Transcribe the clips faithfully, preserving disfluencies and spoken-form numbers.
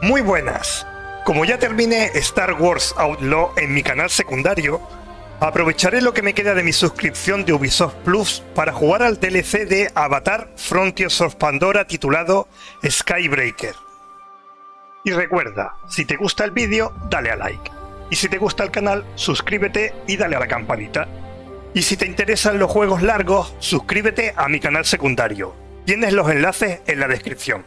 Muy buenas. Como ya terminé Star Wars Outlaw en mi canal secundario, aprovecharé lo que me queda de mi suscripción de Ubisoft Plus para jugar al D L C de Avatar Frontiers of Pandora titulado Skybreaker. Y recuerda, si te gusta el vídeo, dale a like. Y si te gusta el canal, suscríbete y dale a la campanita. Y si te interesan los juegos largos, suscríbete a mi canal secundario. Tienes los enlaces en la descripción.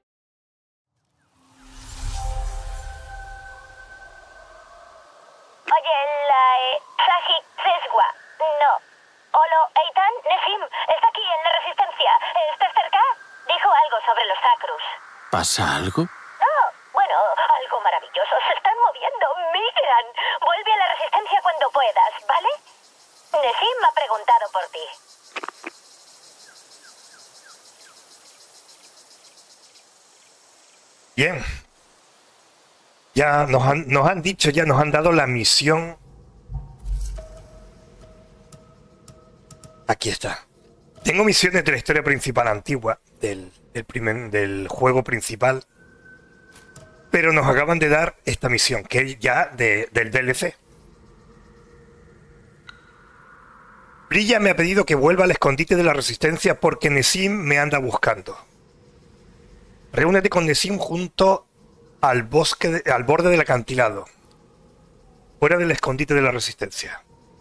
Oye, la eh, Sajik Seswa, no. Olo Eitan Nefim, está aquí en la Resistencia. ¿Estás cerca? Dijo algo sobre los Sacrus. ¿Pasa algo? No, bueno, algo maravilloso. Se están moviendo, migran. Vuelve a la Resistencia cuando puedas, ¿vale? Nefim ha preguntado por ti. Bien. Ya nos han, nos han dicho, ya nos han dado la misión. Aquí está. Tengo misiones de la historia principal antigua, del, del, primer, del juego principal. Pero nos acaban de dar esta misión, que es ya de, del D L C. Brilla me ha pedido que vuelva al escondite de la Resistencia porque Nesim me anda buscando. Reúnete con Nesim junto al bosque, de, al borde del acantilado, fuera del escondite de la Resistencia.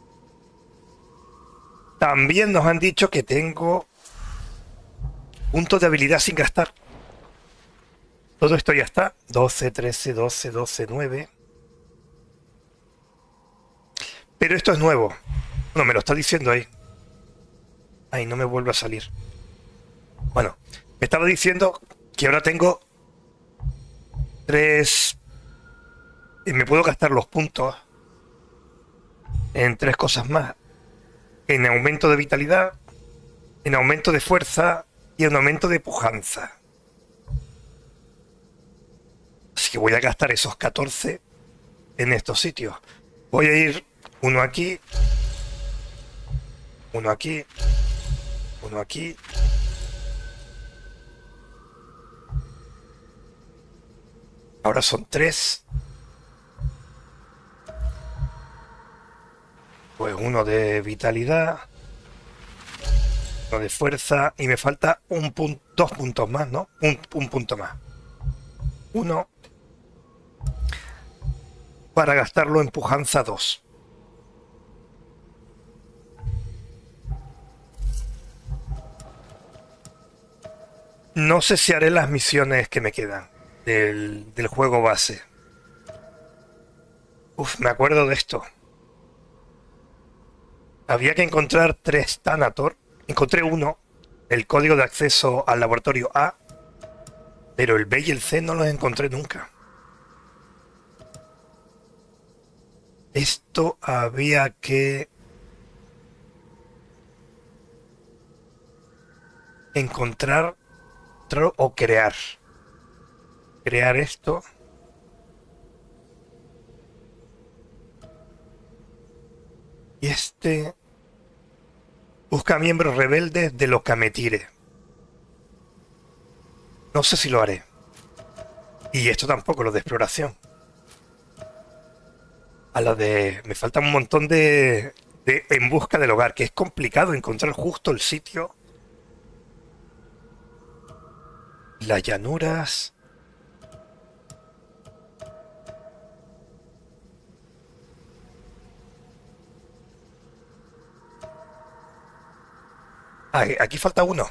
También nos han dicho que tengo puntos de habilidad sin gastar. Todo esto ya está. doce, trece, doce, doce, nueve. Pero esto es nuevo. No, me lo está diciendo ahí. Ay, no me vuelve a salir. Bueno, me estaba diciendo que ahora tengo tres... Y me puedo gastar los puntos en tres cosas más. En aumento de vitalidad, en aumento de fuerza y en aumento de pujanza. Así que voy a gastar esos catorce en estos sitios. Voy a ir uno aquí, uno aquí, uno aquí. Ahora son tres. Pues uno de vitalidad, uno de fuerza y me falta un punto, dos puntos más, ¿no? Un, un punto más. Uno para gastarlo en pujanza dos. No sé si haré las misiones que me quedan del, del juego base. Uf, me acuerdo de esto. Había que encontrar tres Thanator. Encontré uno, el código de acceso al laboratorio A, pero el B y el C no los encontré nunca. Esto había que encontrar o crear. Crear esto. Y este busca miembros rebeldes de los Kametire. No sé si lo haré. Y esto tampoco, lo de exploración. A la de... Me falta un montón de, de... En busca del hogar, que es complicado encontrar justo el sitio. Las llanuras... Ah, aquí falta uno.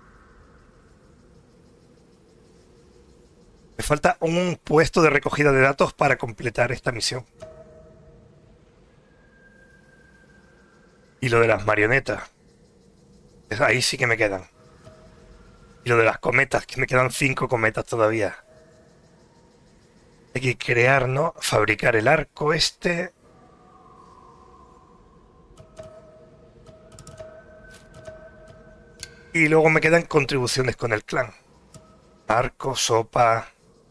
Me falta un puesto de recogida de datos para completar esta misión. Y lo de las marionetas. Ahí sí que me quedan. Y lo de las cometas, que me quedan cinco cometas todavía. Hay que crear, ¿no? Fabricar el arco este. Y luego me quedan contribuciones con el clan. Arco, sopa.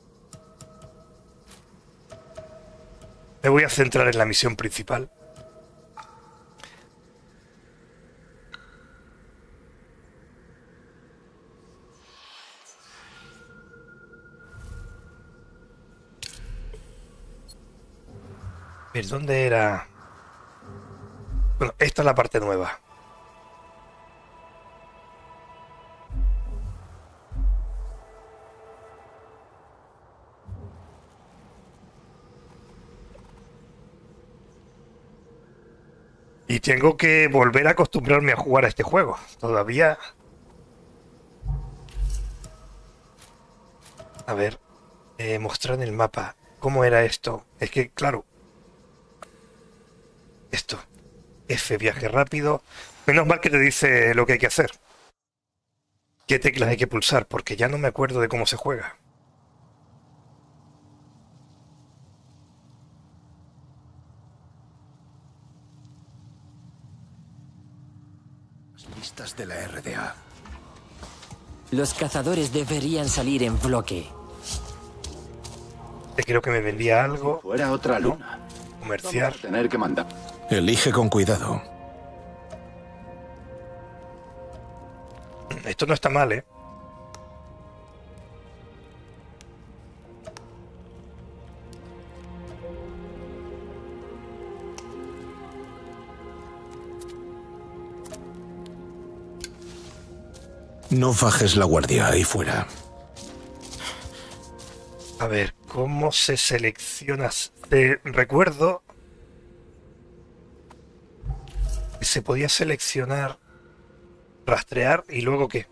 Me voy a centrar en la misión principal. ver, ¿dónde era? Bueno, esta es la parte nueva. Y tengo que volver a acostumbrarme a jugar a este juego. Todavía... A ver, eh, mostrar en el mapa. ¿Cómo era esto? Es que, claro... Esto. F, viaje rápido. Menos mal que te dice lo que hay que hacer. ¿Qué teclas hay que pulsar? Porque ya no me acuerdo de cómo se juega. Listas de la R D A. Los cazadores deberían salir en bloque. Creo que me vendía algo. Fuera otra luna. Comerciar. Vamos a tener que mandar. Elige con cuidado. Esto no está mal, ¿eh? No bajes la guardia ahí fuera. A ver, ¿cómo se selecciona? Te recuerdo que se podía seleccionar, rastrear y luego ¿qué?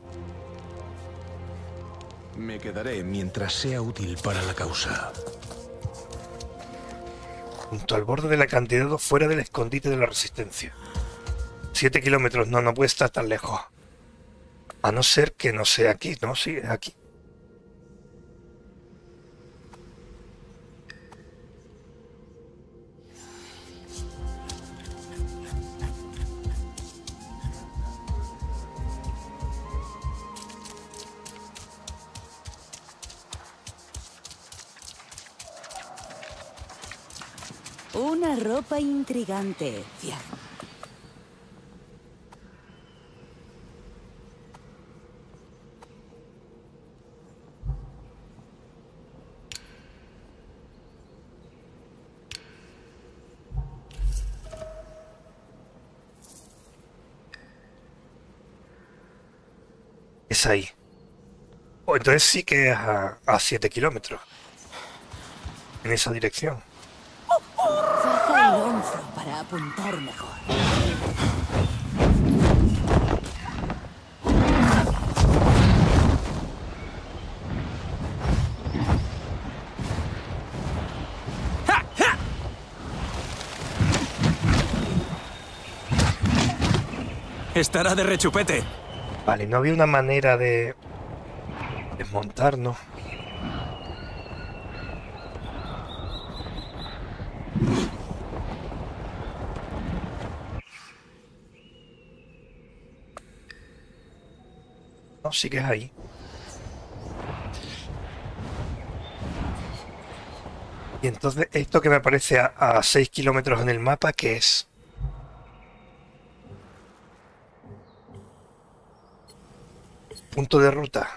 Me quedaré mientras sea útil para la causa. Junto al borde del acantilado, fuera del escondite de la resistencia. Siete kilómetros, no, no puede estar tan lejos. A no ser que no sea aquí, no, sí, es aquí. Una ropa intrigante. Fia. Es ahí. Oh, entonces sí que es a, a siete kilómetros. En esa dirección. Baja el hombro para apuntar mejor. Estará de rechupete. Vale, no había una manera de desmontarnos. No, sí que es ahí. Y entonces esto que me aparece a, a seis kilómetros en el mapa, ¿qué es? Punto de ruta.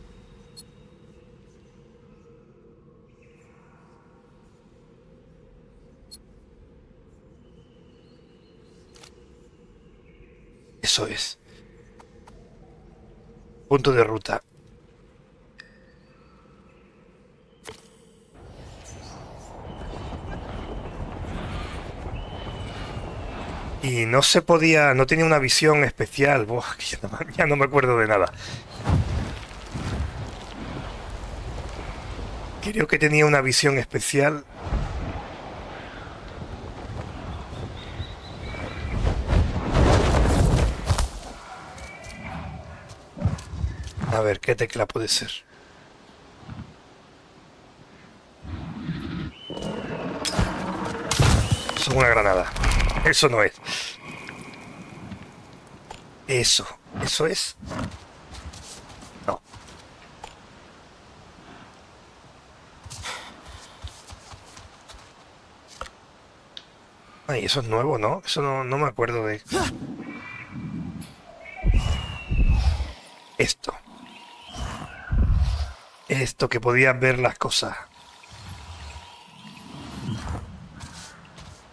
Eso es. Punto de ruta. Y no se podía, no tenía una visión especial. Buah, que ya, no, ya no me acuerdo de nada. Creo que tenía una visión especial. A ver, ¿qué tecla puede ser? Eso es una granada. Eso no es. Eso. ¿Eso es? No. Ay, eso es nuevo, ¿no? Eso no, no me acuerdo de... Esto. Esto que podías ver las cosas.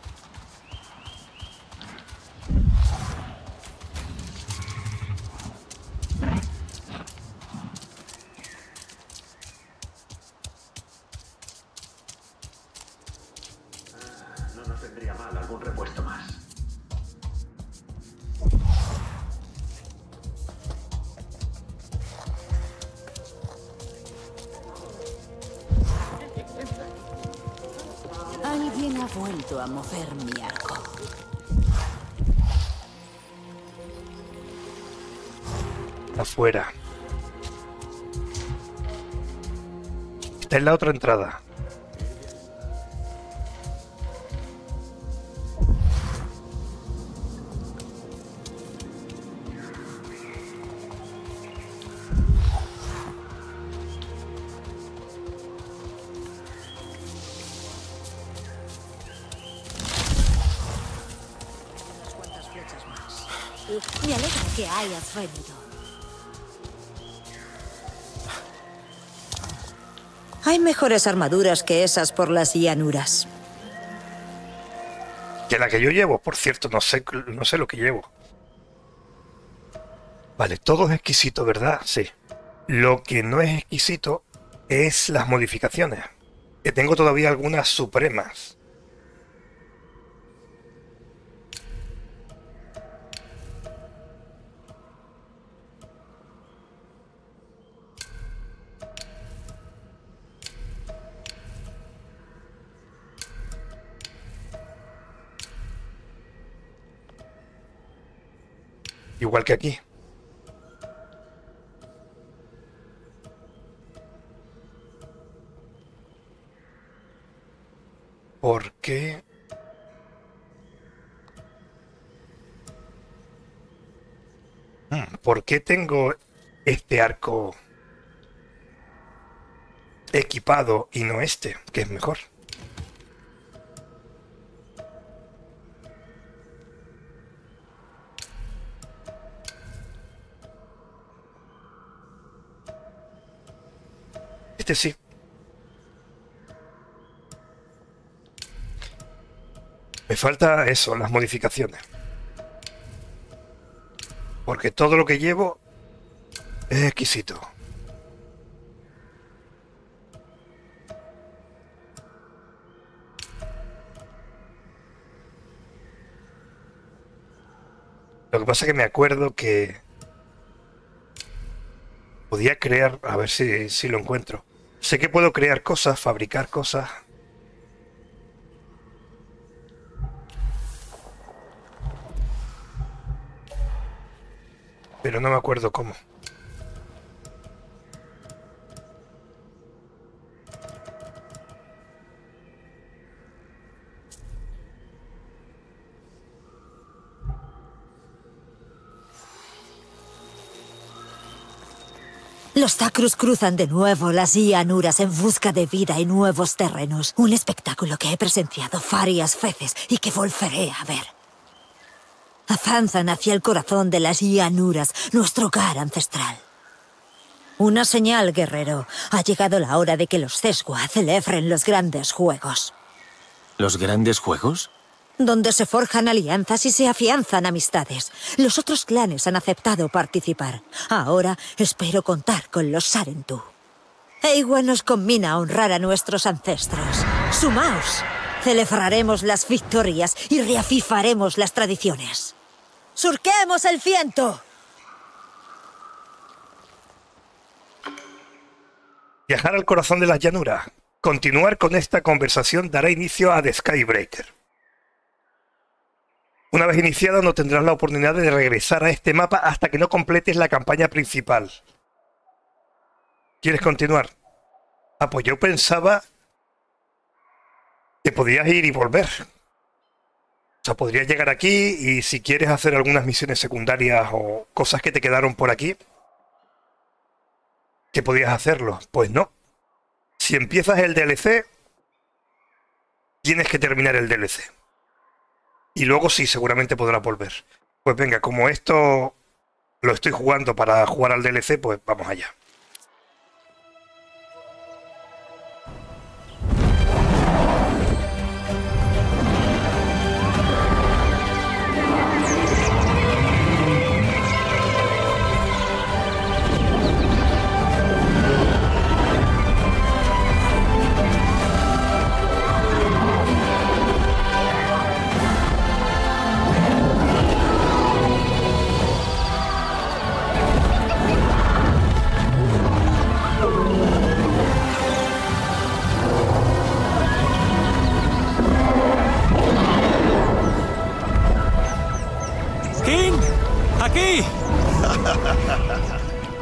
vuelto a mover mi arco. Afuera. Está en la otra entrada. Unas cuantas flechas más. Me alegra que hayas venido. Hay mejores armaduras que esas por las llanuras. Que la que yo llevo, por cierto, no sé, no sé lo que llevo. Vale, todo es exquisito, ¿verdad? Sí. Lo que no es exquisito es las modificaciones. Que tengo todavía algunas supremas. Igual que aquí. ¿Por qué? Hmm, ¿por qué tengo este arco equipado y no este, que es mejor? Este sí. Me falta eso, las modificaciones. Porque todo lo que llevo es exquisito. Lo que pasa es que me acuerdo que podía crear, a ver si, si lo encuentro. Sé que puedo crear cosas, fabricar cosas. Pero no me acuerdo cómo. Los Sacrus cruzan de nuevo las llanuras en busca de vida y nuevos terrenos. Un espectáculo que he presenciado varias veces y que volveré a ver. Avanzan hacia el corazón de las llanuras, nuestro hogar ancestral. Una señal, guerrero. Ha llegado la hora de que los Sesgua celebren los grandes juegos. ¿Los grandes juegos? Donde se forjan alianzas y se afianzan amistades. Los otros clanes han aceptado participar. Ahora espero contar con los Sarentu. Eywa nos combina a honrar a nuestros ancestros. ¡Sumaos! Celebraremos las victorias y reavivaremos las tradiciones. ¡Surquemos el viento! Viajar al corazón de las llanuras. Continuar con esta conversación dará inicio a The Skybreaker. Una vez iniciada no tendrás la oportunidad de regresar a este mapa hasta que no completes la campaña principal. ¿Quieres continuar? Ah, pues yo pensaba que podías ir y volver. O sea, podrías llegar aquí y si quieres hacer algunas misiones secundarias o cosas que te quedaron por aquí, que podías hacerlo. Pues no. Si empiezas el D L C, tienes que terminar el D L C. Y luego sí, seguramente podrás volver. Pues venga, como esto lo estoy jugando para jugar al D L C, pues vamos allá.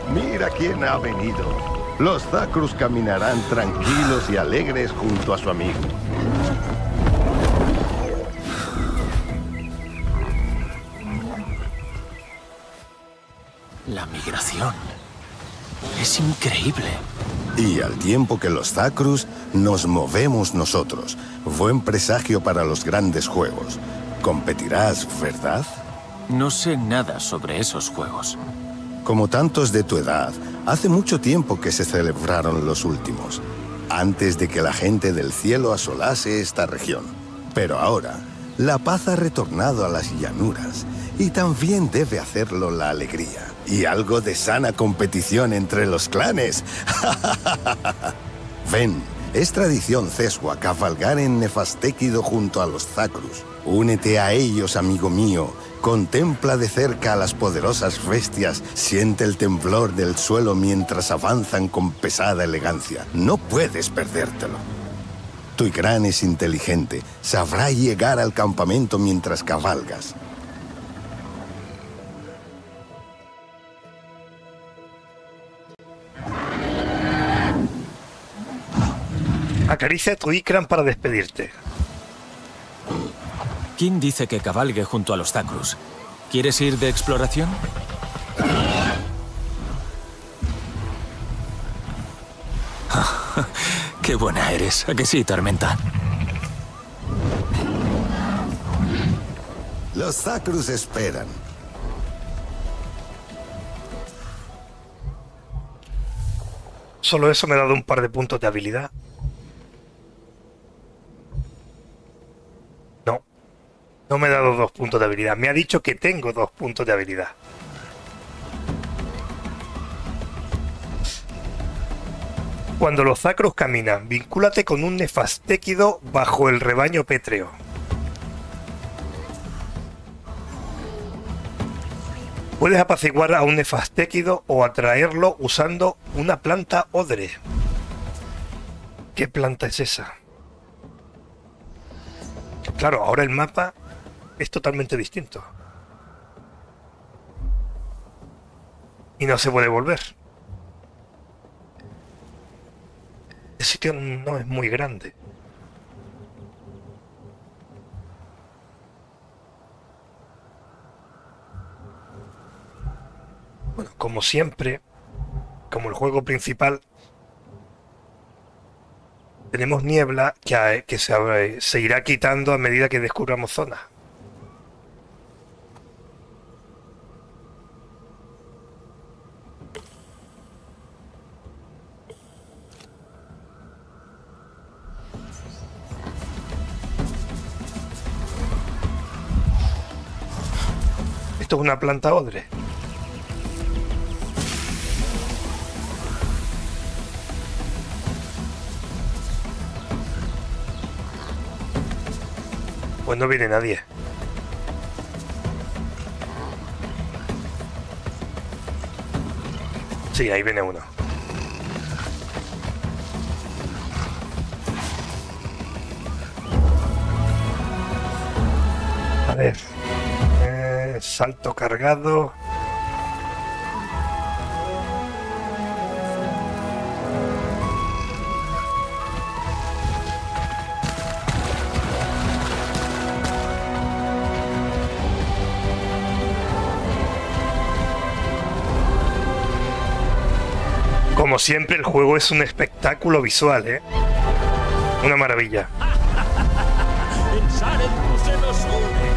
Mira quién ha venido. Los Zacrus caminarán tranquilos y alegres junto a su amigo. La migración. Es increíble. Y al tiempo que los Zacrus, nos movemos nosotros. Buen presagio para los grandes juegos. Competirás, ¿verdad? No sé nada sobre esos juegos. Como tantos de tu edad, hace mucho tiempo que se celebraron los últimos, antes de que la gente del cielo asolase esta región. Pero ahora, la paz ha retornado a las llanuras, y también debe hacerlo la alegría. Y algo de sana competición entre los clanes. Ven, es tradición Ceswa cabalgar en Nefastéquido junto a los Zacrus. Únete a ellos, amigo mío. Contempla de cerca a las poderosas bestias, siente el temblor del suelo mientras avanzan con pesada elegancia. No puedes perdértelo. Tu gran es inteligente, sabrá llegar al campamento mientras cabalgas. Acaricia a tu Ikran para despedirte. ¿Quién dice que cabalgue junto a los Zacrus? ¿Quieres ir de exploración? ¡Qué buena eres! ¿A que sí, Tormenta? Los Zacrus esperan. Solo eso me ha dado un par de puntos de habilidad. No. No me ha dado dos puntos de habilidad. Me ha dicho que tengo dos puntos de habilidad. Cuando los Zacrus caminan, vincúlate con un Nefastéquido bajo el rebaño pétreo. Puedes apaciguar a un Nefastéquido o atraerlo usando una planta odre. ¿Qué planta es esa? Claro, ahora el mapa es totalmente distinto. Y no se puede volver. El sitio no es muy grande. Bueno, como siempre, como el juego principal, tenemos niebla que, que se, se irá quitando a medida que descubramos zonas. Esto es una planta odre. Pues no viene nadie. Sí, ahí viene uno. A ver. Eh, salto cargado. Como siempre, el juego es un espectáculo visual, ¿eh? Una maravilla. Pensar en tu se nos une.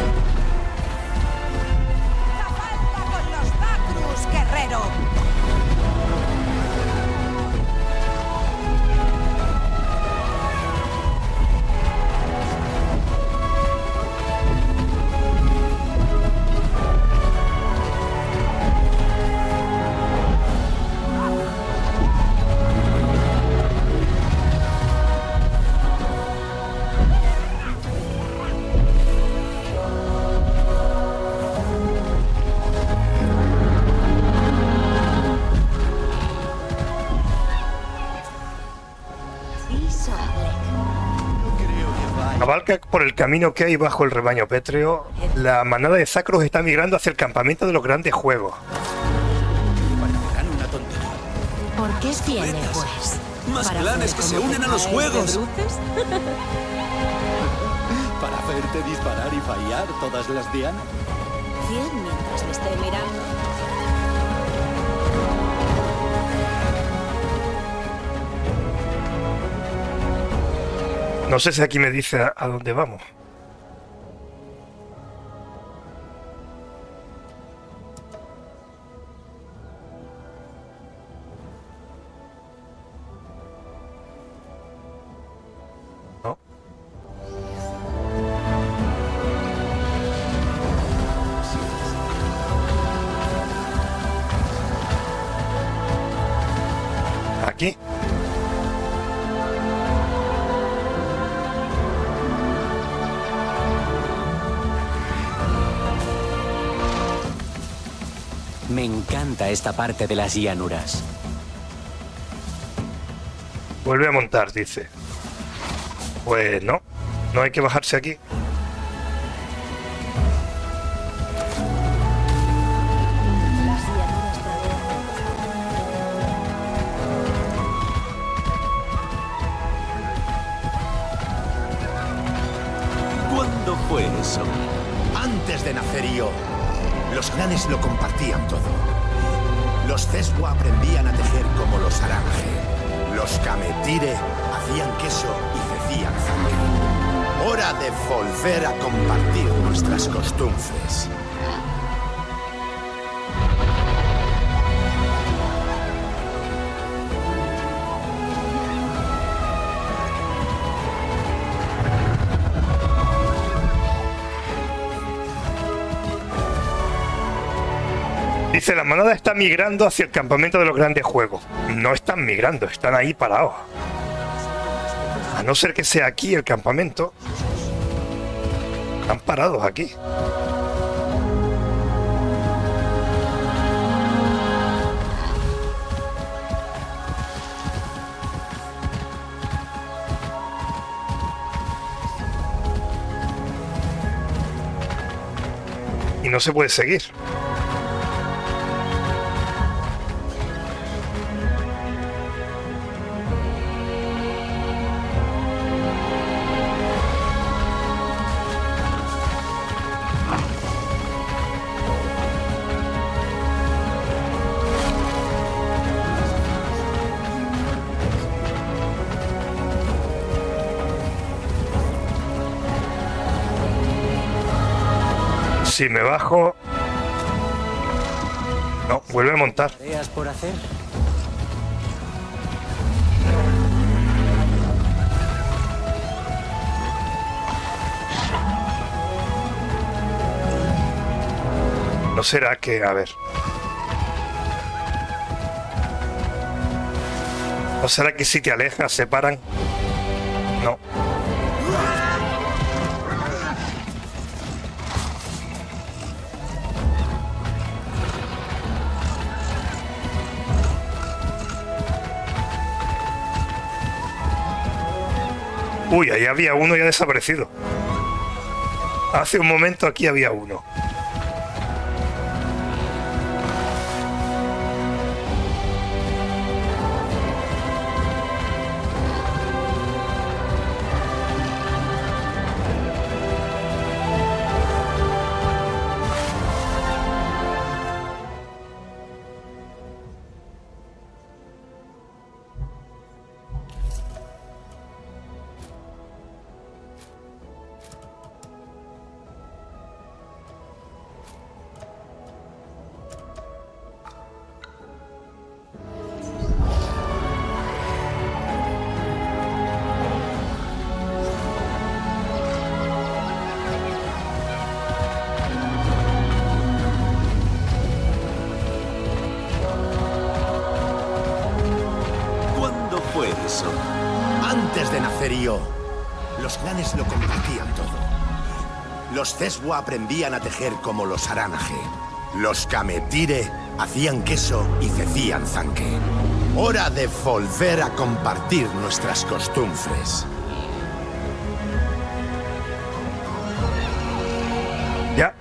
¡Cabalga con los Zacrus, guerrero! Cabalga por el camino que hay bajo el rebaño pétreo. La manada de Zacrus está migrando hacia el campamento de los grandes juegos. ¿Qué tiene, pues? Más ¿Para clanes hacer que se como unen a los caes de juegos. bruces? Para verte disparar y fallar todas las dianas. Cien mientras me esté mirando. No sé si aquí me dice a, a dónde vamos. No. Aquí. Me encanta esta parte de las llanuras. Vuelve a montar, dice. Pues no, no hay que bajarse aquí. ¿Cuándo fue eso? Antes de nacer yo, los clanes lo compartían todo. Los Ceswa aprendían a tejer como los Arange. Los Kametire hacían queso y cecían zanque. Hora de volver a compartir nuestras costumbres. Dice, la manada está migrando hacia el campamento de los grandes juegos. No están migrando, están ahí parados. A no ser que sea aquí el campamento. Están parados aquí. Y no se puede seguir. Si me bajo... No, vuelve a montar. ¿Tareas por hacer? No será que... A ver. ¿No será que si te alejas se paran? No. Uy, ahí había uno y ha desaparecido. Hace un momento aquí había uno. Antes de nacer yo, los clanes lo compartían todo. Los Ceswa aprendían a tejer como los Aranage. Los Kametire hacían queso y cecían zanque. Hora de volver a compartir nuestras costumbres. Ya.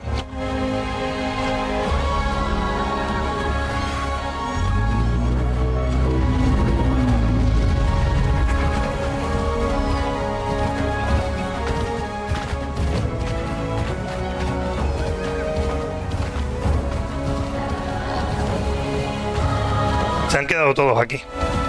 Se han quedado todos aquí.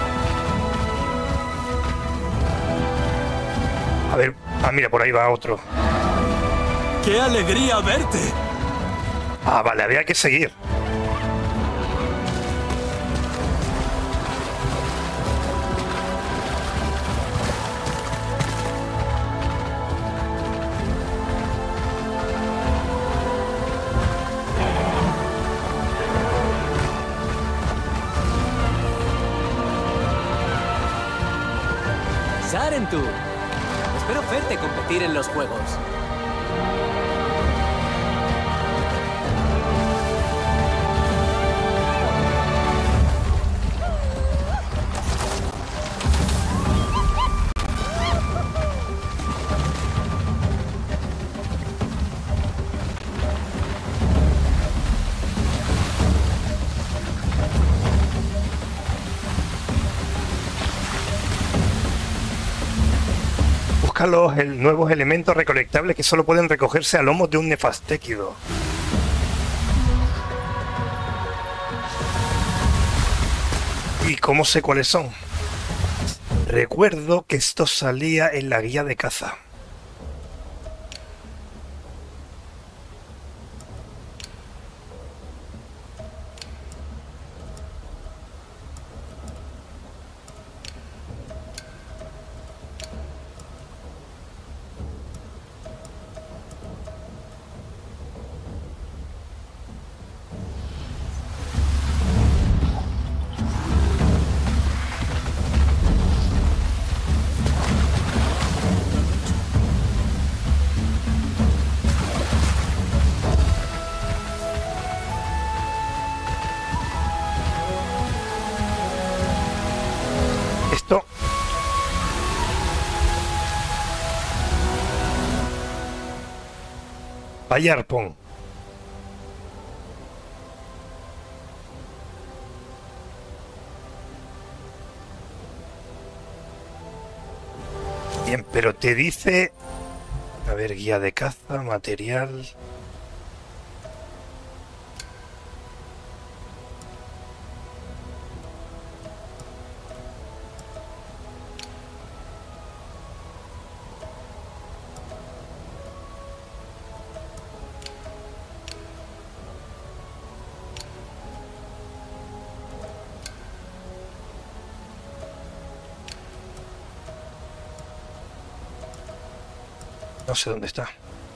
A ver, ah, mira, por ahí va otro. ¡Qué alegría verte! Ah, vale, había que seguir. Sarentu, espero verte competir en los juegos. Los el, nuevos elementos recolectables que solo pueden recogerse a lomos de un nefastéquido. ¿Y cómo sé cuáles son? Recuerdo que esto salía en la guía de caza. Vaya arpón. Bien, pero te dice... A ver, guía de caza, material... No sé dónde está.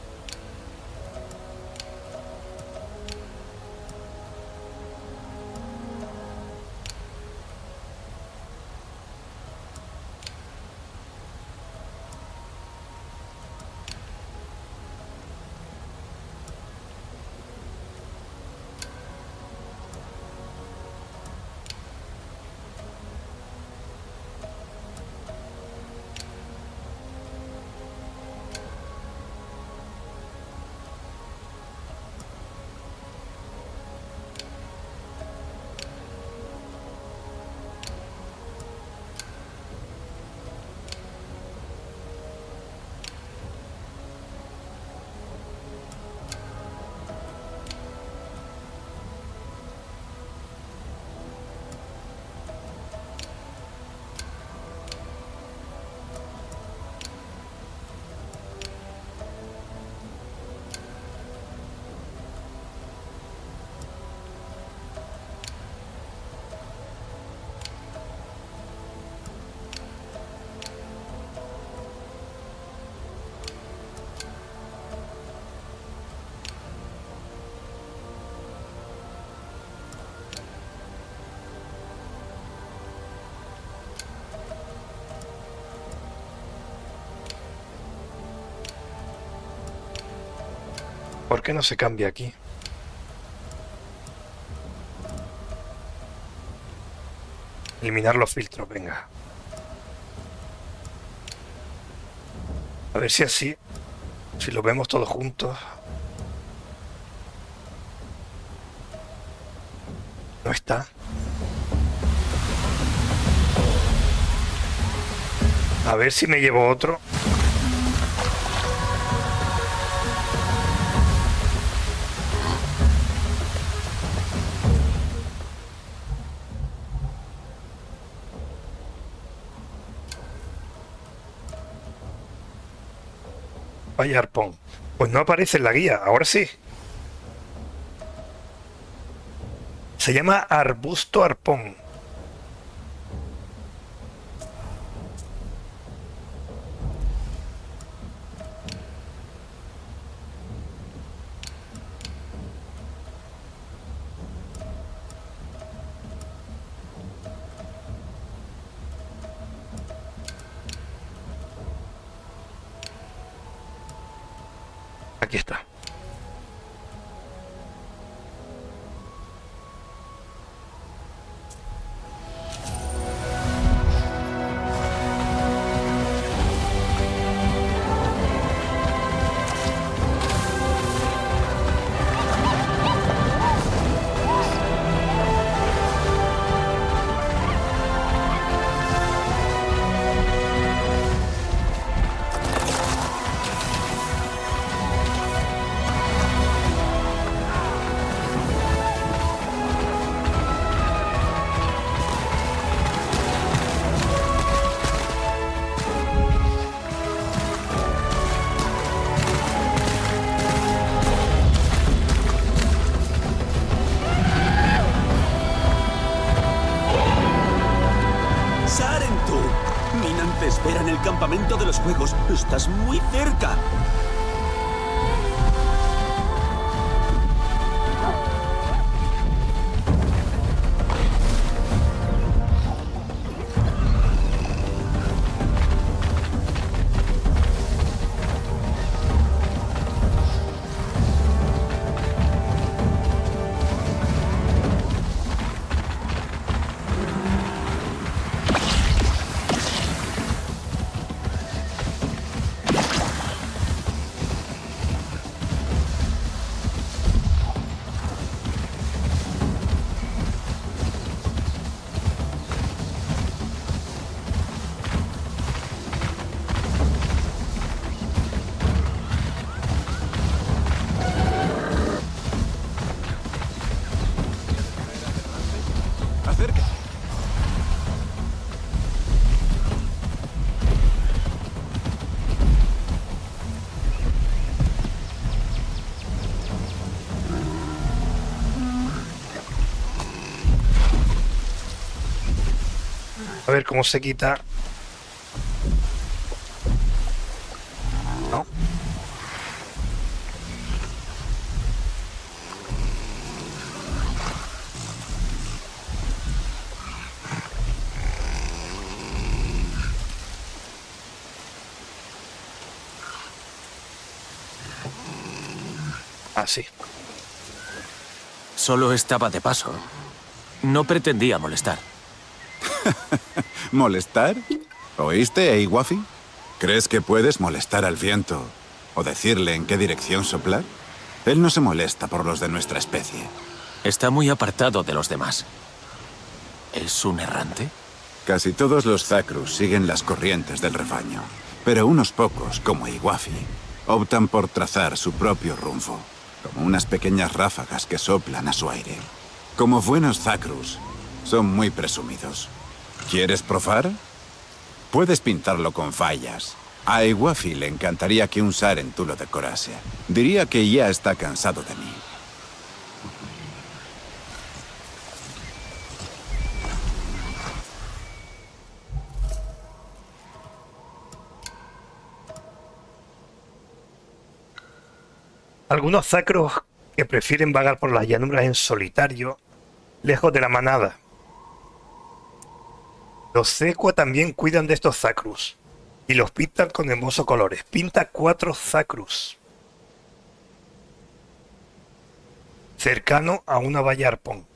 ¿Por qué no se cambia aquí? Eliminar los filtros, venga. A ver si así, si lo vemos todos juntos. No está. A ver si me llevo otro. Vaya arpón. Pues no aparece en la guía, ahora sí. Se llama arbusto arpón. Aquí está. Espera en el campamento de los juegos. Estás muy cerca. A ver cómo se quita. No. Así. Solo estaba de paso. No pretendía molestar. ¿Molestar? ¿Oíste, Eiwafi? ¿Crees que puedes molestar al viento o decirle en qué dirección soplar? Él no se molesta por los de nuestra especie. Está muy apartado de los demás. ¿Es un errante? Casi todos los Zakrus siguen las corrientes del rebaño, pero unos pocos, como Eiwafi, optan por trazar su propio rumbo, como unas pequeñas ráfagas que soplan a su aire. Como buenos Zakrus, son muy presumidos. ¿Quieres profar? Puedes pintarlo con fallas. A Eiwafi le encantaría que un Saren tú lo decorase. Diría que ya está cansado de mí. Algunos Zakrus que prefieren vagar por las llanuras en solitario, lejos de la manada. Los Zeswa también cuidan de estos Zakrus y los pintan con hermosos colores. Pinta cuatro Zakrus cercano a una valla arpón.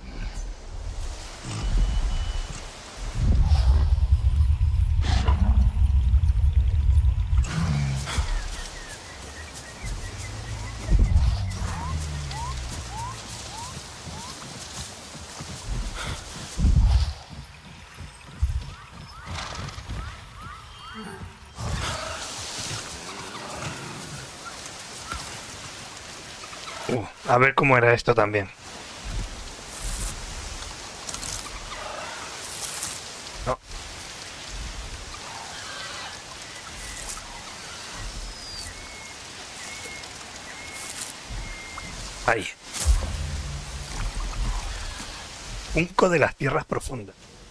Uh, a ver cómo era esto también. No. Ahí. Junco de las tierras profundas.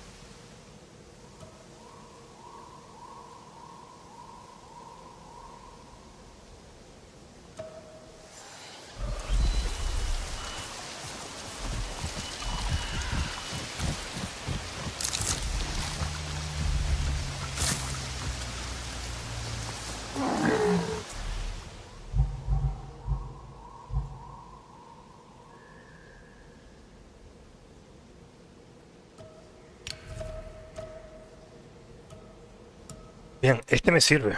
Bien, este me sirve.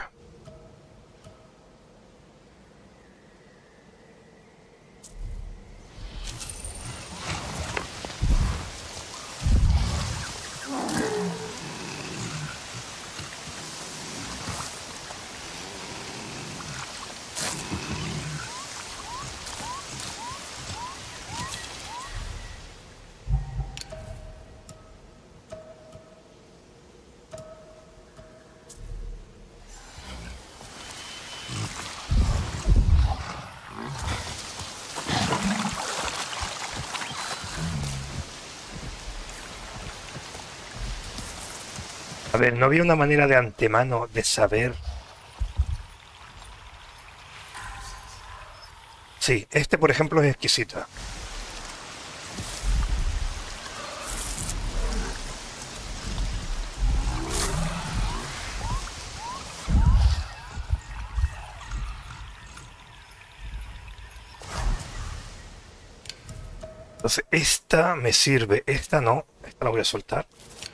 A ver, ¿no había una manera de antemano de saber? Sí, este por ejemplo es exquisito. Entonces, esta me sirve, esta no, esta la voy a soltar.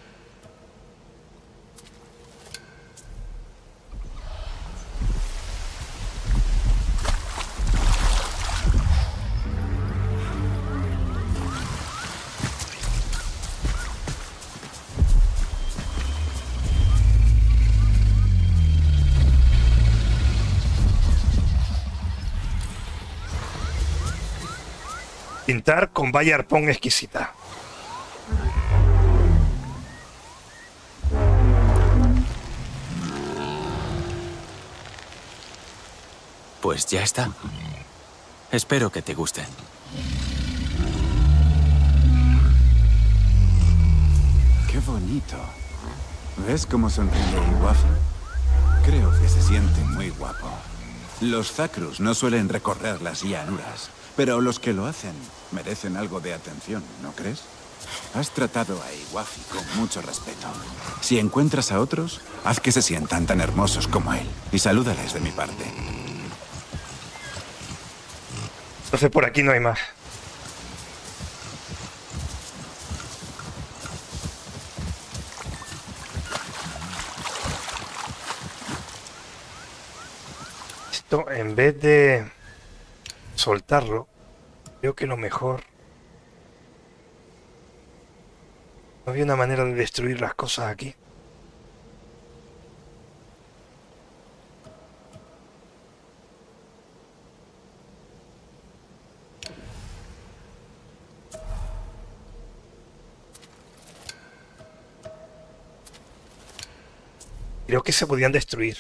Pintar con valla arpón exquisita. Pues ya está. Espero que te guste. ¡Qué bonito! ¿Ves cómo sonríe Iwafi? Creo que se siente muy guapo. Los Zakrus no suelen recorrer las llanuras, pero los que lo hacen merecen algo de atención, ¿no crees? Has tratado a Iwafi con mucho respeto. Si encuentras a otros, haz que se sientan tan hermosos como él y salúdales de mi parte. Entonces por aquí no hay más. Esto en vez de soltarlo, creo que lo mejor... ¿No había una manera de destruir las cosas aquí? Creo que se podían destruir.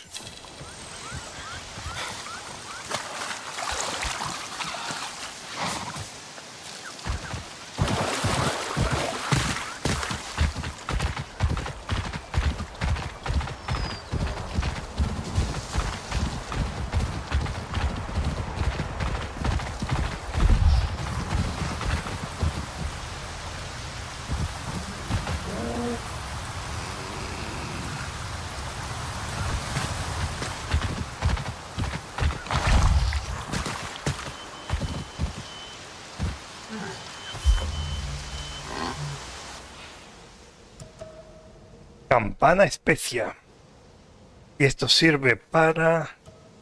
Campana especia. Y esto sirve para...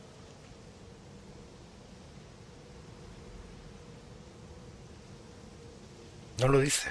No lo dice.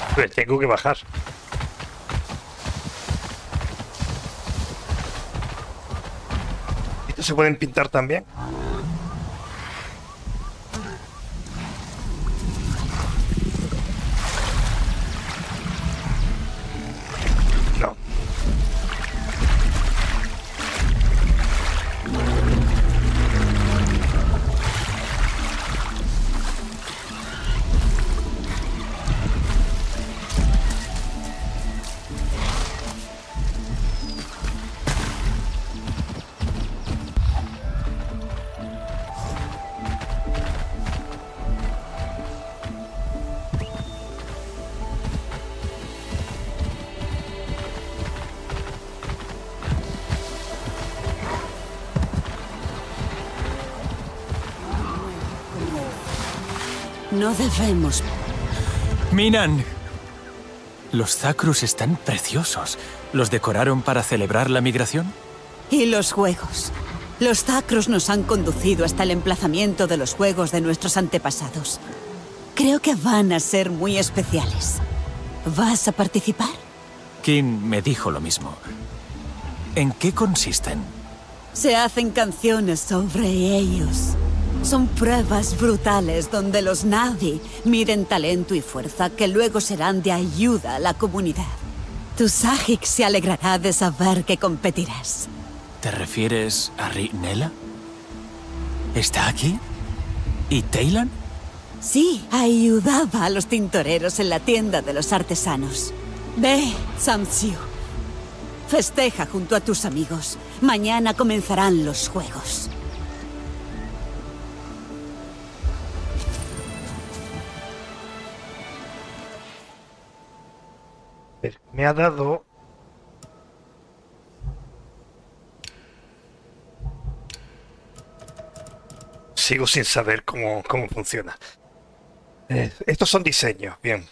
Pues tengo que bajar. ¿Estos se pueden pintar también? No. No debemos... ¡Minan! Los Zacrus están preciosos. ¿Los decoraron para celebrar la migración? Y los juegos. Los Zacrus nos han conducido hasta el emplazamiento de los juegos de nuestros antepasados. Creo que van a ser muy especiales. ¿Vas a participar? Kin me dijo lo mismo. ¿En qué consisten? Se hacen canciones sobre ellos. Son pruebas brutales donde los Na'vi miden talento y fuerza que luego serán de ayuda a la comunidad. Tu Sahik se alegrará de saber que competirás. ¿Te refieres a Rinella? ¿Está aquí? ¿Y Taylan? Sí, ayudaba a los tintoreros en la tienda de los artesanos. Ve, Samsiu. Festeja junto a tus amigos. Mañana comenzarán los juegos. Me ha dado... Sigo sin saber cómo, cómo funciona. Eh, estos son diseños, bien.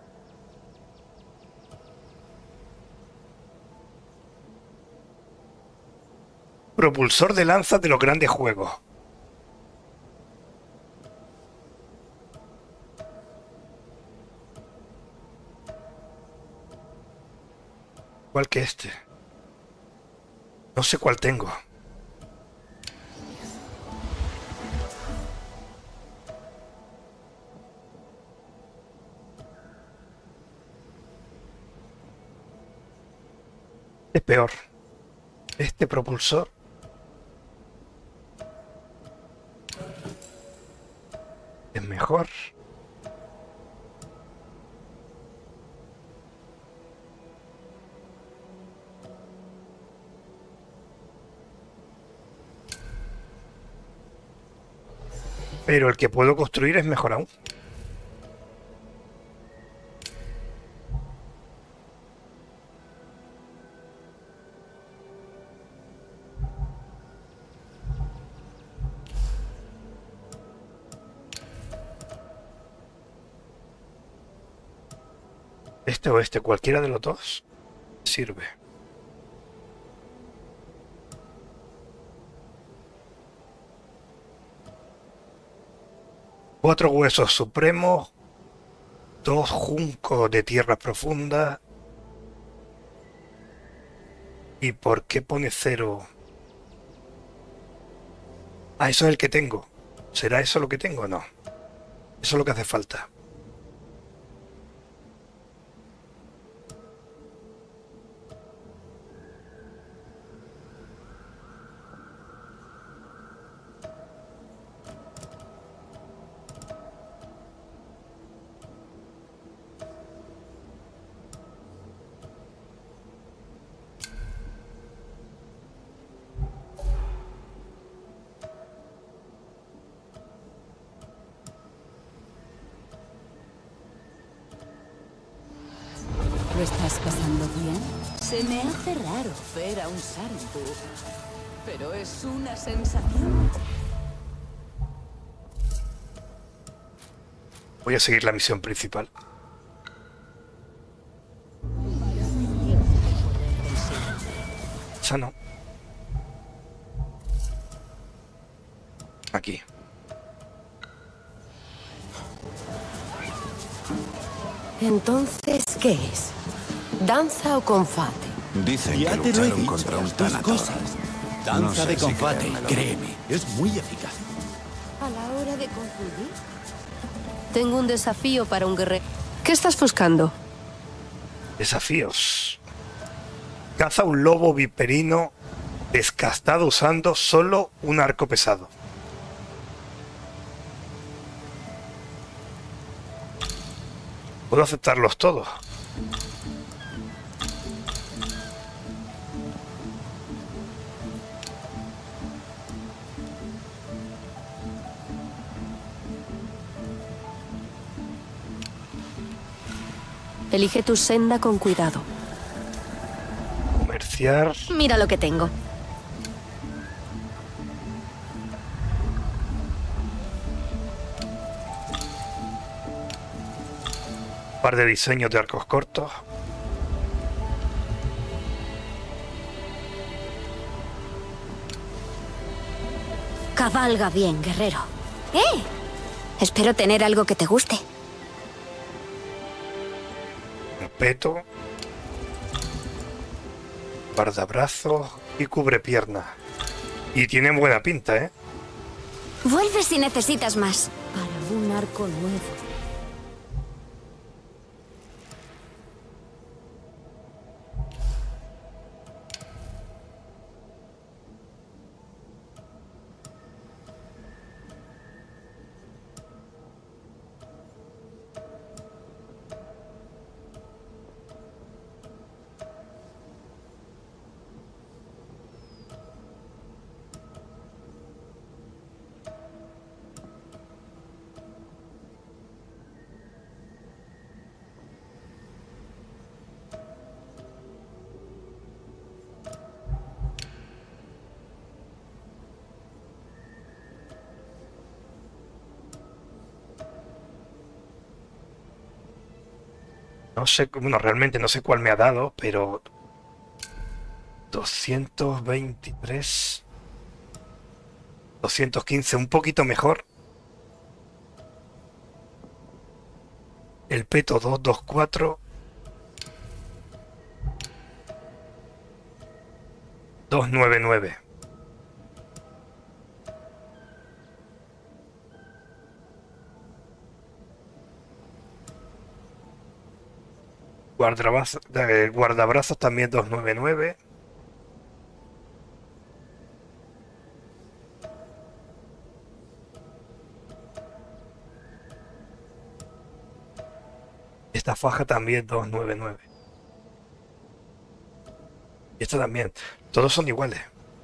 Propulsor de lanzas de los grandes juegos. Igual que este. No sé cuál tengo. Es peor. Este propulsor. Es mejor. Pero el que puedo construir es mejor aún. Este o este, cualquiera de los dos sirve. Cuatro huesos supremos, dos juncos de tierra profunda. ¿Y por qué pone cero? Ah, eso es el que tengo. ¿Será eso lo que tengo o no? Eso es lo que hace falta. ¿Lo estás pasando bien? Se me hace raro ver a un Sarentu, pero es una sensación. Voy a seguir la misión principal. Esa no. Aquí. Entonces, ¿qué es? ¿Danza o combate? Dicen Ya que te lo he lucharon dicho, contra un las dos Thanator. cosas. Danza No sé de si combate, creérmelo. créeme, es muy eficaz. A la hora de confundir. Tengo un desafío para un guerrero. ¿Qué estás buscando? Desafíos. Caza un lobo viperino descastado usando solo un arco pesado. Puedo aceptarlos todos. Elige tu senda con cuidado. Comerciar. Mira lo que tengo. Par de diseños de arcos cortos. Cabalga bien, guerrero. ¡Eh! Espero tener algo que te guste. Un peto. Guardabrazos y cubre piernas. Y tiene buena pinta, ¿eh? Vuelve si necesitas más. Para un arco nuevo. No sé, bueno, realmente no sé cuál me ha dado, pero doscientos veintitrés, doscientos quince, un poquito mejor. El peto doscientos veinticuatro, doscientos noventa y nueve. Guardabrazos, eh, guardabrazos también doscientos noventa y nueve. Esta faja también doscientos noventa y nueve. Y esta también. Todos son iguales.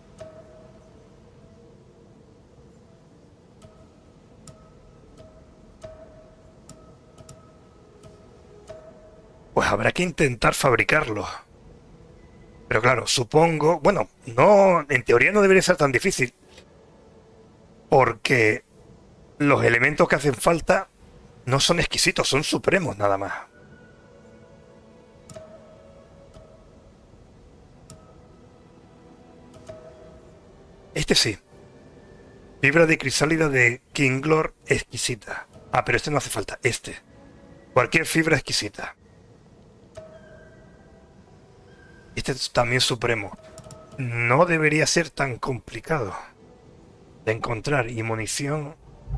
Pues habrá que intentar fabricarlo. Pero claro, supongo... Bueno, no, en teoría no debería ser tan difícil. Porque los elementos que hacen falta no son exquisitos, son supremos nada más. Este sí. Fibra de crisálida de Kinglor exquisita. Ah, pero este no hace falta. Este. Cualquier fibra exquisita. Este es también supremo. No debería ser tan complicado de encontrar. Y munición.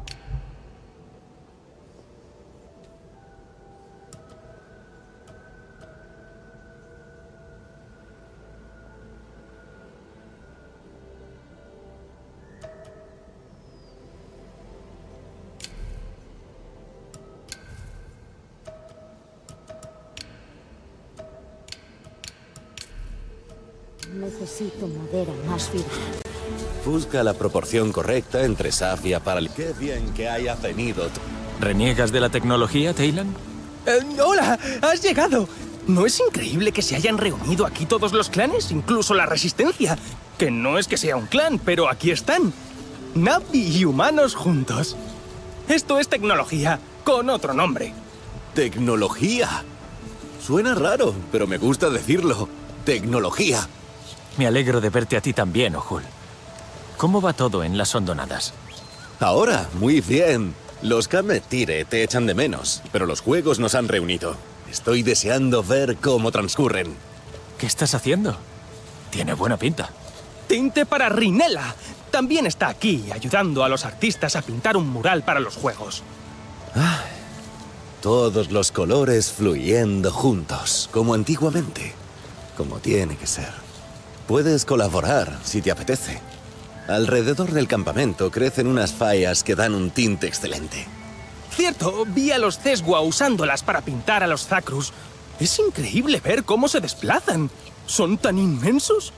Necesito madera más firme. Busca la proporción correcta entre Safia para el... ¡Qué bien que haya venido! ¿Reniegas de la tecnología, Taylan? Eh, ¡Hola! ¡Has llegado! ¿No es increíble que se hayan reunido aquí todos los clanes? Incluso la Resistencia. Que no es que sea un clan, pero aquí están. Na'vi y humanos juntos. Esto es tecnología, con otro nombre. ¿Tecnología? Suena raro, pero me gusta decirlo. Tecnología. Me alegro de verte a ti también, Ojul. ¿Cómo va todo en las hondonadas? Ahora, muy bien. Los Kametire te echan de menos, pero los juegos nos han reunido. Estoy deseando ver cómo transcurren. ¿Qué estás haciendo? Tiene buena pinta. ¡Tinte para Rinella! También está aquí, ayudando a los artistas a pintar un mural para los juegos. Ah, todos los colores fluyendo juntos, como antiguamente. Como tiene que ser. Puedes colaborar, si te apetece. Alrededor del campamento crecen unas fallas que dan un tinte excelente. Cierto, vi a los Zeswa usándolas para pintar a los Zakrus. Es increíble ver cómo se desplazan. ¿Son tan inmensos?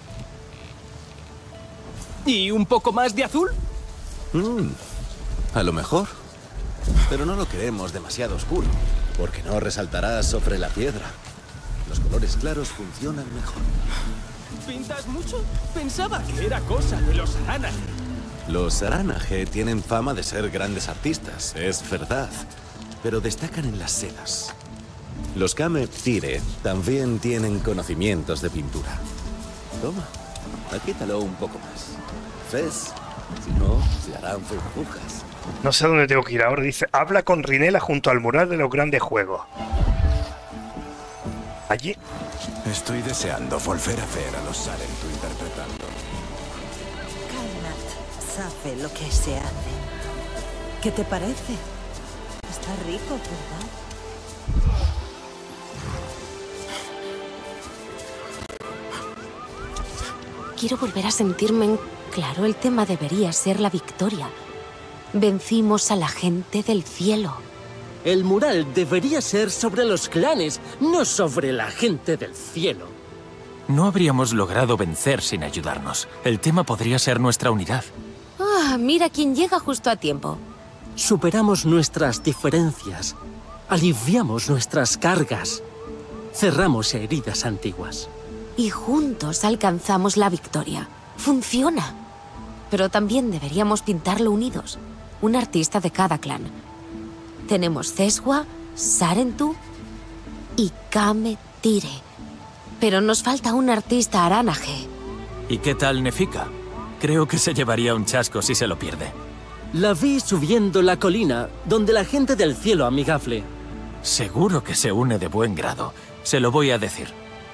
¿Y un poco más de azul? Mm, a lo mejor. Pero no lo queremos demasiado oscuro, porque no resaltará sobre la piedra. Los colores claros funcionan mejor. ¿Pintas mucho? Pensaba que era cosa de los Aranaje. Los Aranaje tienen fama de ser grandes artistas, es verdad, pero destacan en las sedas. Los Kame Tire también tienen conocimientos de pintura. Toma, agítalo un poco más. ¿Ves? Si no, se harán burbujas. No sé a dónde tengo que ir ahora. Dice, habla con Rinella junto al mural de los grandes juegos. Allí. Estoy deseando volver a ver a los Sarentu interpretando. Kalnat sabe lo que se hace. ¿Qué te parece? Está rico, ¿verdad? Quiero volver a sentirme en claro. El tema debería ser la victoria. Vencimos a la gente del cielo. El mural debería ser sobre los clanes, no sobre la gente del cielo. No habríamos logrado vencer sin ayudarnos. El tema podría ser nuestra unidad. Ah, mira quién llega justo a tiempo. Superamos nuestras diferencias, aliviamos nuestras cargas, cerramos heridas antiguas. Y juntos alcanzamos la victoria. Funciona. Pero también deberíamos pintarlo unidos. Un artista de cada clan. Tenemos Zeswa, Sarentu y Kame Tire. Pero nos falta un artista Aranaje. ¿Y qué tal Nefika? Creo que se llevaría un chasco si se lo pierde. La vi subiendo la colina, donde la gente del cielo amigable. Seguro que se une de buen grado. Se lo voy a decir.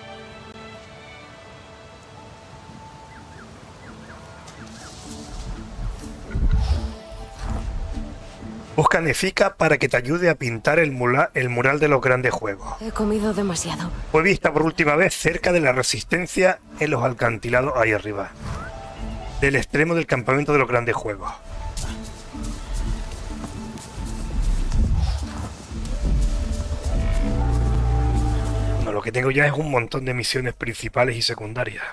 Busca a Nefika para que te ayude a pintar el, mula, el mural de los grandes juegos. He comido demasiado. Fue vista por última vez cerca de la Resistencia en los alcantilados ahí arriba. Del extremo del campamento de los grandes juegos. Bueno, lo que tengo ya es un montón de misiones principales y secundarias.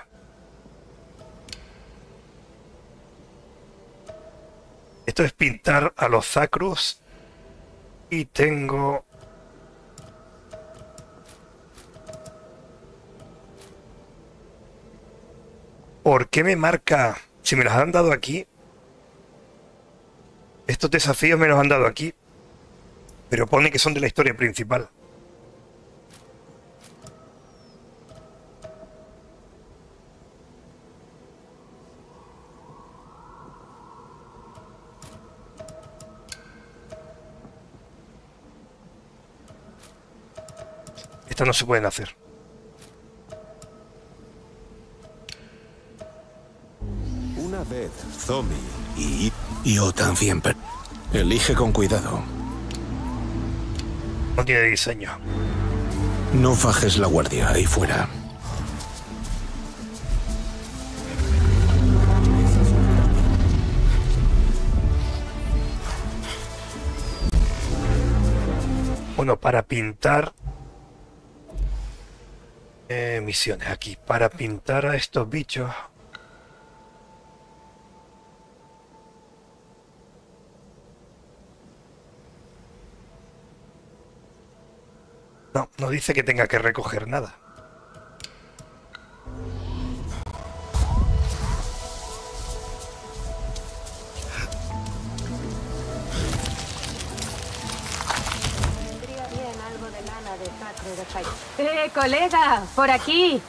Esto es pintar a los Zakrus. Y tengo... ¿Por qué me marca? Si me los han dado aquí. Estos desafíos me los han dado aquí. Pero pone que son de la historia principal. Estas no se pueden hacer. Una vez, Zombie y yo también. Elige con cuidado. No tiene diseño. No fajes la guardia ahí fuera. Bueno, para pintar... Eh, misiones aquí. Para pintar a estos bichos... No, no dice que tenga que recoger nada. Vendría bien algo de lana de sacro de Fai. ¡Eh, colega! ¡Por aquí!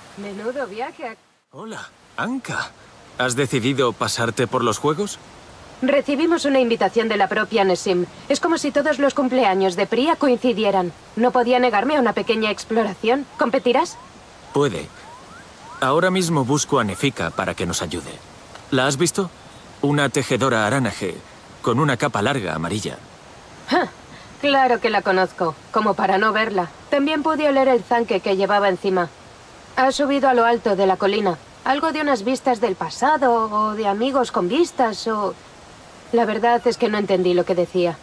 Menudo viaje. Hola, Anka. ¿Has decidido pasarte por los juegos? Recibimos una invitación de la propia Nesim. Es como si todos los cumpleaños de Priya coincidieran. No podía negarme a una pequeña exploración. ¿Competirás? Puede. Ahora mismo busco a Nefika para que nos ayude. ¿La has visto? Una tejedora aranaje con una capa larga amarilla. ¡Ja! Claro que la conozco, como para no verla. También pude oler el zanque que llevaba encima. Ha subido a lo alto de la colina. Algo de unas vistas del pasado, o de amigos con vistas, o... La verdad es que no entendí lo que decía.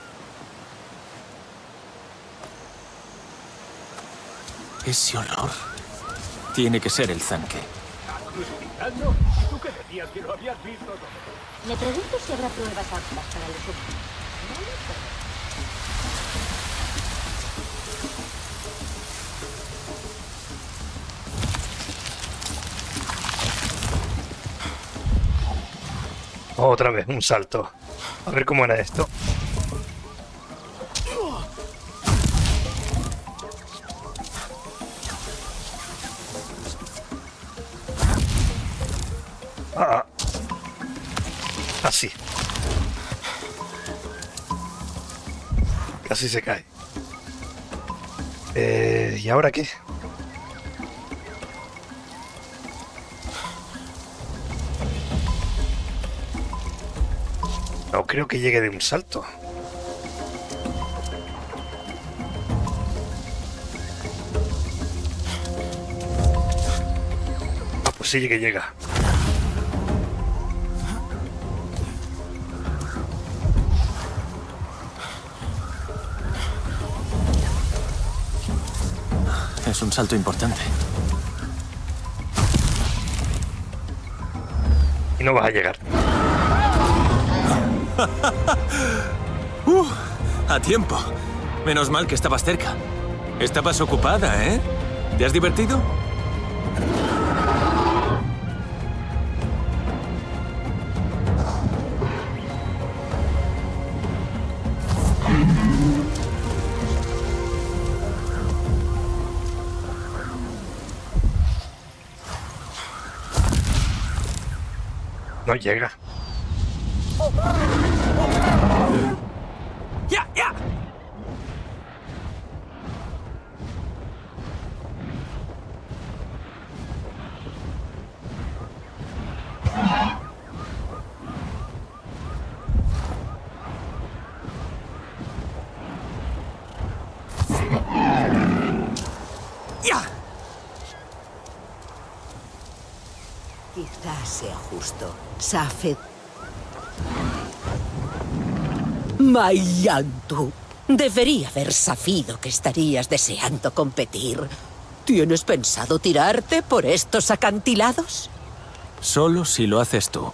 Ese olor. Tiene que ser el zanque. ¿Tú qué decías que lo habías visto todo? Me pregunto si habrá pruebas aptas para los humanos. No lo sé. Otra vez, un salto. A ver cómo era esto. Ah. Así. Casi se cae. Eh, ¿y ahora qué? No creo que llegue de un salto. Ah, pues sí que llega. Es un salto importante. Y no vas a llegar. uh, a tiempo. Menos mal que estabas cerca. Estabas ocupada, ¿eh? ¿Te has divertido? No llega. ¡Ya, ya! ¡Ya! Quizás sea justo. Safed. Mayantu. Debería haber sabido que estarías deseando competir. ¿Tienes pensado tirarte por estos acantilados? Solo si lo haces tú.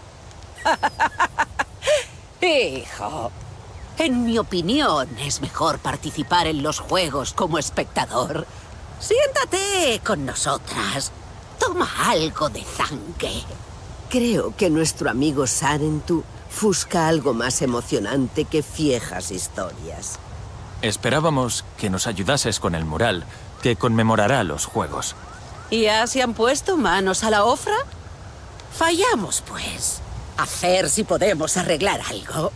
Hijo, en mi opinión es mejor participar en los juegos como espectador. Siéntate con nosotras. Toma algo de zanque. Creo que nuestro amigo Sarentu busca algo más emocionante que viejas historias. Esperábamos que nos ayudases con el mural que conmemorará los juegos. ¿Ya se han puesto manos a la obra? Fallamos, pues. A ver si podemos arreglar algo.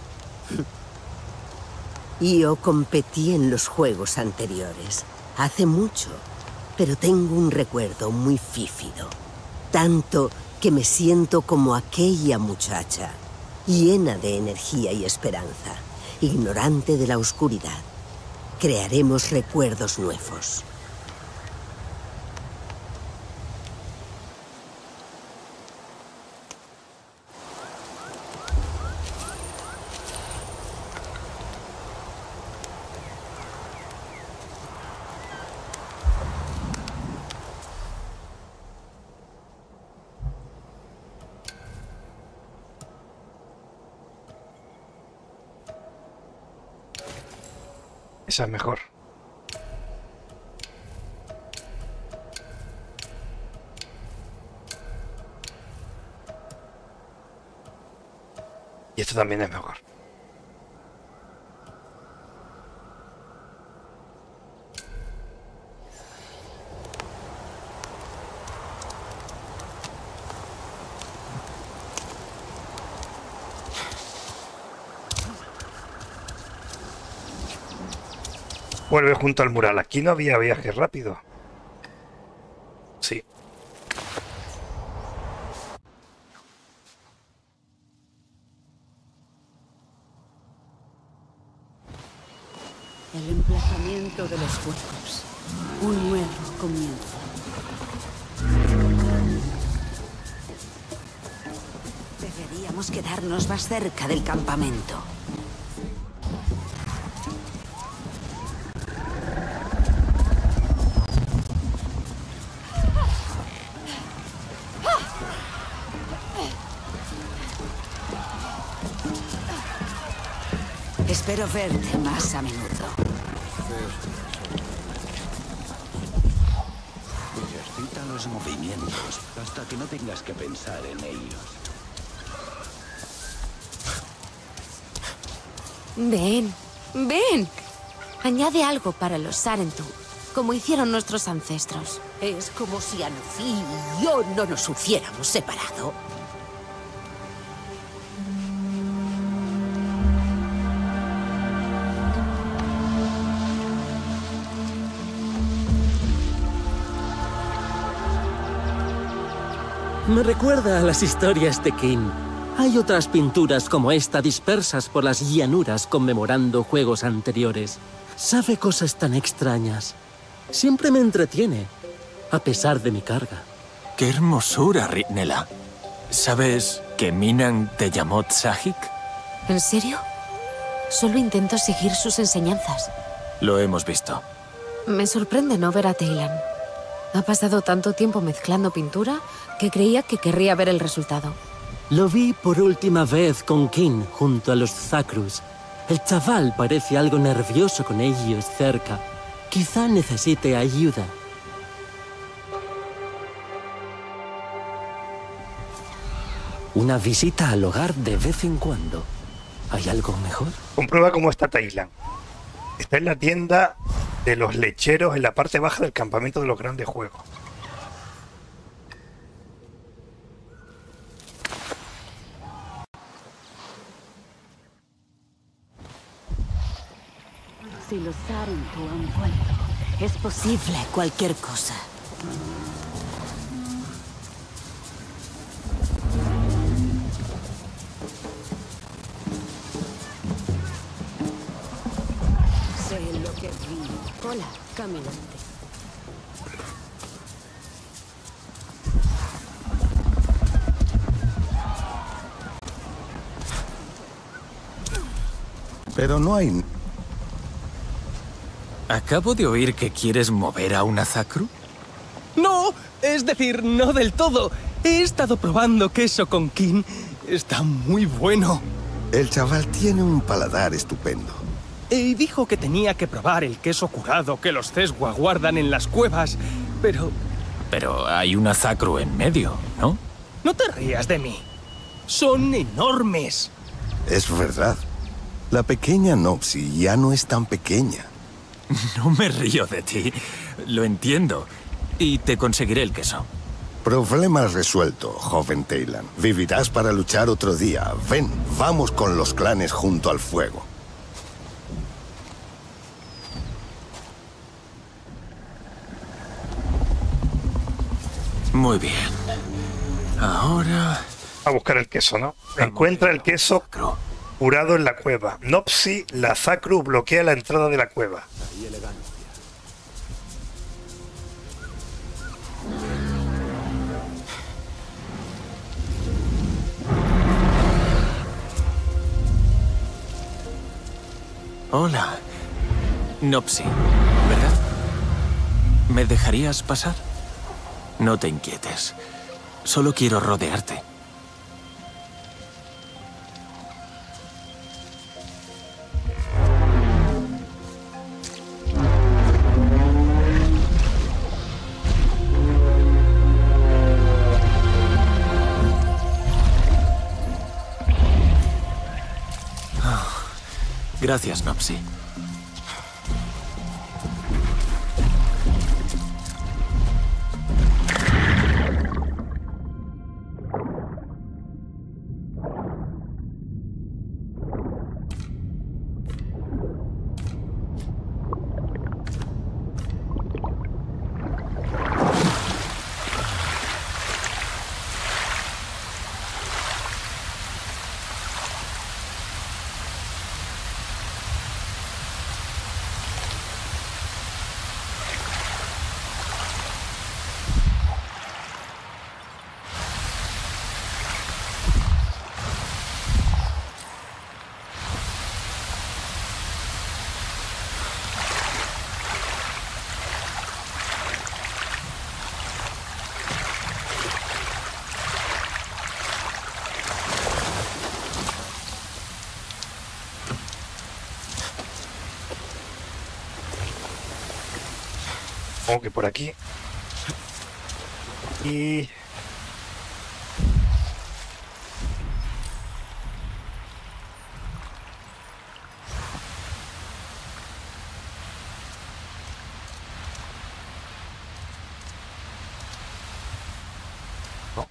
Yo competí en los juegos anteriores. Hace mucho. Pero tengo un recuerdo muy vívido. Tanto que me siento como aquella muchacha, llena de energía y esperanza, ignorante de la oscuridad. Crearemos recuerdos nuevos. Esa es mejor. Y esto también es mejor. Vuelve junto al mural. Aquí no había viaje rápido. Sí. El emplazamiento de los huecos. Un nuevo comienzo. Deberíamos quedarnos más cerca del campamento. Espero verte más a menudo. Ejercita los movimientos hasta que no tengas que pensar en ellos. Ven, ven. Añade algo para los Sarentu, como hicieron nuestros ancestros. Es como si Anufi y yo no nos hubiéramos separado. Me recuerda a las historias de King. Hay otras pinturas como esta dispersas por las llanuras conmemorando juegos anteriores. Sabe cosas tan extrañas. Siempre me entretiene, a pesar de mi carga. ¡Qué hermosura, Ritnela! ¿Sabes que Minan te llamó Tsahik? ¿En serio? Solo intento seguir sus enseñanzas. Lo hemos visto. Me sorprende no ver a Teylan. Ha pasado tanto tiempo mezclando pintura que creía que querría ver el resultado. Lo vi por última vez con King junto a los Zakrus. El chaval parece algo nervioso con ellos cerca. Quizá necesite ayuda. Una visita al hogar de vez en cuando. ¿Hay algo mejor? Comprueba cómo está Teylan. Está en la tienda de los lecheros en la parte baja del campamento de los grandes juegos. Si los Sarentu han vuelto, es posible cualquier cosa. Sé lo que vi. Hola, caminante. Pero no hay... Acabo de oír que quieres mover a una Zakru. No, es decir, no del todo. He estado probando queso con King. Está muy bueno. El chaval tiene un paladar estupendo. Y dijo que tenía que probar el queso curado que los Ceswa guardan en las cuevas, pero... Pero hay una Zakru en medio, ¿no? No te rías de mí. Son enormes. Es verdad. La pequeña Nopsi ya no es tan pequeña. No me río de ti. Lo entiendo. Y te conseguiré el queso. Problema resuelto, joven Teylan. Vivirás para luchar otro día. Ven, vamos con los clanes junto al fuego. Muy bien. Ahora... A buscar el queso, ¿no? Encuentra el queso curado en la cueva. Nopsi, la Zakru, bloquea la entrada de la cueva. Hola. Nopsi, ¿verdad? ¿Me dejarías pasar? No te inquietes. Solo quiero rodearte. Gracias, Nopsi. Supongo que por aquí. Y... no.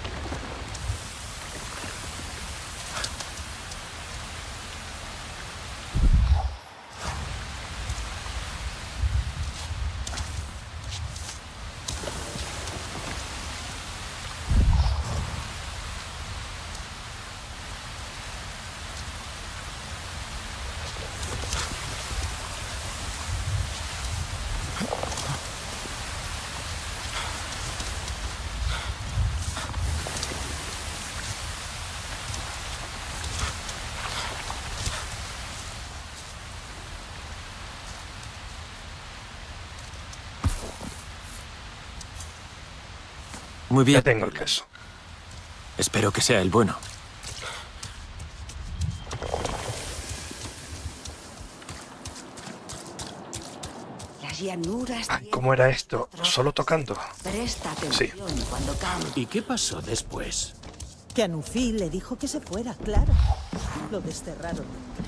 Muy bien. Ya tengo el queso. Espero que sea el bueno. Las llanuras. Ay, ¿cómo era esto? ¿Solo tocando? Presta atención Sí. cuando caen. ¿Y qué pasó después? Que Anufi le dijo que se fuera, claro. Lo desterraron.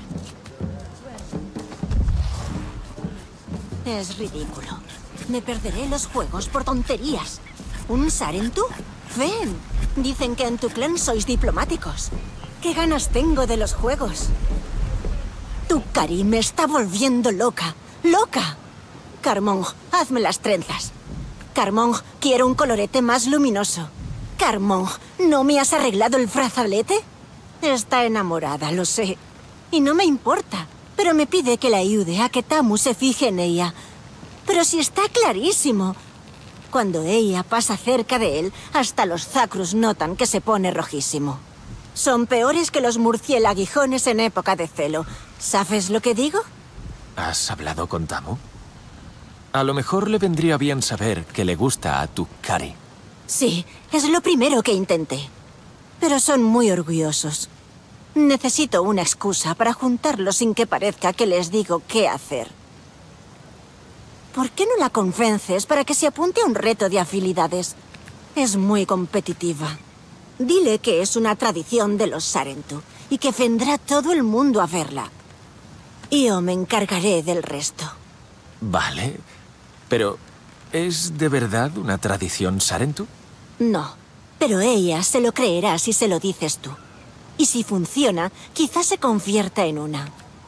Es ridículo. Me perderé los juegos por tonterías. ¿Un Sarentu? Ven. Dicen que en tu clan sois diplomáticos. ¿Qué ganas tengo de los juegos? Tu Cari me está volviendo loca. ¡Loca! Carmón, hazme las trenzas. Carmón, quiero un colorete más luminoso. Carmón, ¿no me has arreglado el brazalete? Está enamorada, lo sé. Y no me importa. Pero me pide que le ayude a que Tamu se fije en ella. Pero si está clarísimo. Cuando ella pasa cerca de él, hasta los Zacrus notan que se pone rojísimo. Son peores que los murciélaguijones en época de celo. ¿Sabes lo que digo? ¿Has hablado con Tamu? A lo mejor le vendría bien saber que le gusta a tu Cari. Sí, es lo primero que intenté. Pero son muy orgullosos. Necesito una excusa para juntarlos sin que parezca que les digo qué hacer. ¿Por qué no la convences para que se apunte a un reto de habilidades? Es muy competitiva. Dile que es una tradición de los Sarentu y que vendrá todo el mundo a verla. Yo me encargaré del resto. Vale, pero ¿es de verdad una tradición Sarentu? No, pero ella se lo creerá si se lo dices tú. Y si funciona, quizás se convierta en una.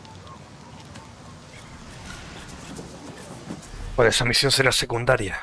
Pues esa misión será secundaria.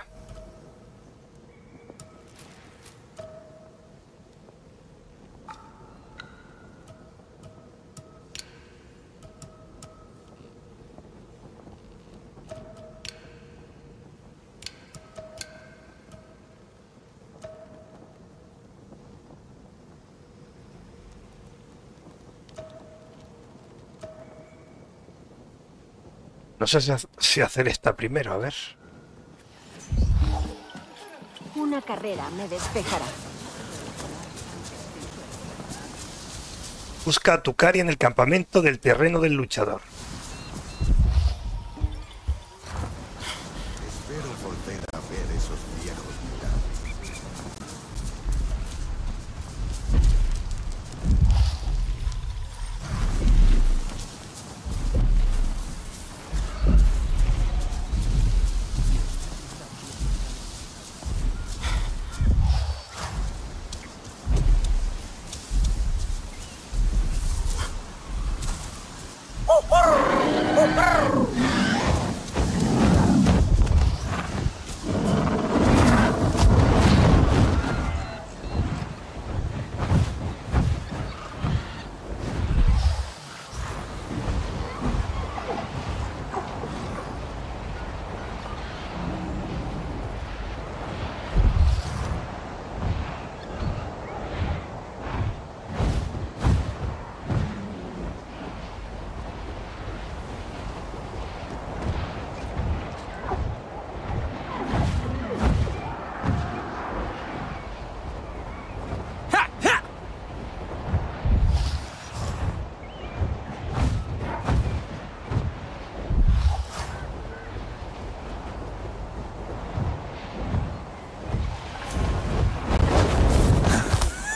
No sé si hacer esta primero, a ver. Una carrera me despejará. Busca a tu Cari en el campamento del terreno del luchador. Espero volver a ver esos viejos murales.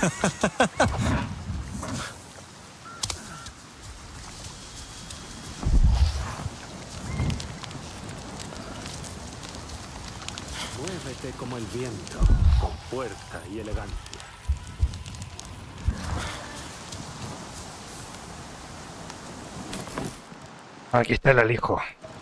Muévete como el viento, con fuerza y elegancia. Aquí está el alijo.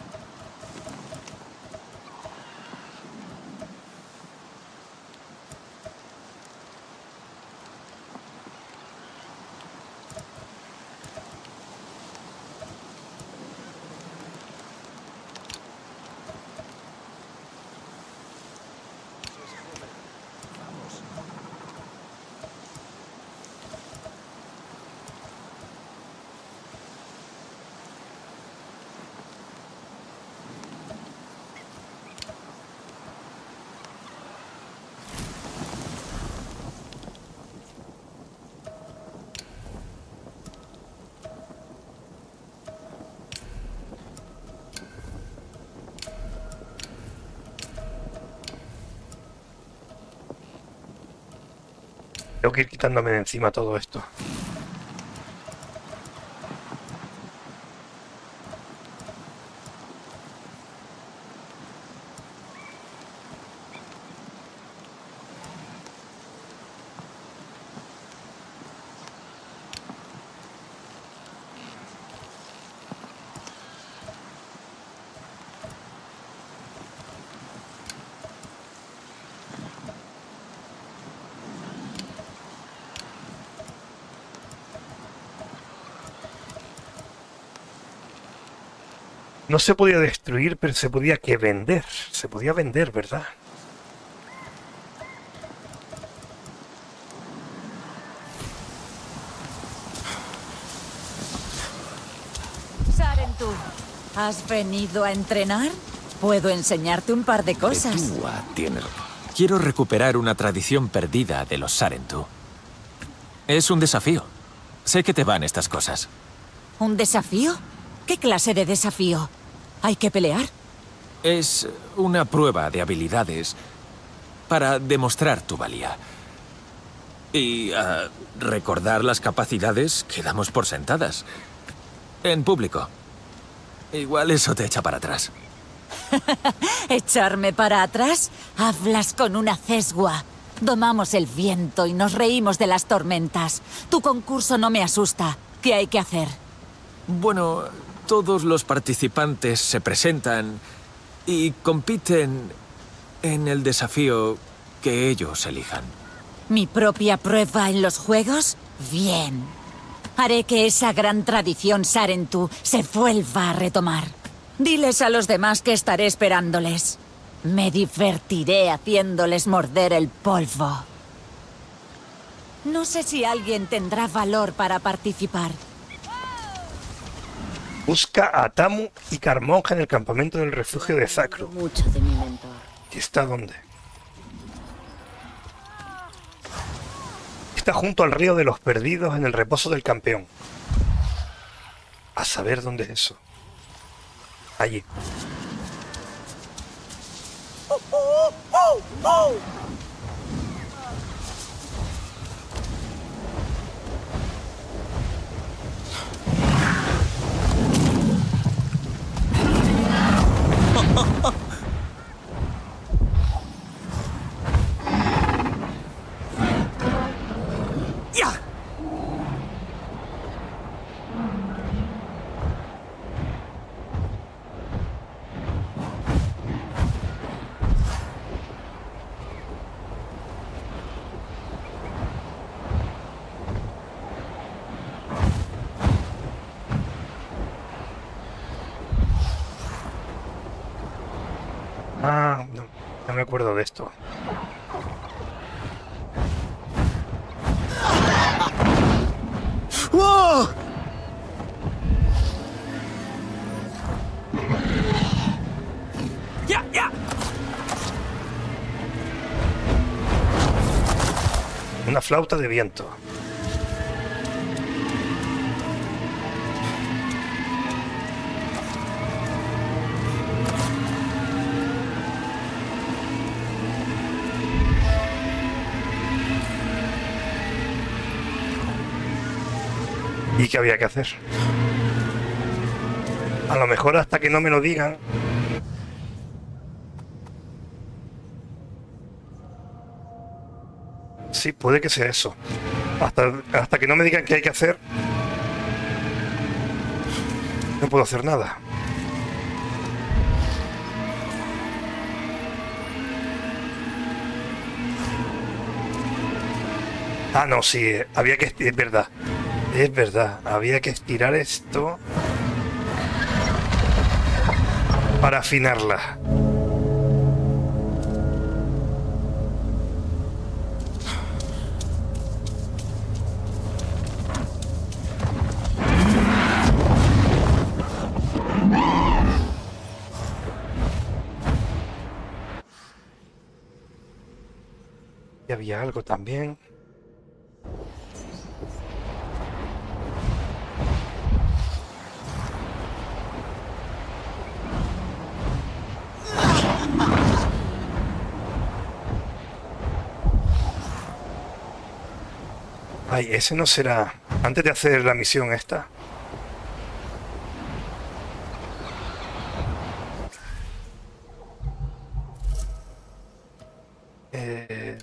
Tengo que ir quitándome de encima todo esto. No se podía destruir, pero se podía que vender. Se podía vender, ¿verdad? Sarentu, ¿has venido a entrenar? Puedo enseñarte un par de cosas. Etua tiene... Quiero recuperar una tradición perdida de los Sarentu. Es un desafío. Sé que te van estas cosas. ¿Un desafío? ¿Qué clase de desafío? ¿Hay que pelear? Es una prueba de habilidades para demostrar tu valía. Y uh, recordar las capacidades que damos por sentadas. En público. Igual eso te echa para atrás. ¿Echarme para atrás? Hablas con una cesgua. Domamos el viento y nos reímos de las tormentas. Tu concurso no me asusta. ¿Qué hay que hacer? Bueno, todos los participantes se presentan y compiten en el desafío que ellos elijan. ¿Mi propia prueba en los juegos? Bien. Haré que esa gran tradición Sarentu se vuelva a retomar. Diles a los demás que estaré esperándoles. Me divertiré haciéndoles morder el polvo. No sé si alguien tendrá valor para participar. Busca a Tamu y Carmonja en el campamento del refugio de Zacru. Mucho de mi mentor. ¿Y está dónde? Está junto al río de los perdidos en el reposo del campeón. A saber dónde es eso. Allí. ¡Oh, oh, oh, oh! ¡Ya! Ah, no, no me acuerdo de esto. ¡Wow! ¡Ya, ya! Una flauta de viento. ¿Y qué había que hacer? A lo mejor hasta que no me lo digan. Sí, puede que sea eso. Hasta, hasta que no me digan qué hay que hacer, no puedo hacer nada. Ah, no, sí, había que... Es verdad. Es verdad. Había que estirar esto para afinarla. Y había algo también. Ay, ese no será... Antes de hacer la misión esta. Eh...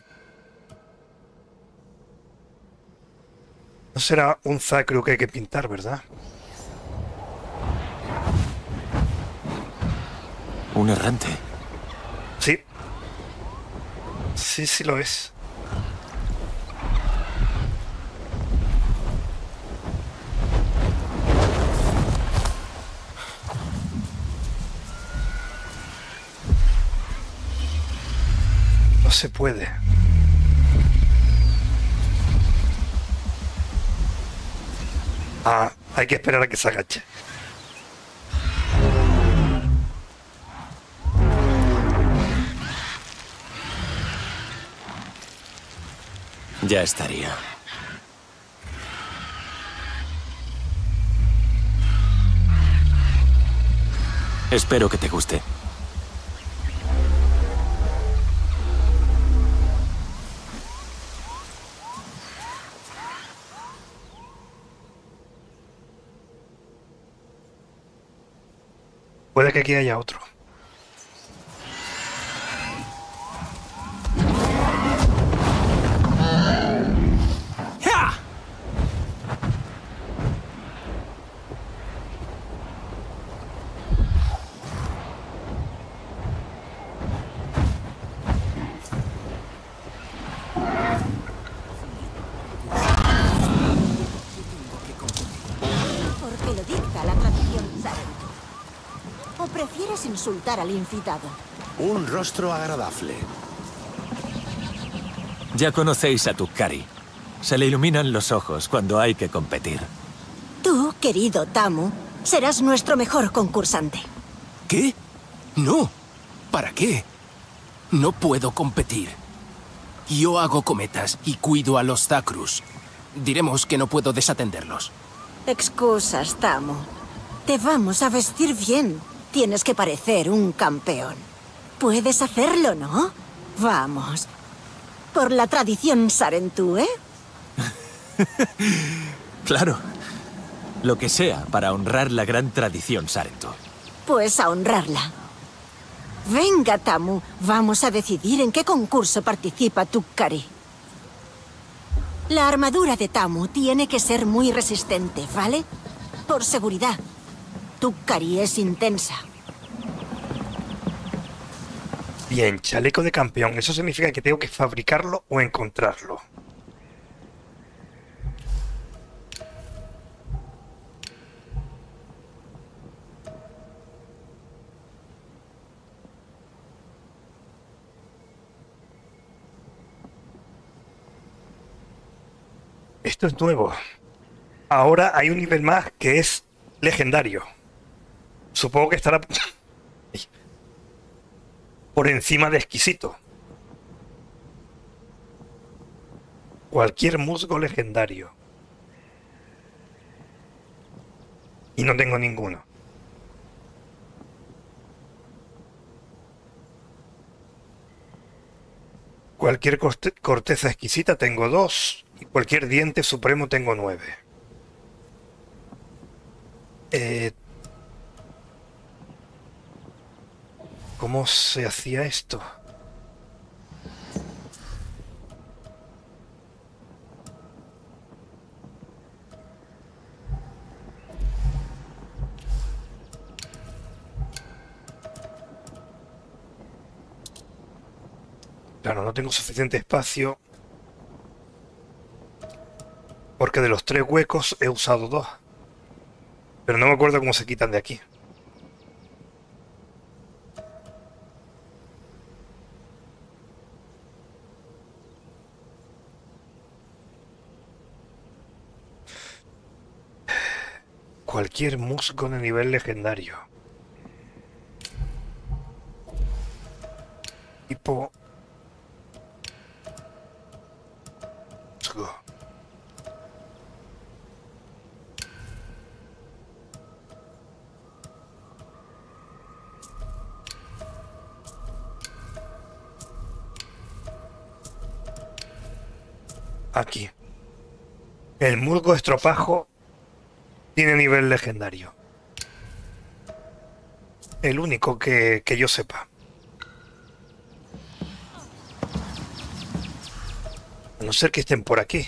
No será un Zacru que hay que pintar, ¿verdad? ¿Un errante? Sí. Sí, sí lo es. No se puede. Ah, hay que esperar a que se agache. Ya estaría. Espero que te guste. Puede que aquí haya otro. Porque lo dicta la tradición Sarentu. ¿O prefieres insultar al incitado? Un rostro agradable. Ya conocéis a Tukkari. Se le iluminan los ojos cuando hay que competir. Tú, querido Tamu, serás nuestro mejor concursante. ¿Qué? No. ¿Para qué? No puedo competir. Yo hago cometas y cuido a los Zacrus. Diremos que no puedo desatenderlos. Excusas, Tamu. Te vamos a vestir bien. Tienes que parecer un campeón. Puedes hacerlo, ¿no? Vamos. Por la tradición Sarentu, ¿eh? Claro. Lo que sea para honrar la gran tradición Sarentu. Pues a honrarla. Venga, Tamu. Vamos a decidir en qué concurso participa Tukkari. La armadura de Tamu tiene que ser muy resistente, ¿vale? Por seguridad. Tukkari es intensa. Bien, chaleco de campeón. Eso significa que tengo que fabricarlo o encontrarlo. Esto es nuevo. Ahora hay un nivel más que es legendario. Supongo que estará por encima de exquisito. Cualquier musgo legendario. Y no tengo ninguno. Cualquier corteza exquisita tengo dos. Y cualquier diente supremo tengo nueve. Eh, ¿Cómo se hacía esto? Claro, no tengo suficiente espacio porque de los tres huecos he usado dos. Pero no me acuerdo cómo se quitan de aquí. Cualquier musgo de nivel legendario. Tipo... musgo. Aquí. El musgo estropajo tiene nivel legendario. El único que, que yo sepa. A no ser que estén por aquí.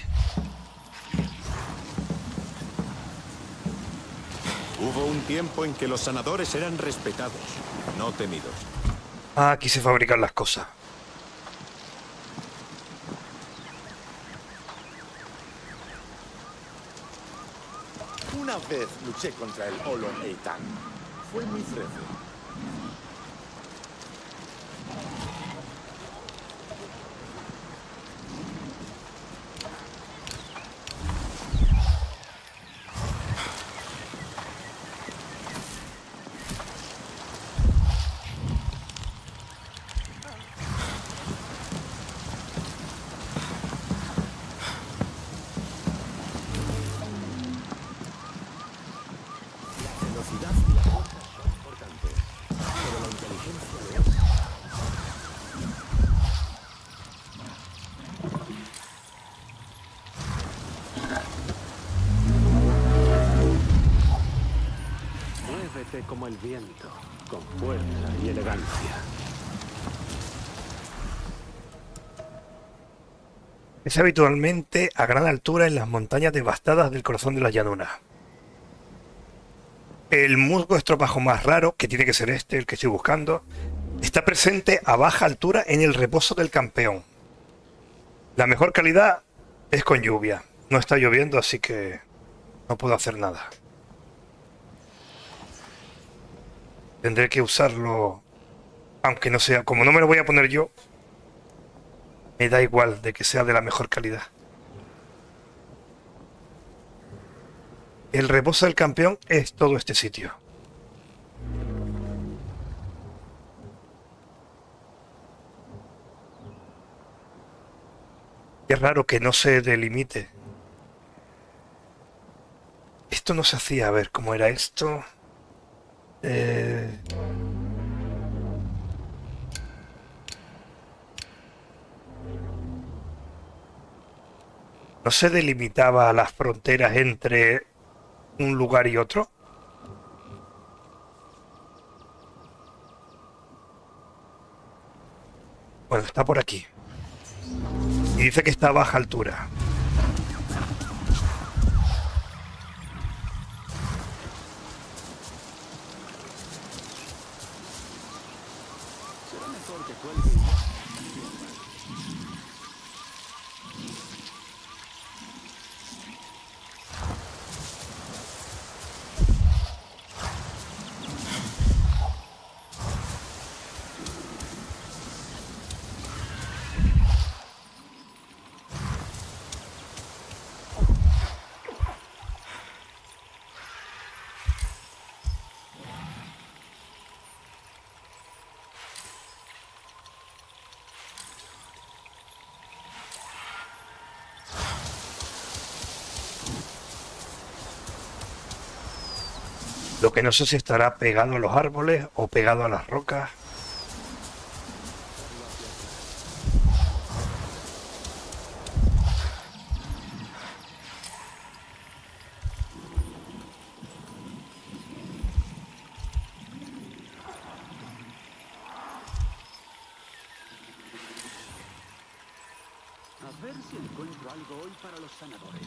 Hubo un tiempo en que los sanadores eran respetados, no temidos. Ah, aquí se fabrican las cosas. Una vez luché contra el Olo Eitan. Fue muy breve. Como el viento, con fuerza y elegancia. Es habitualmente a gran altura en las montañas devastadas del corazón de la llanura. El musgo estropajo más raro, que tiene que ser este, el que estoy buscando, está presente a baja altura en el reposo del campeón. La mejor calidad es con lluvia. No está lloviendo, así que no puedo hacer nada. Tendré que usarlo, aunque no sea, como no me lo voy a poner yo, me da igual de que sea de la mejor calidad. El reposo del campeón es todo este sitio. Es raro que no se delimite. Esto no se hacía, a ver cómo era esto. Eh... ¿No se delimitaba las fronteras entre un lugar y otro? Bueno, está por aquí. Y dice que está a baja altura. Lo que no sé si estará pegado a los árboles o pegado a las rocas. ver si encuentro algo hoy para los sanadores.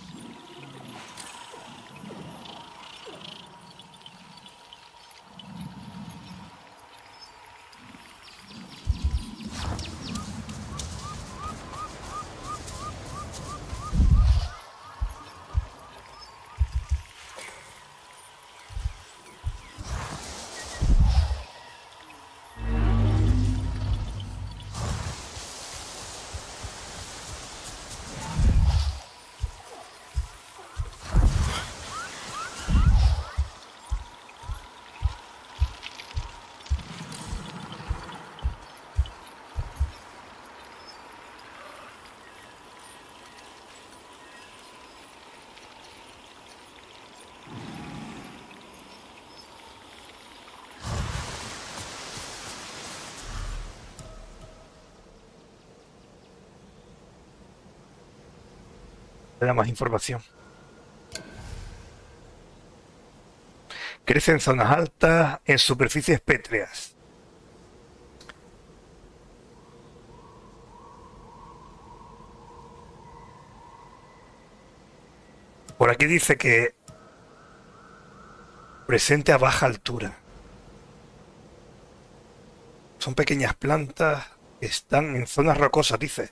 Me da más información. Crece en zonas altas, en superficies pétreas. Por aquí dice que presente a baja altura. Son pequeñas plantas que están en zonas rocosas, dice.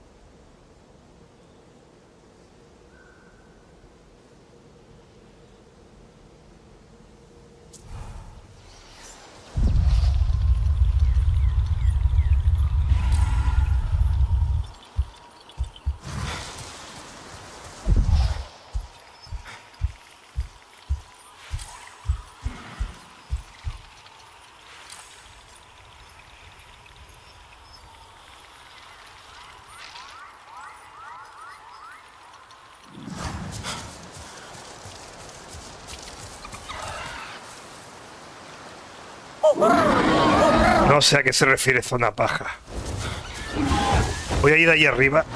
No sé a qué se refiere zona paja. Voy a ir ahí arriba.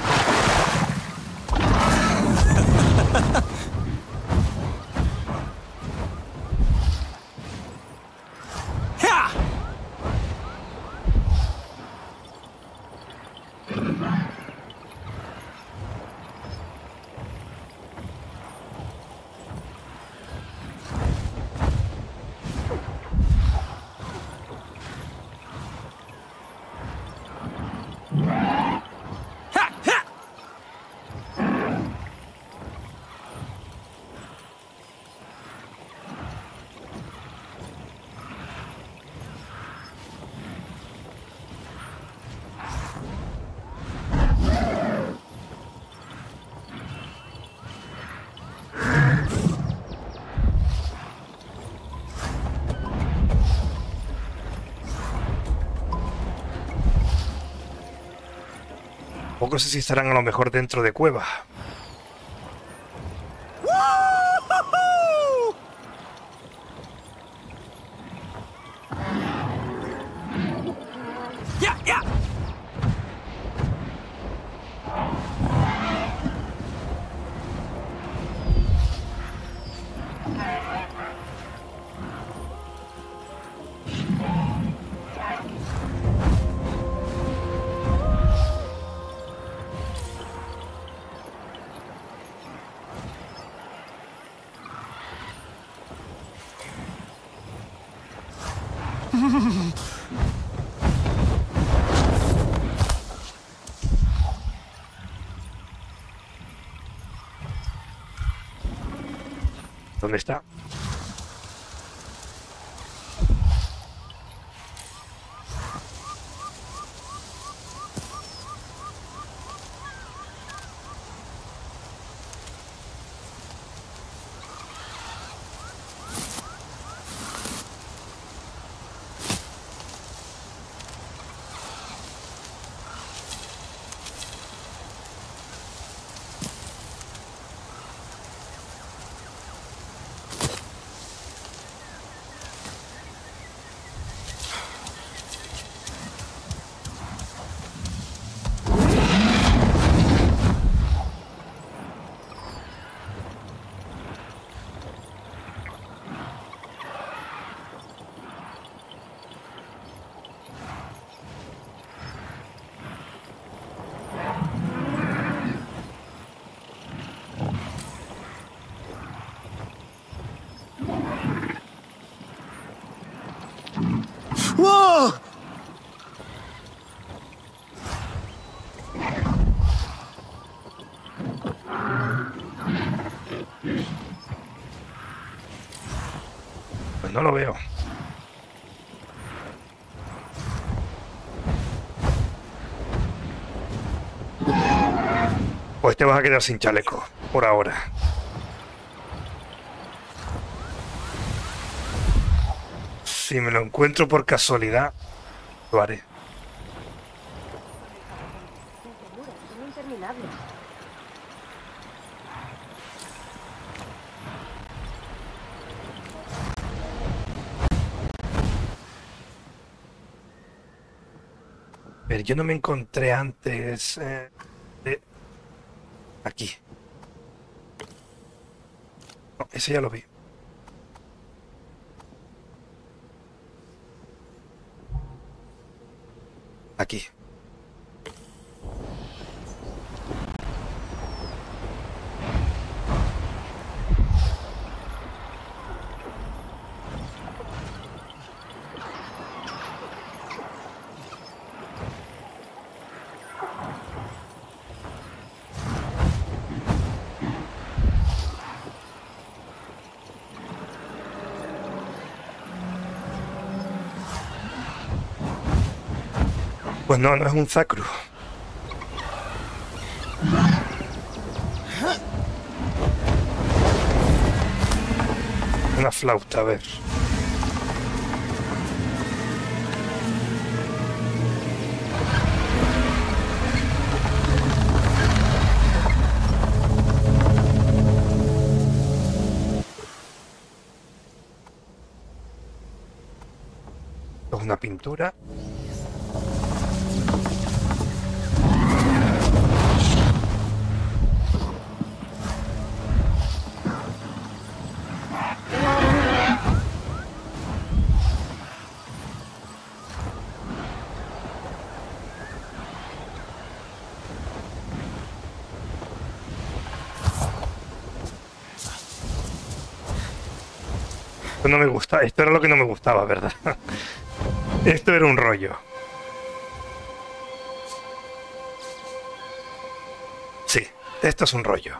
Tampoco sé si estarán a lo mejor dentro de cuevas. ¡Ya, ya! ¿Dónde está? no lo veo. Pues te vas a quedar sin chaleco, por ahora. Si me lo encuentro por casualidad, lo haré. Pero yo no me encontré antes... Eh, de... Aquí. No, ese ya lo vi. Aquí. Pues no, no es un Zacru. Una flauta, a ver. Es una pintura. No me gusta, esto era lo que no me gustaba, ¿verdad? Esto era un rollo. Sí, esto es un rollo.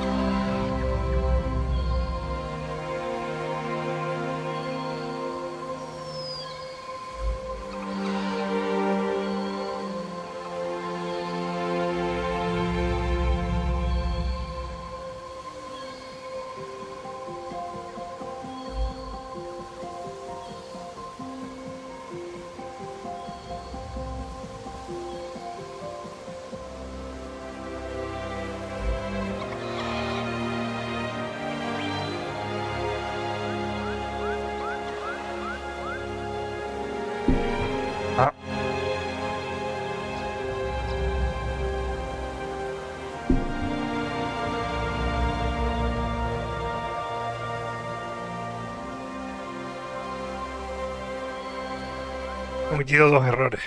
Ah. He cometido dos errores.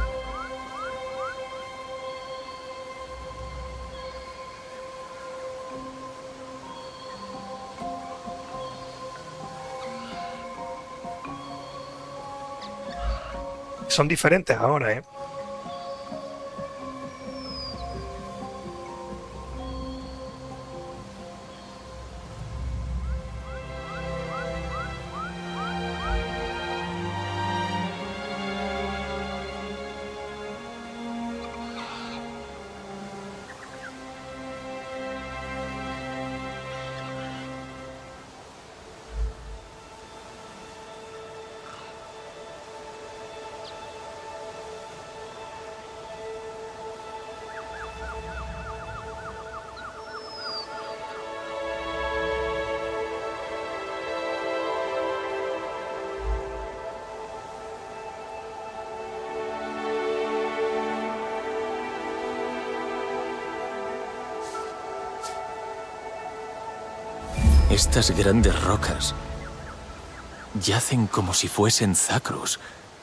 Son diferentes ahora, ¿eh? Estas grandes rocas yacen como si fuesen Zacrus.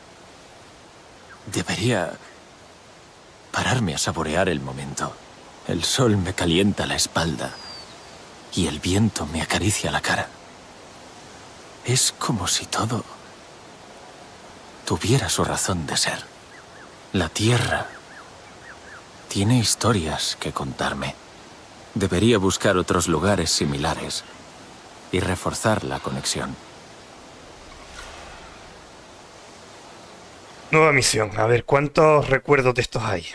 Debería pararme a saborear el momento. El sol me calienta la espalda y el viento me acaricia la cara. Es como si todo tuviera su razón de ser. La tierra tiene historias que contarme. Debería buscar otros lugares similares y reforzar la conexión. Nueva misión. A ver, ¿cuántos recuerdos de estos hay?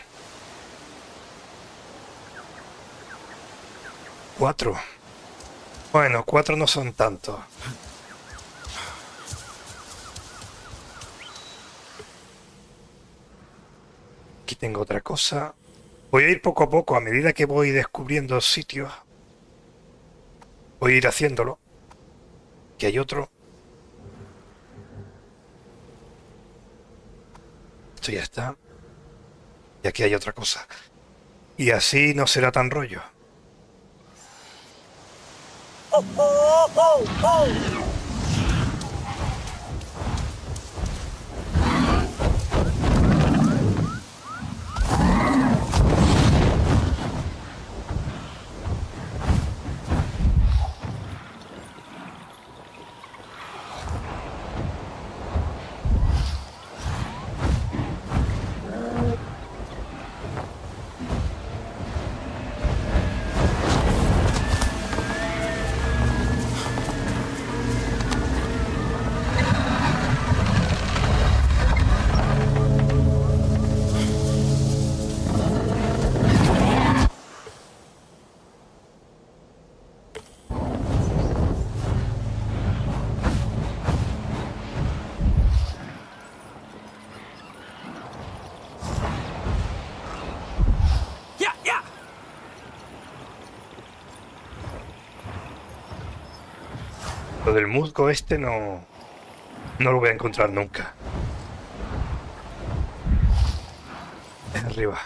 Cuatro. Bueno, cuatro no son tantos. Aquí tengo otra cosa. Voy a ir poco a poco, a medida que voy descubriendo sitios. Voy a ir haciéndolo. Aquí hay otro. Esto ya está. Y aquí hay otra cosa. Y así no será tan rollo. Oh, oh, oh, oh. Lo del musgo este no... No lo voy a encontrar nunca. Es arriba.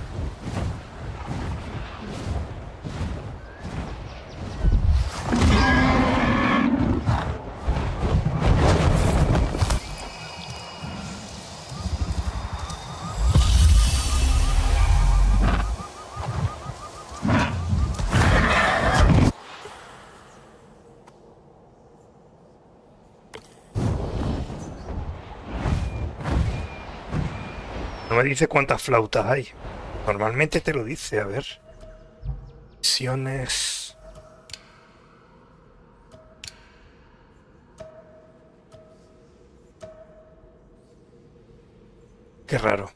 No me dice cuántas flautas hay. Normalmente te lo dice, a ver. Misiones. Qué raro.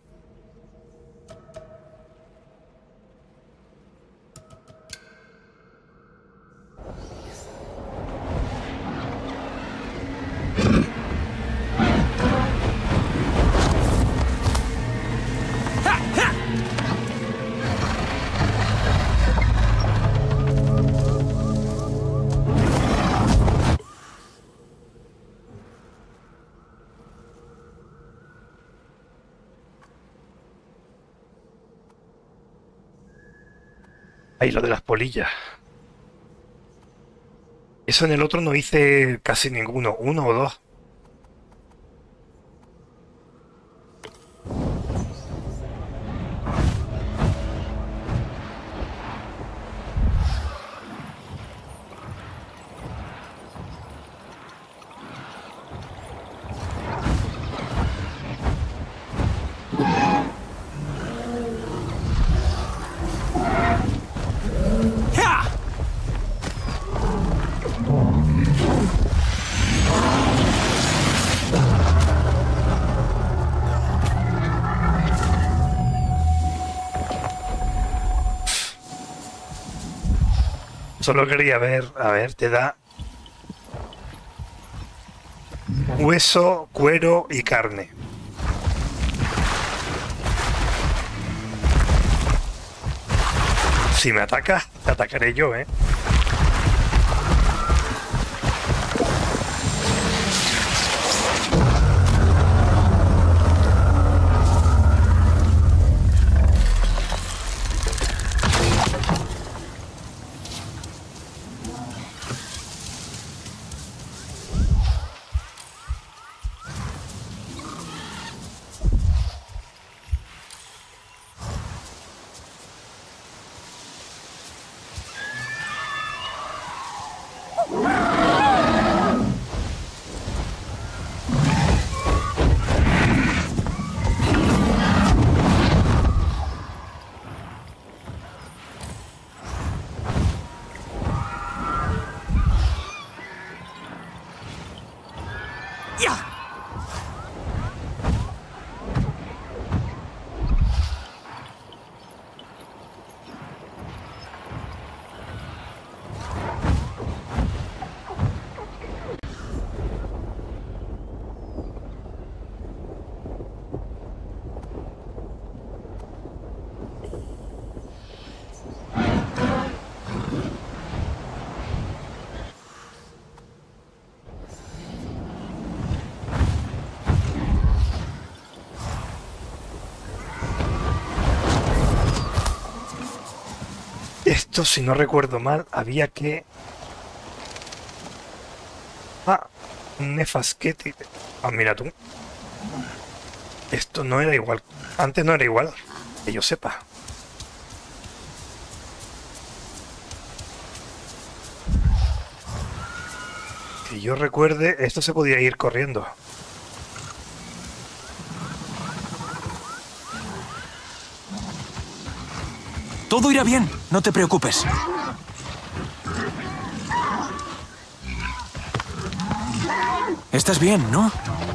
Ahí lo de las polillas. Eso en el otro no hice casi ninguno, uno o dos. Solo quería ver, a ver, te da hueso, cuero y carne. Si me atacas, te atacaré yo, ¿eh? esto, si no recuerdo mal, había que... Ah, Nefasquete. Ah, mira tú. Esto no era igual. Antes no era igual, que yo sepa. Que yo recuerde, esto se podía ir corriendo. Todo irá bien, no te preocupes. Estás bien, ¿no?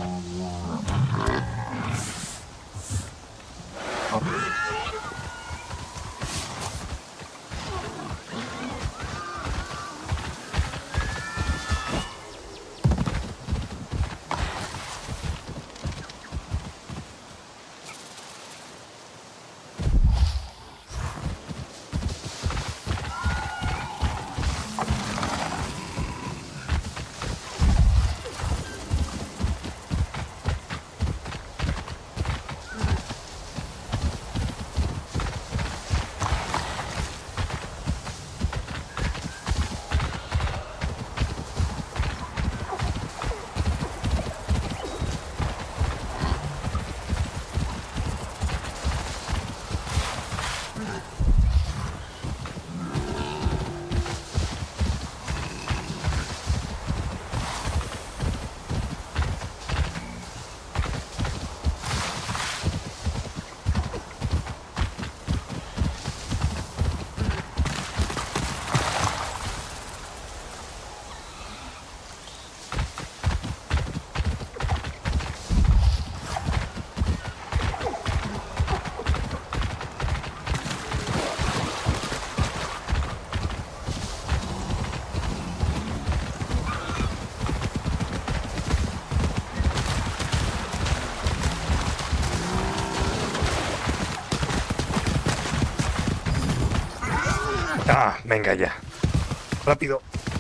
Ah, venga ya. Rápido.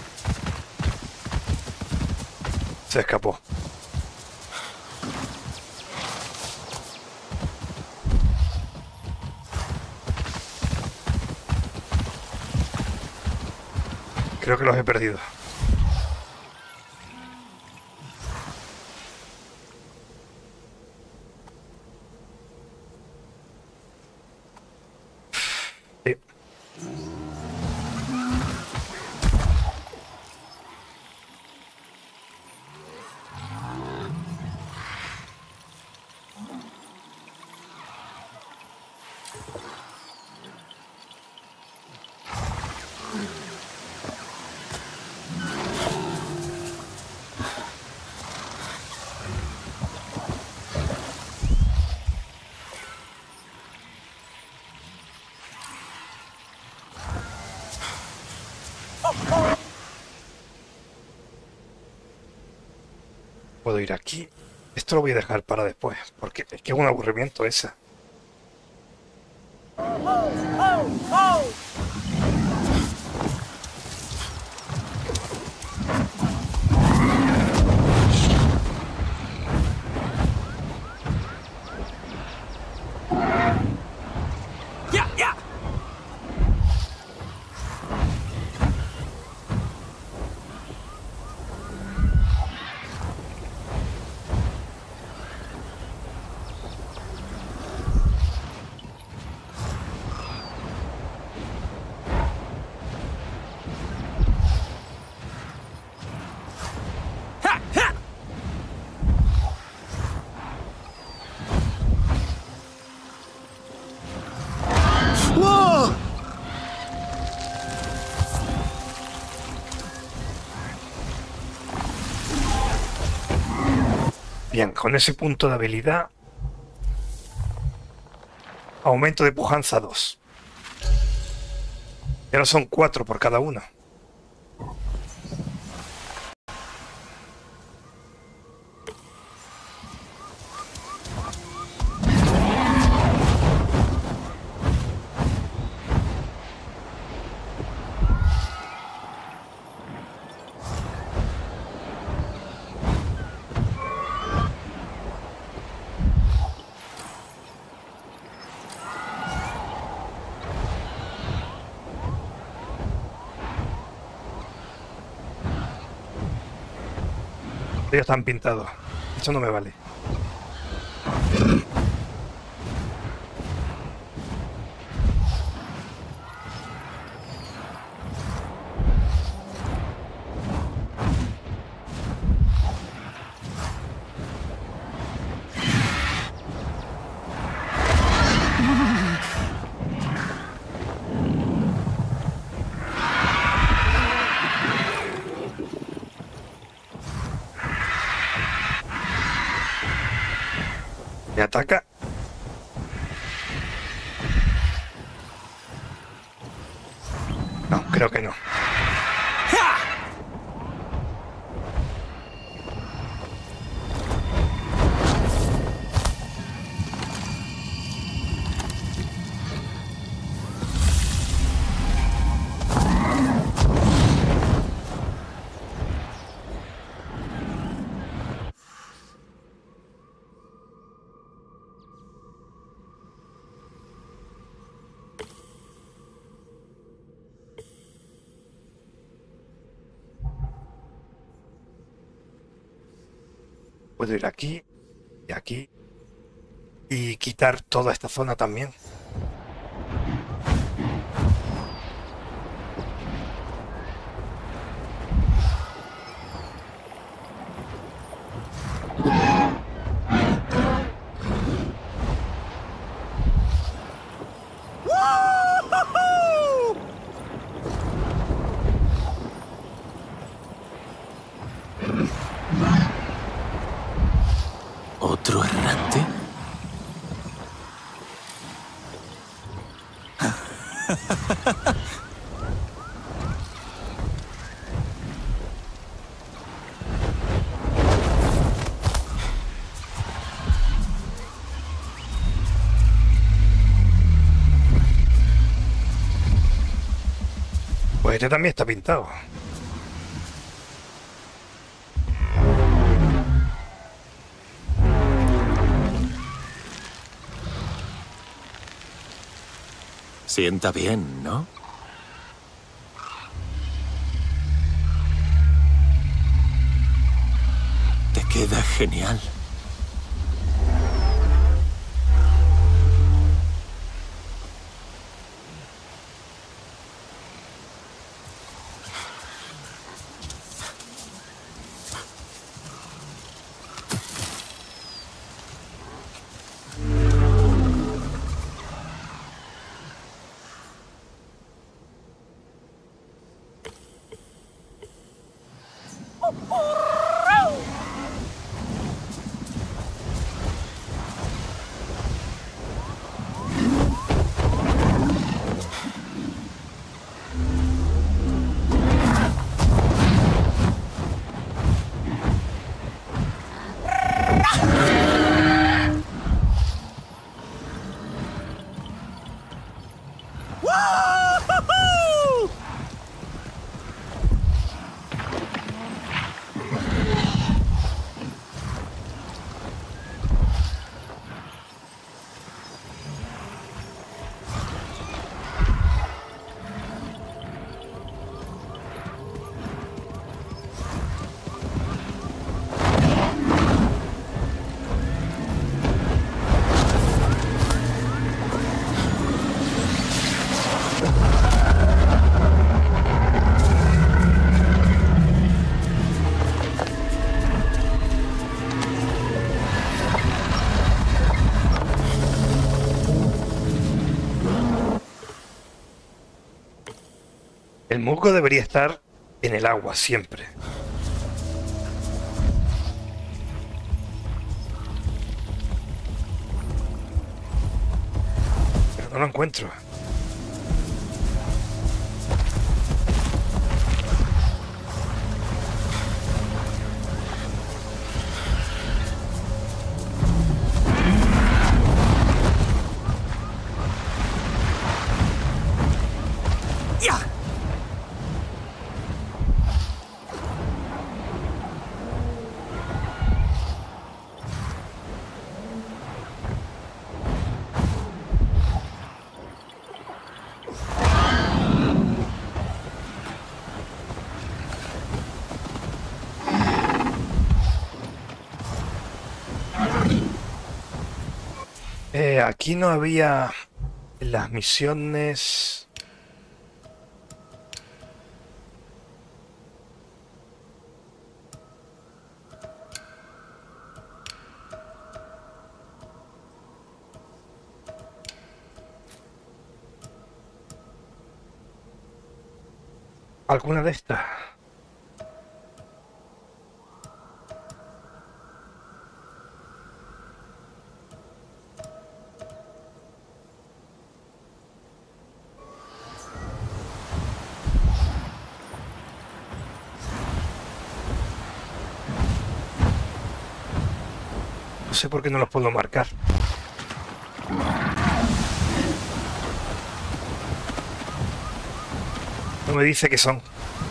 Se escapó. Creo que los he perdido. Sí. Puedo ir aquí. Esto lo voy a dejar para después, porque es que es un aburrimiento esa. ¡Ya, ya! Bien, con ese punto de habilidad, aumento de pujanza dos. Y ahora son cuatro por cada uno. Ellos están pintados. Eso no me vale. ¿Me ataca? No, creo que no. Puedo ir aquí y aquí y quitar toda esta zona también. ¿Otro errante? Pues este también está pintado. Sienta bien, ¿no? Te queda genial. El musgo debería estar en el agua siempre. Pero no lo encuentro. Eh, aquí no había las misiones. ¿Alguna de estas? No sé por qué no los puedo marcar. No me dice qué son.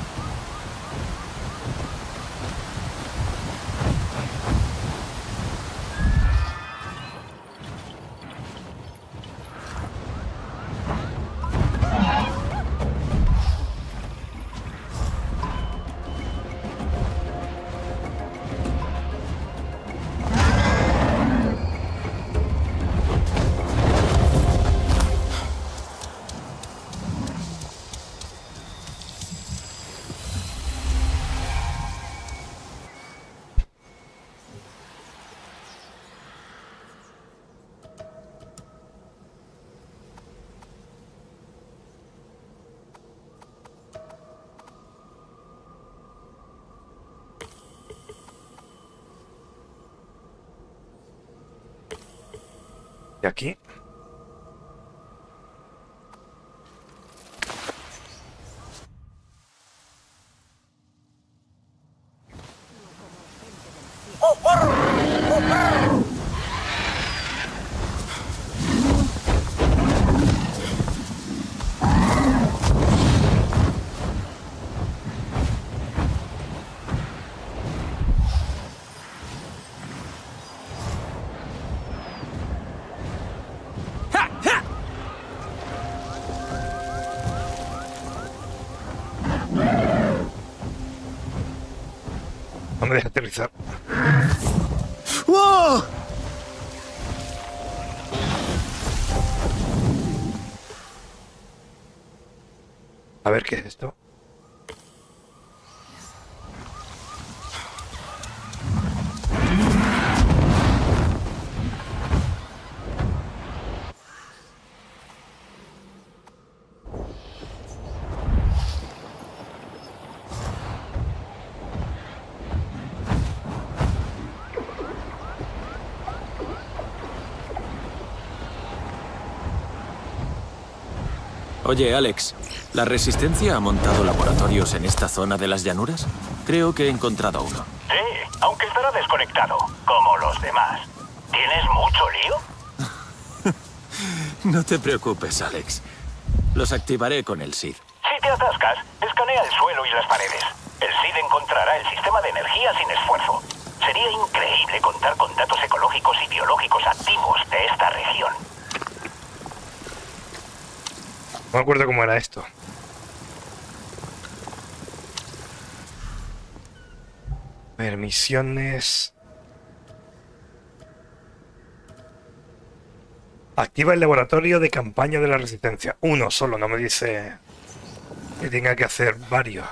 Y aquí. No me deja aterrizar. ¡Wow! A ver qué es esto. Oye, Alex, ¿la Resistencia ha montado laboratorios en esta zona de las llanuras? Creo que he encontrado uno. Sí, aunque estará desconectado, como los demás. ¿Tienes mucho lío? No te preocupes, Alex. Los activaré con el S I D. Si te atascas, escanea el suelo y las paredes. El S I D encontrará el sistema de energía sin esfuerzo. Sería increíble contar con datos ecológicos y biológicos activos de esta región. No me acuerdo cómo era esto. A ver, misiones. Activa el laboratorio de campaña de la Resistencia. Uno solo, no me dice que tenga que hacer varios.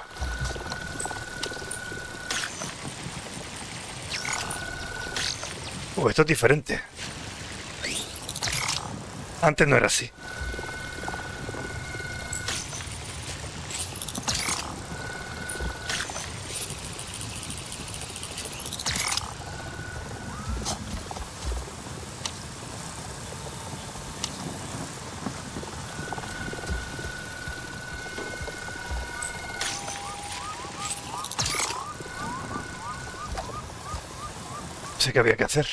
Uh, esto es diferente. Antes no era así. No sé qué había que hacer.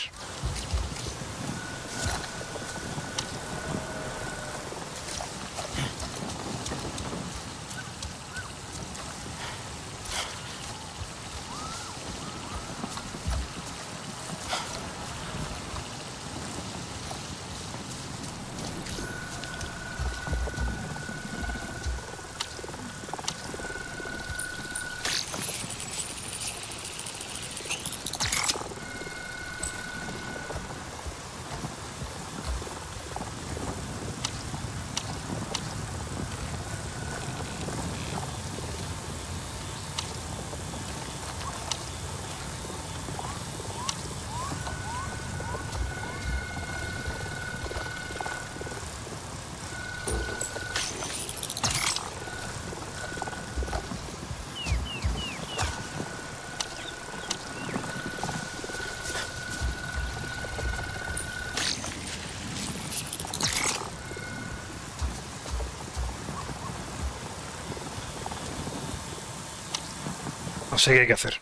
No sé qué hay que hacer.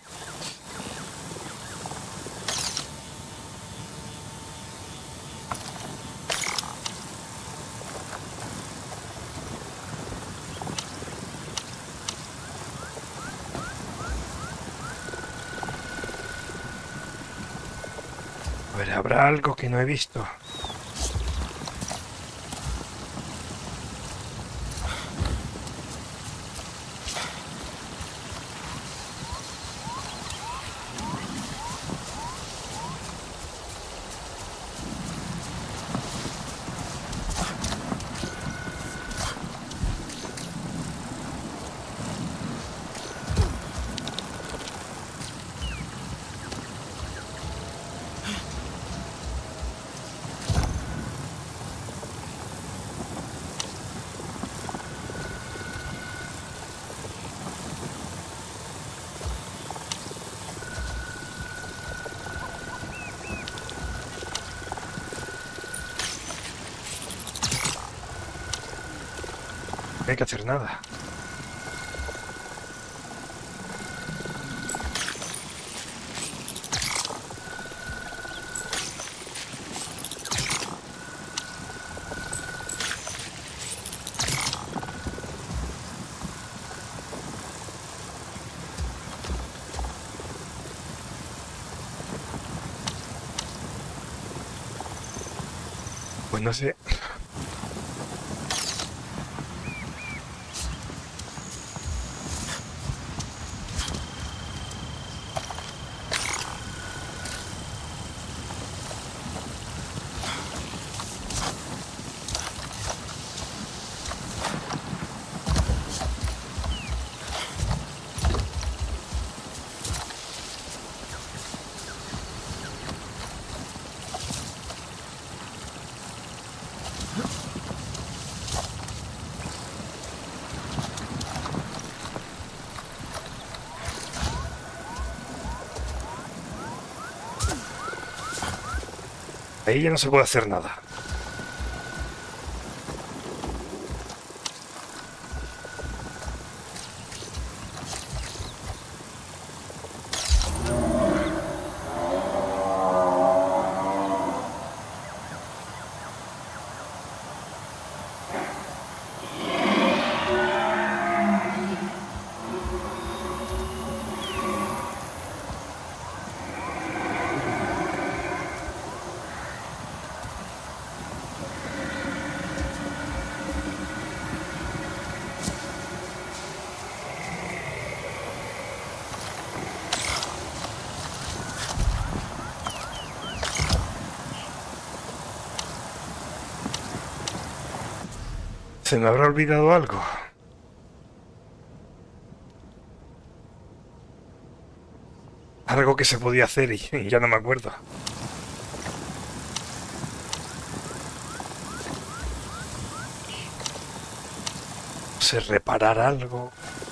A ver, ¿habrá algo que no he visto? No hay que hacer nada. Pues no sé. Ahí ya no se puede hacer nada. ¿Se me habrá olvidado algo? Algo que se podía hacer y, y ya no me acuerdo. No sé, reparar algo.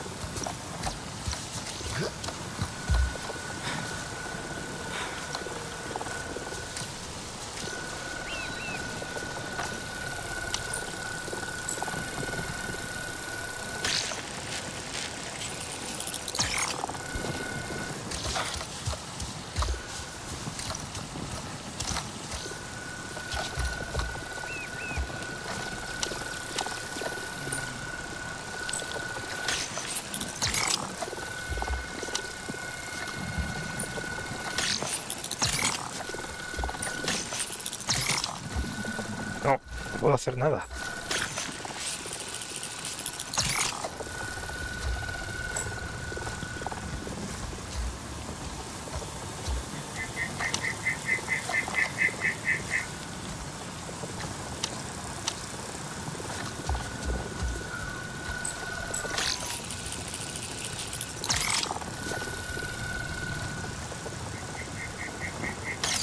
No, no puedo hacer nada.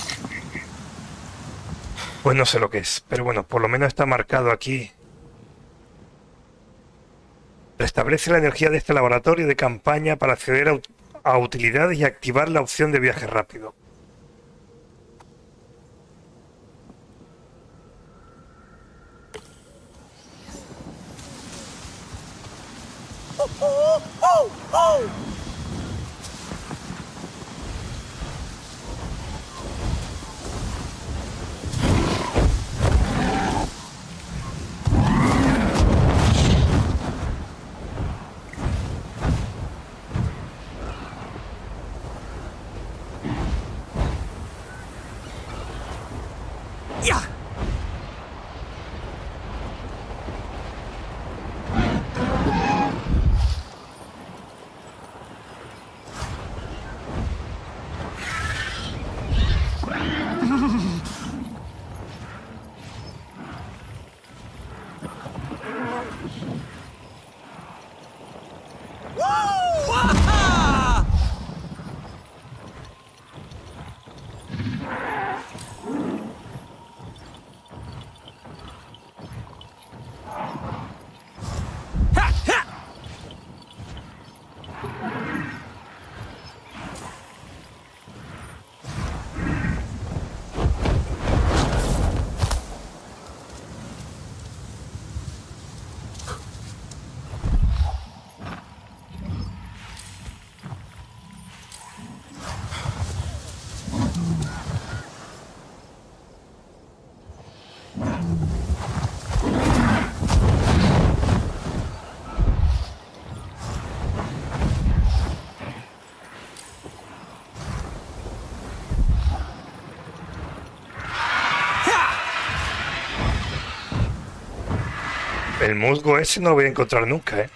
Pues no sé lo que es, pero bueno, por lo menos está marcado aquí establece la energía de este laboratorio de campaña para acceder a, a utilidades y activar la opción de viaje rápido. Oh, oh, oh. ¡Ya! El musgo ese no lo voy a encontrar nunca, ¿eh?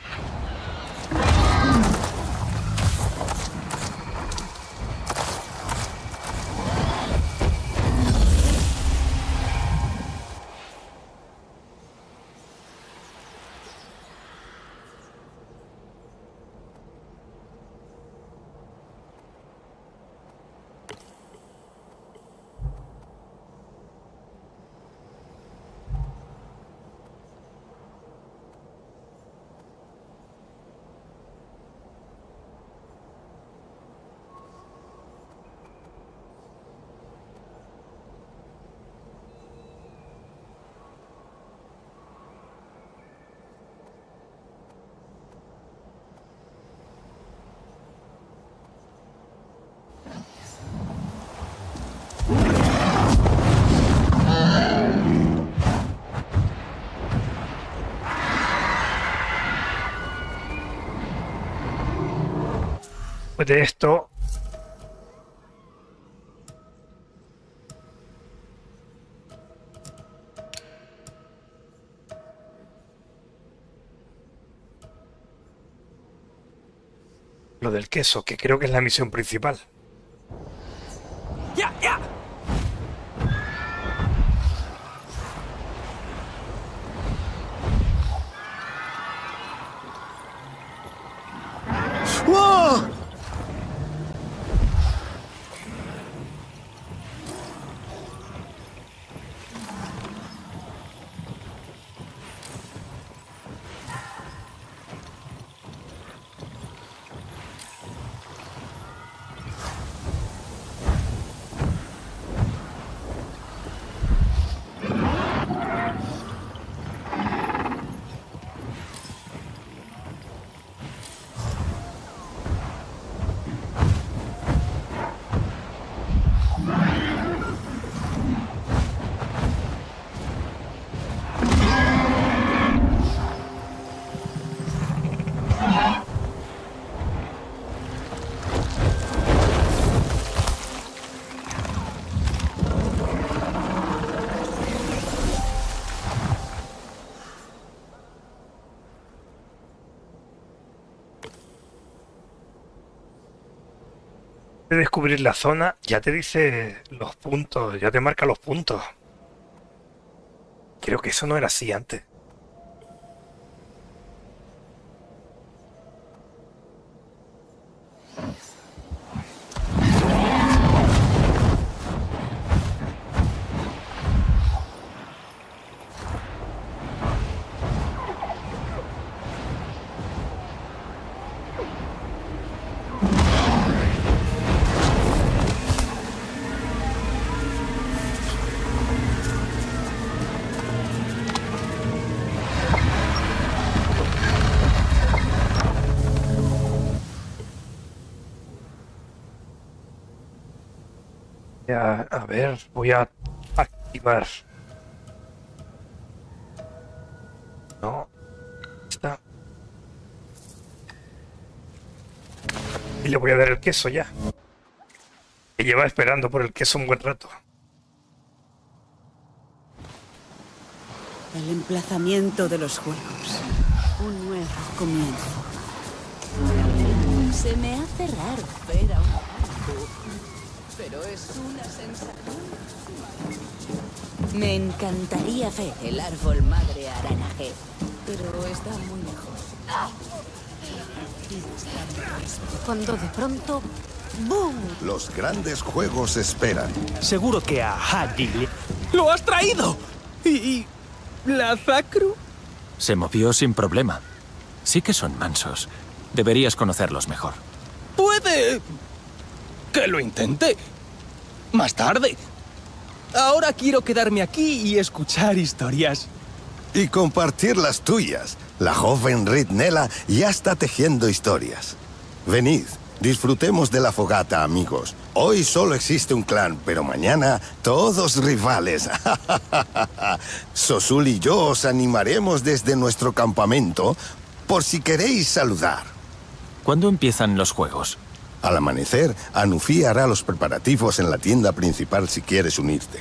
Pues de esto lo del queso, que creo que es la misión principal. ¡Ya, ya! ¡Wow! De descubrir la zona, ya te dice los puntos, ya te marca los puntos. Creo que eso no era así antes. a, a ver, voy a activar. No. Está. Y le voy a dar el queso ya. Que lleva esperando por el queso un buen rato. El emplazamiento de los juegos. Un nuevo comienzo. Se me hace raro ver a un gato, pero es una sensación. Me encantaría ver el árbol madre Aranaje, pero está muy lejos. Cuando de pronto... ¡Boom! Los grandes juegos esperan. Seguro que a Hadi ¡lo has traído! ¿Y, y la Zacru? Se movió sin problema. Sí que son mansos. Deberías conocerlos mejor. ¡Puede! ¡Que lo intente! Más tarde. Ahora quiero quedarme aquí y escuchar historias. Y compartir las tuyas. La joven Ritnella ya está tejiendo historias. Venid, disfrutemos de la fogata, amigos. Hoy solo existe un clan, pero mañana todos rivales. Sosul y yo os animaremos desde nuestro campamento por si queréis saludar. ¿Cuándo empiezan los juegos? Al amanecer, Anufi hará los preparativos en la tienda principal si quieres unirte.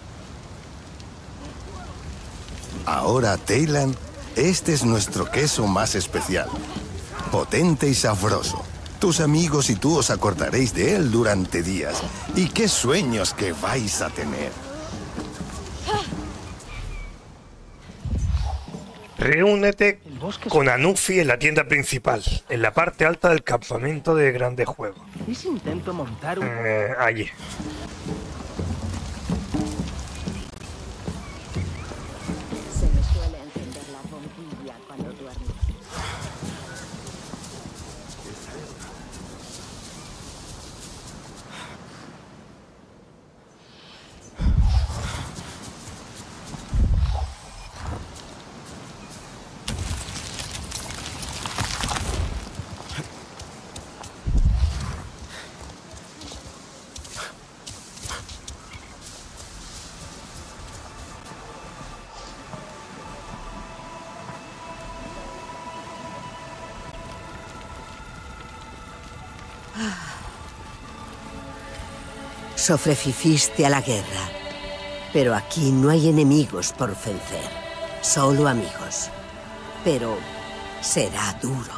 Ahora, Taylan, este es nuestro queso más especial. Potente y sabroso. Tus amigos y tú os acordaréis de él durante días. Y qué sueños que vais a tener. Reúnete con Anufi en la tienda principal, en la parte alta del campamento de grandes juegos. ¿Y si intento montar un...? Eh, allí. Se me suele encender la bombilla cuando duermo. Sobreviviste a la guerra, pero aquí no hay enemigos por vencer, solo amigos. Pero será duro.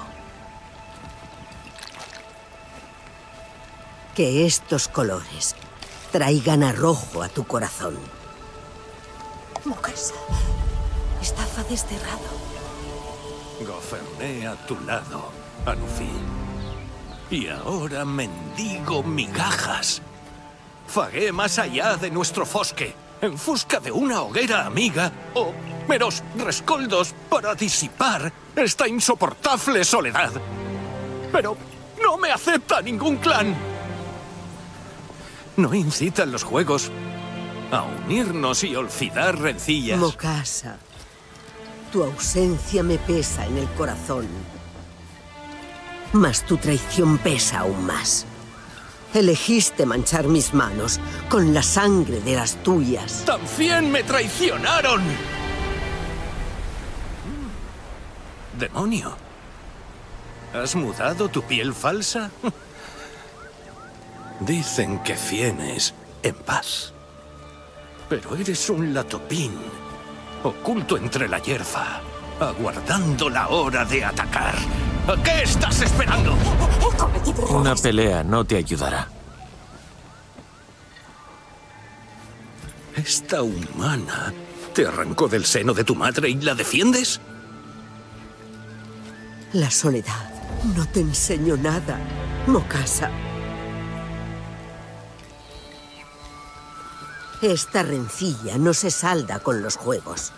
Que estos colores traigan arrojo a tu corazón. Mokasa, estaba desterrado. Goberné a tu lado, Anufi. Y ahora mendigo migajas. Fagué más allá de nuestro fosque, en busca de una hoguera amiga o meros rescoldos para disipar esta insoportable soledad. Pero no me acepta ningún clan. No incitan los juegos a unirnos y olvidar rencillas. Mokasa, tu ausencia me pesa en el corazón. Mas tu traición pesa aún más. Elegiste manchar mis manos con la sangre de las tuyas. ¡También me traicionaron! ¡Demonio! ¿Has mudado tu piel falsa? Dicen que vienes en paz. Pero eres un latopín, oculto entre la hierba, aguardando la hora de atacar. ¿A qué estás esperando? Una pelea no te ayudará. ¿Esta humana te arrancó del seno de tu madre y la defiendes? La soledad no te enseñó nada, Mokasa. Esta rencilla no se salda con los juegos.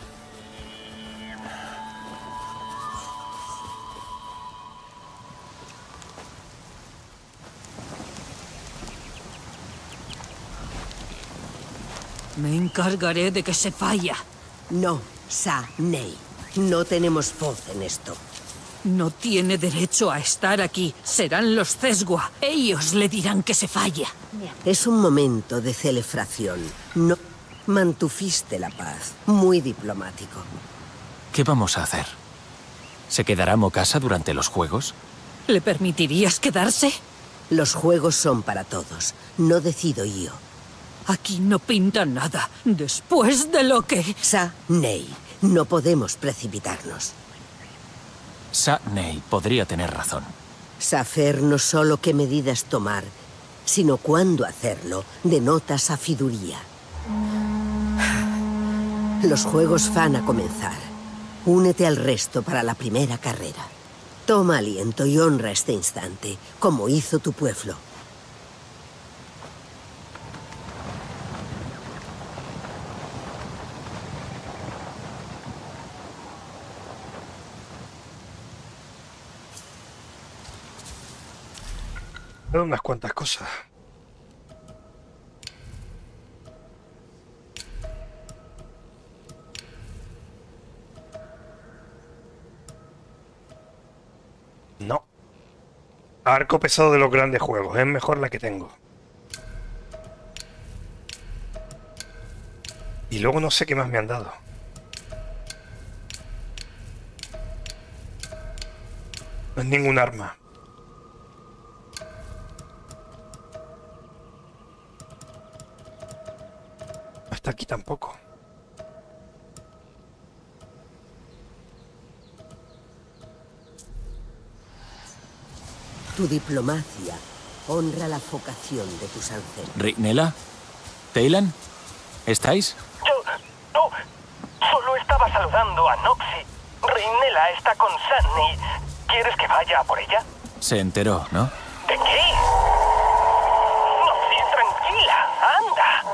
Me encargaré de que se falla. No, Sa Nei. No tenemos voz en esto. No tiene derecho a estar aquí. Serán los Cesgua. Ellos le dirán que se falla. Es un momento de celebración. No mantuviste la paz. Muy diplomático. ¿Qué vamos a hacer? ¿Se quedará Mokasa durante los juegos? ¿Le permitirías quedarse? Los juegos son para todos. No decido yo. Aquí no pinta nada. Después de lo que... Sa Ney, no podemos precipitarnos. Sa Ney podría tener razón. Saber no solo qué medidas tomar, sino cuándo hacerlo, denota sabiduría. Los juegos van a comenzar. Únete al resto para la primera carrera. Toma aliento y honra este instante, como hizo tu pueblo. Unas cuantas cosas. No. Arco pesado de los grandes juegos. Es mejor la que tengo. Y luego no sé qué más me han dado. No es ningún arma. Hasta aquí tampoco. Tu diplomacia honra la vocación de tus ancestros. ¿Reinela? ¿Teylan? ¿Estáis? Yo... no. Solo estaba saludando a Noxy. Reinela está con Sunny. ¿Quieres que vaya a por ella? Se enteró, ¿no? ¿De qué? Noxy, tranquila. Anda.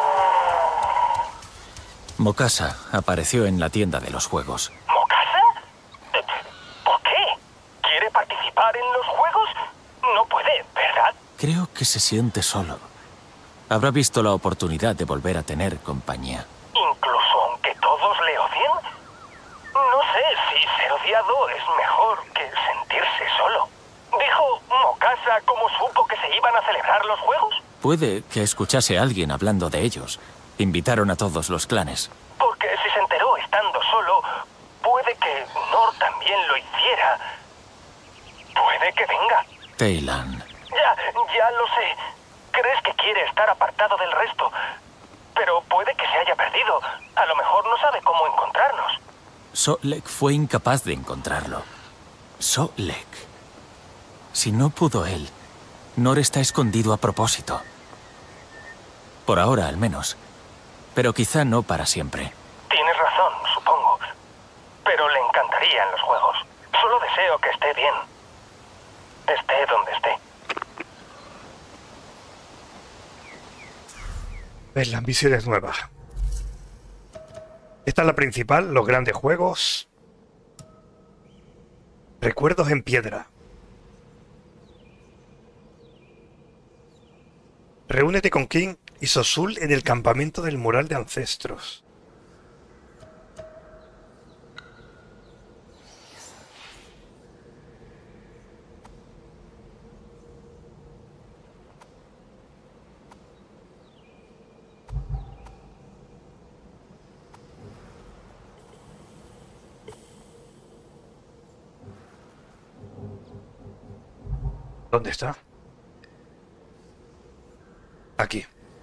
Mokasa apareció en la tienda de los juegos. ¿Mokasa? ¿Por qué? ¿Quiere participar en los juegos? No puede, ¿verdad? Creo que se siente solo. Habrá visto la oportunidad de volver a tener compañía. ¿Incluso aunque todos le odien? No sé si ser odiado es mejor que sentirse solo. ¿Dijo Mokasa cómo supo que se iban a celebrar los juegos? Puede que escuchase a alguien hablando de ellos. Invitaron a todos los clanes. Porque si se enteró estando solo, puede que Nor también lo hiciera. Puede que venga. Teylan. Ya, ya lo sé. Crees que quiere estar apartado del resto. Pero puede que se haya perdido. A lo mejor no sabe cómo encontrarnos. Solek fue incapaz de encontrarlo. Solek. Si no pudo él, Nor está escondido a propósito. Por ahora, al menos. Pero quizá no para siempre. Tienes razón, supongo. Pero le encantarían los juegos. Solo deseo que esté bien. Esté donde esté. Ves, la ambición es nueva. Esta es la principal, los grandes juegos. Recuerdos en piedra. Reúnete con King y Sosul en el campamento del mural de ancestros. ¿Dónde está? Aquí.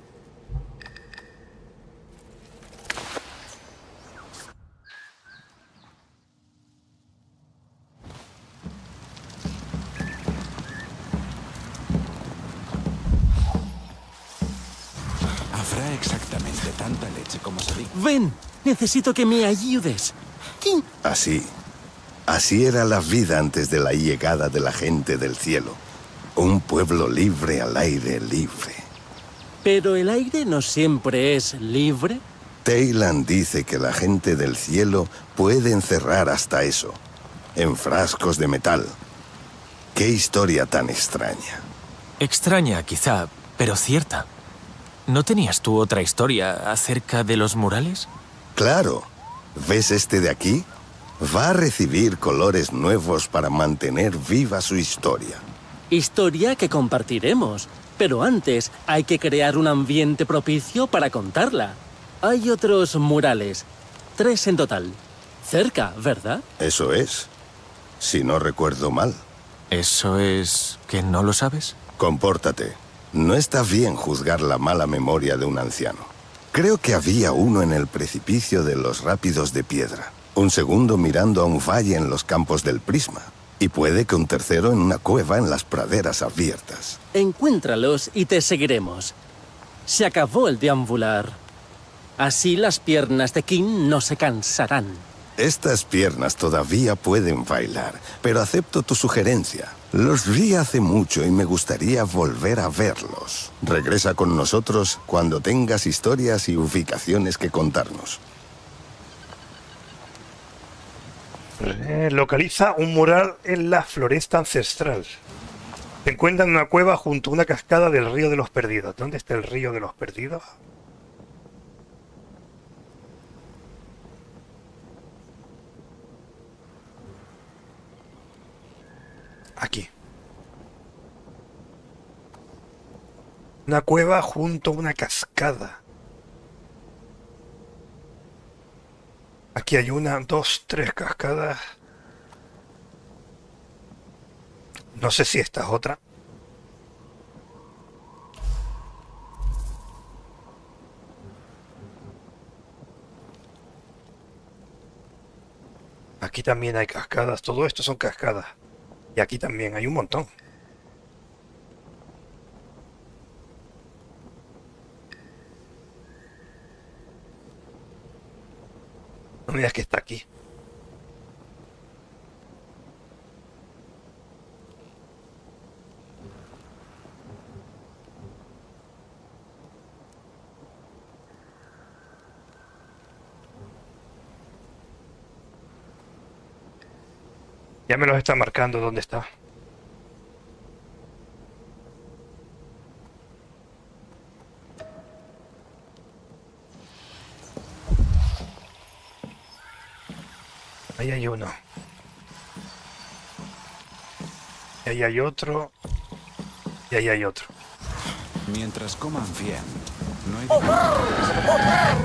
Habrá exactamente tanta leche como se diga. Ven, necesito que me ayudes. ¿Quién? Así. Así era la vida antes de la llegada de la gente del cielo. Un pueblo libre al aire libre. ¿Pero el aire no siempre es libre? Teylan dice que la gente del cielo puede encerrar hasta eso, en frascos de metal. Qué historia tan extraña. Extraña, quizá, pero cierta. ¿No tenías tú otra historia acerca de los murales? Claro. ¿Ves este de aquí? Va a recibir colores nuevos para mantener viva su historia. Historia que compartiremos, pero antes hay que crear un ambiente propicio para contarla. Hay otros murales, tres en total. Cerca, ¿verdad? Eso es, si no recuerdo mal. ¿Eso es que no lo sabes? Compórtate. No está bien juzgar la mala memoria de un anciano. Creo que había uno en el precipicio de los rápidos de piedra, un segundo mirando a un valle en los campos del Prisma, y puede que un tercero en una cueva en las praderas abiertas. Encuéntralos y te seguiremos. Se acabó el deambular. Así las piernas de King no se cansarán. Estas piernas todavía pueden bailar, pero acepto tu sugerencia. Los vi hace mucho y me gustaría volver a verlos. Regresa con nosotros cuando tengas historias y ubicaciones que contarnos. Eh, localiza un mural en la floresta ancestral. Se encuentra en una cueva junto a una cascada del río de los perdidos. ¿Dónde está el río de los perdidos? Aquí. Una cueva junto a una cascada. Aquí hay una, dos, tres cascadas. No sé si esta es otra. Aquí también hay cascadas. Todo esto son cascadas. Y aquí también hay un montón. No me digas que está aquí. Ya me los está marcando dónde está. Ahí hay uno. Y ahí hay otro. Y ahí hay otro. Mientras coman bien, no hay...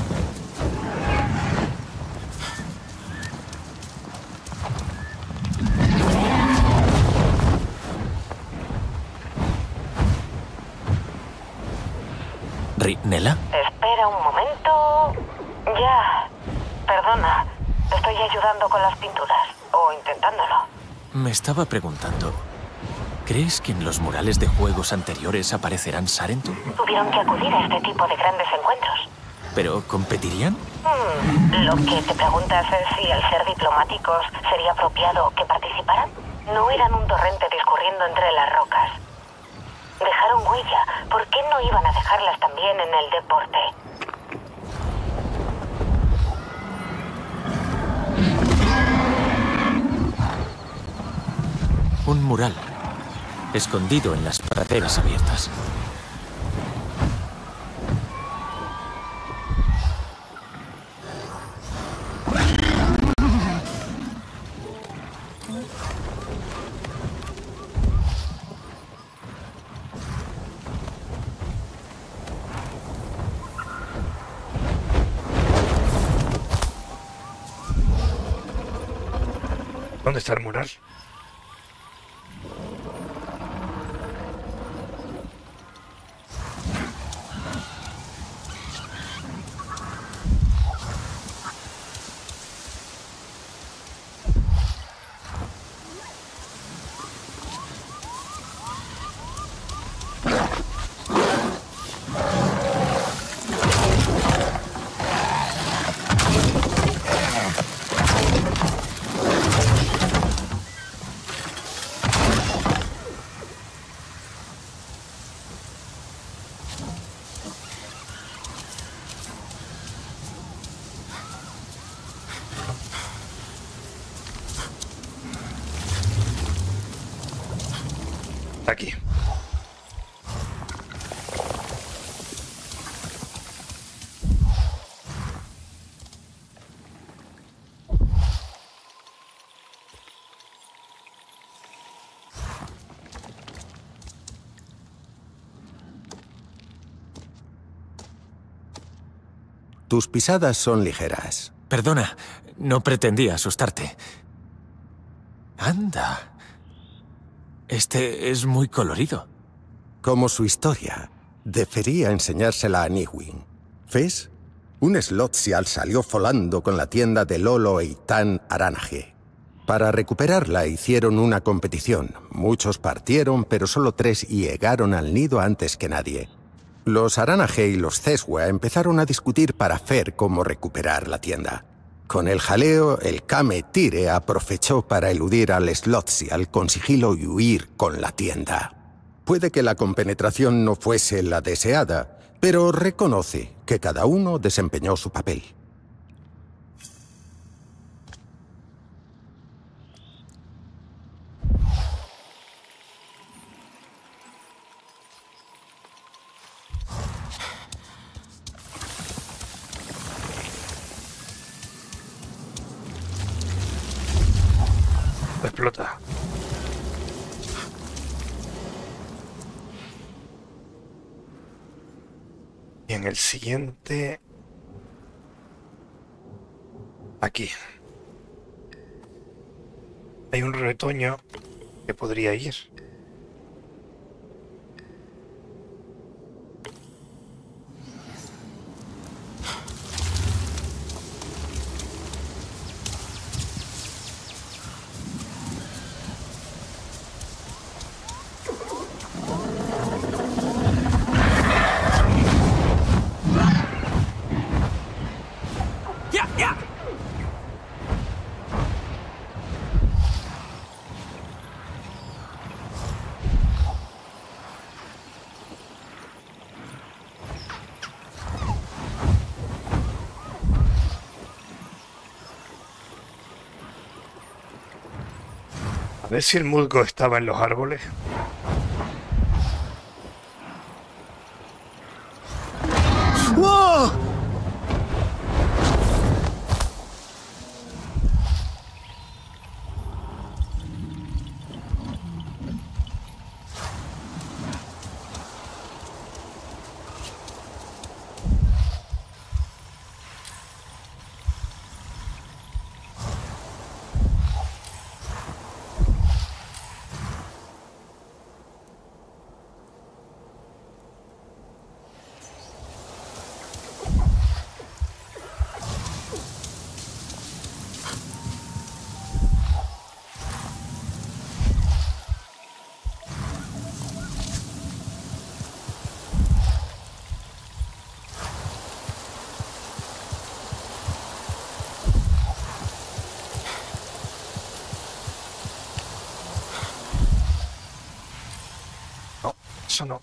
¿Nela? Espera un momento. Ya. Perdona. Estoy ayudando con las pinturas. O intentándolo. Me estaba preguntando, ¿crees que en los murales de juegos anteriores aparecerán Sarentu? Tuvieron que acudir a este tipo de grandes encuentros. ¿Pero competirían? Hmm. Lo que te preguntas es si al ser diplomáticos sería apropiado que participaran. No eran un torrente discurriendo entre las rocas. Dejaron huella. ¿Por qué no iban a dejarlas también en el deporte? Un mural, escondido en las praderas abiertas. ¿Dónde está el mural? Aquí. tus pisadas son ligeras. Perdona, no pretendía asustarte. Anda. Este es muy colorido. Como su historia, debería enseñársela a Niwin. ¿Ves? Un Slotsial salió volando con la tienda de Lolo Eitan Aranaje. Para recuperarla hicieron una competición. Muchos partieron, pero solo tres llegaron al nido antes que nadie. Los Aranaje y los Zeswa empezaron a discutir para ver cómo recuperar la tienda. Con el jaleo, el Kame Tire aprovechó para eludir al Slotsial con sigilo y huir con la tienda. Puede que la compenetración no fuese la deseada, pero reconoce que cada uno desempeñó su papel. Explota. Y en el siguiente... Aquí. Hay un retoño que podría ir. A ver si el musgo estaba en los árboles. ¡Wow! Eso no.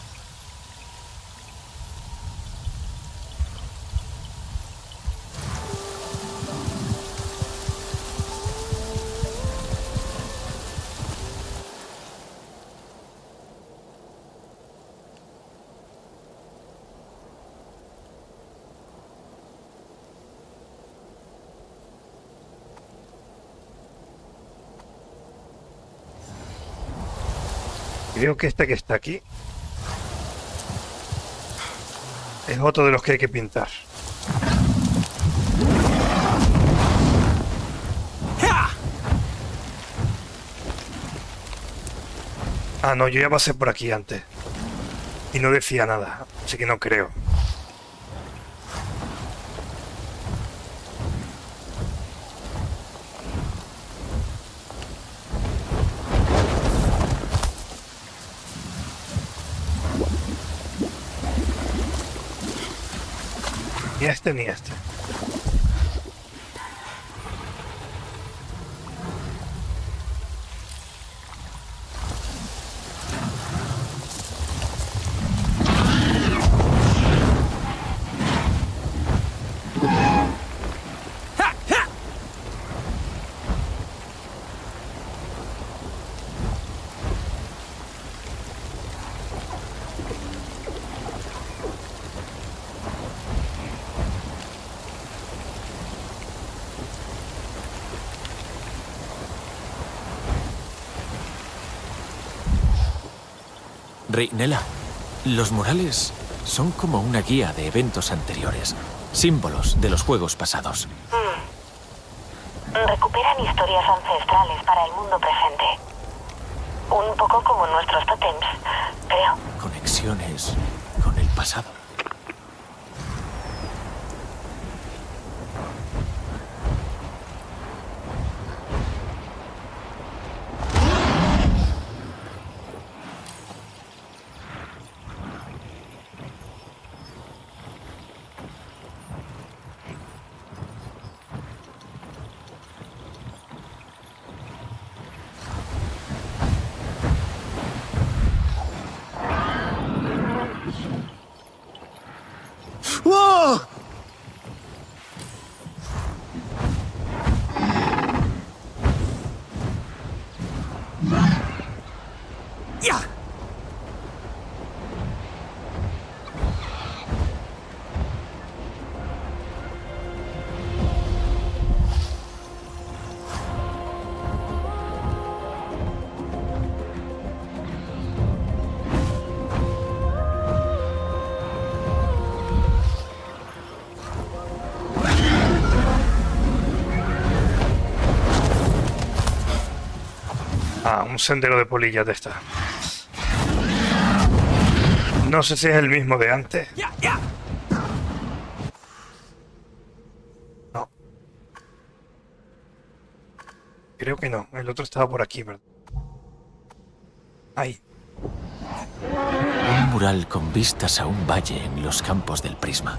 Creo que este que está aquí es otro de los que hay que pintar. Ah, no, yo ya pasé por aquí antes y no decía nada, así que no creo. Ni este ni este. Reinela, los murales son como una guía de eventos anteriores. símbolos de los juegos pasados. Mm. Recuperan historias ancestrales para el mundo presente. Un poco como nuestros tótems, creo. Conexiones con el pasado. ¡Wow! ¡Ya! Ah, un sendero de polillas de esta. No sé si es el mismo de antes. No. Creo que no. El otro estaba por aquí, ¿verdad? Ahí. Un mural con vistas a un valle en los campos del Prisma.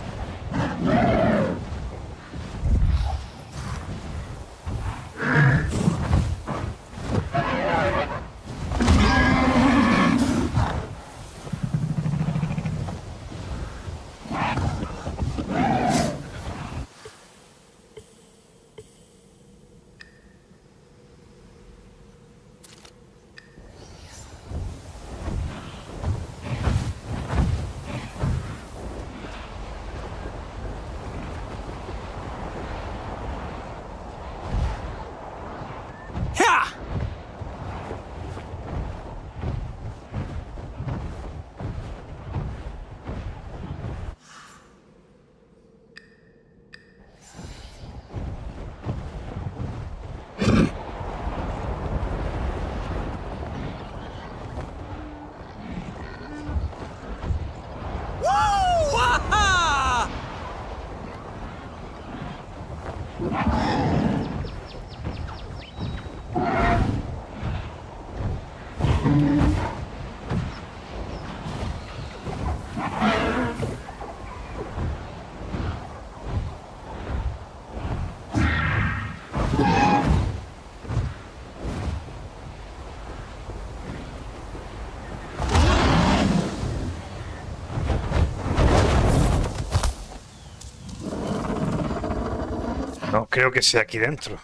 No creo que sea aquí dentro.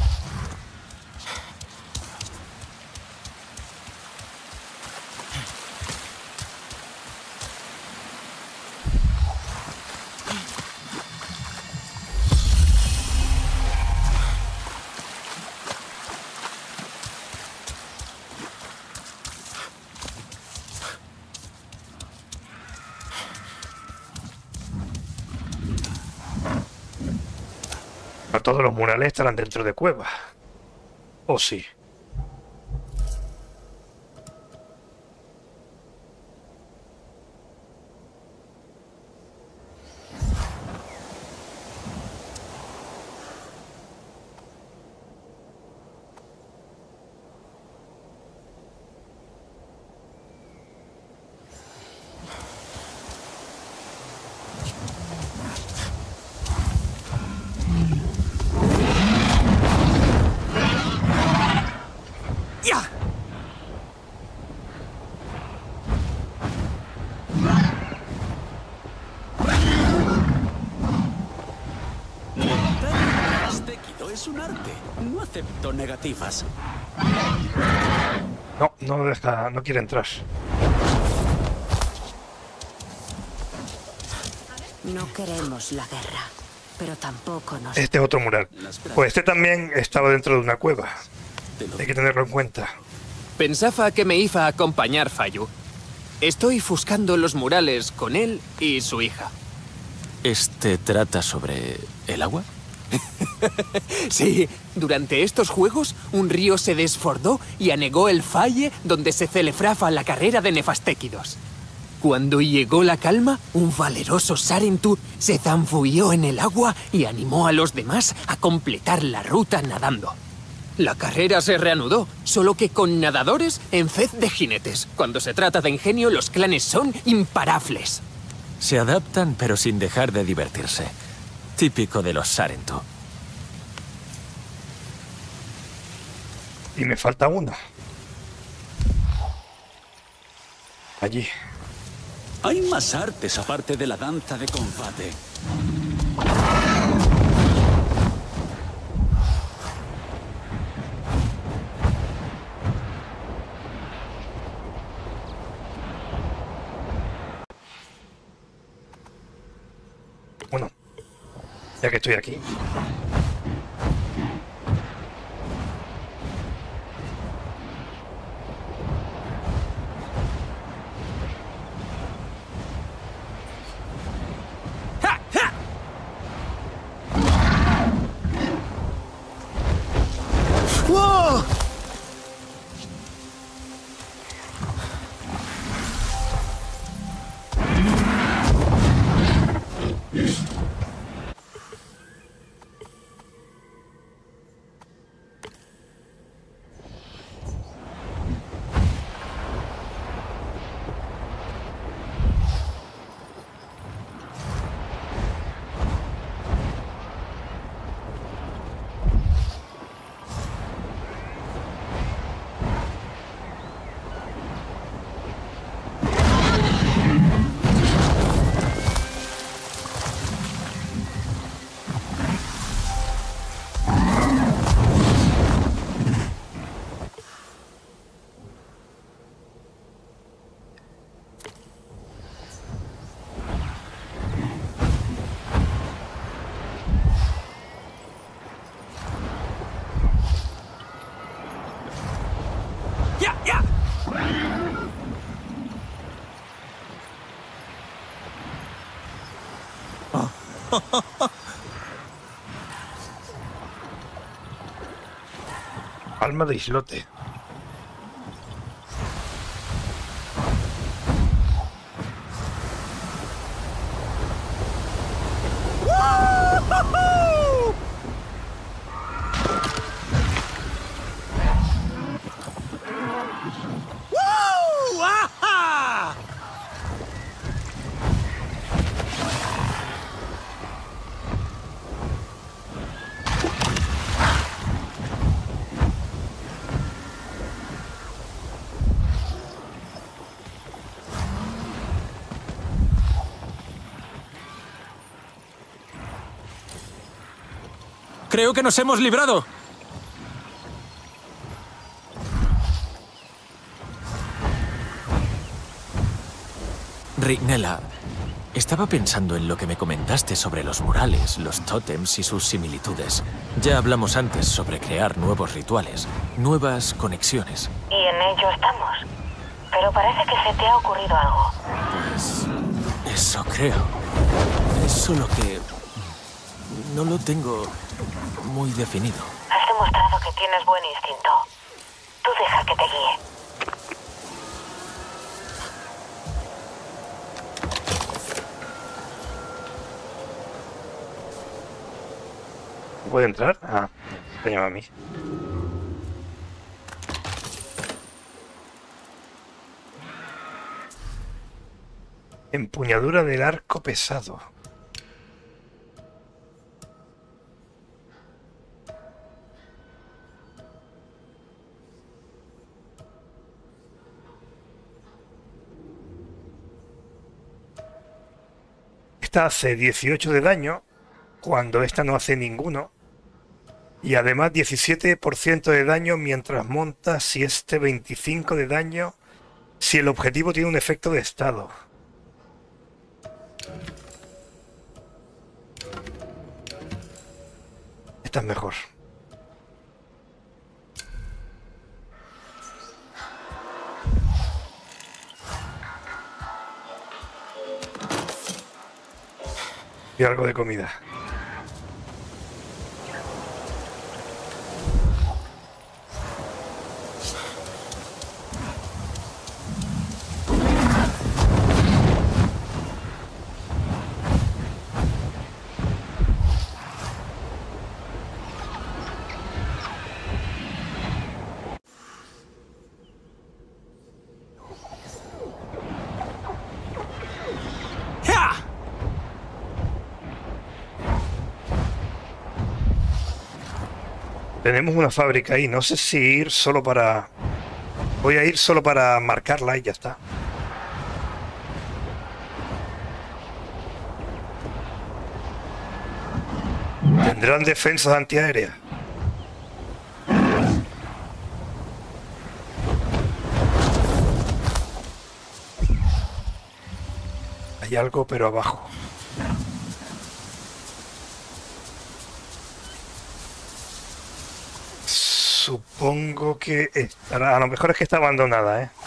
No todos los murales estarán dentro de cuevas. ¿O sí? Es un arte. No acepto negativas. No, no deja, no quiere entrar. No queremos la guerra, pero tampoco nos... Este es otro mural. Pues este también estaba dentro de una cueva. Hay que tenerlo en cuenta. Pensaba que me iba a acompañar Fayu. Estoy buscando los murales con él y su hija. ¿Este trata sobre el agua? Sí, durante estos juegos, un río se desbordó y anegó el falle donde se celebraba la carrera de Nefastéquidos. Cuando llegó la calma, un valeroso Sarentu se zambulló en el agua y animó a los demás a completar la ruta nadando. La carrera se reanudó, solo que con nadadores en vez de jinetes. Cuando se trata de ingenio, los clanes son imparables. Se adaptan, pero sin dejar de divertirse. Típico de los Sarentu. Y me falta uno. Allí. Hay más artes aparte de la danza de combate. Bueno, ya que estoy aquí. ¡Wow! Alma de islote. Creo que nos hemos librado. Rignella, estaba pensando en lo que me comentaste sobre los murales, los tótems y sus similitudes. Ya hablamos antes sobre crear nuevos rituales, nuevas conexiones. Y en ello estamos. Pero parece que se te ha ocurrido algo. Pues eso creo. Es solo que no lo tengo muy definido. Has demostrado que tienes buen instinto. Tú deja que te guíe. ¿Puedo entrar? Ah, me llama a mí. Empuñadura del arco pesado. Esta hace dieciocho de daño, cuando esta no hace ninguno. Y además diecisiete por ciento de daño mientras montas y este veinticinco de daño si el objetivo tiene un efecto de estado. Esta es mejor. Y algo de comida. Tenemos una fábrica ahí, no sé si ir solo para... Voy a ir solo para marcarla y ya está. ¿Tendrán defensas antiaéreas? Hay algo, pero abajo. Supongo que estará... A lo mejor es que está abandonada, ¿eh?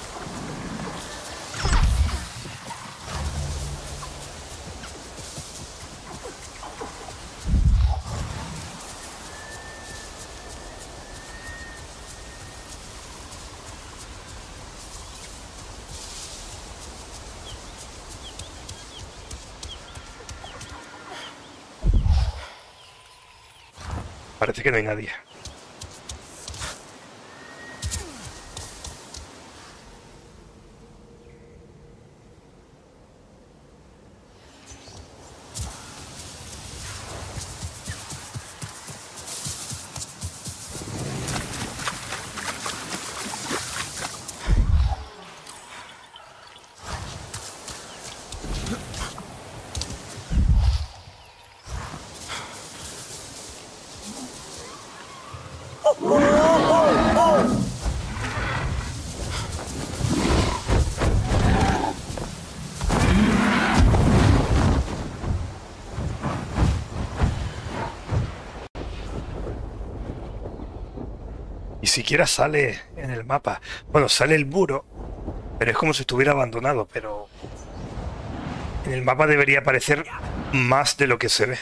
Parece que no hay nadie. Ni siquiera sale en el mapa. Bueno, sale el muro, pero es como si estuviera abandonado, pero en el mapa debería aparecer más de lo que se ve.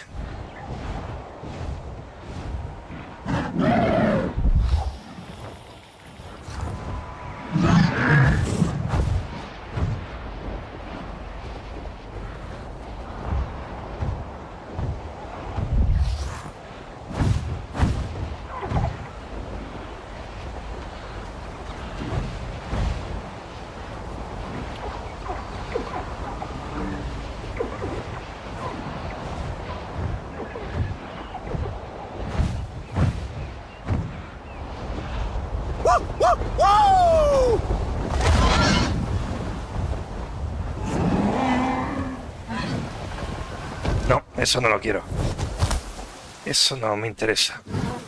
No, eso no lo quiero. Eso no me interesa.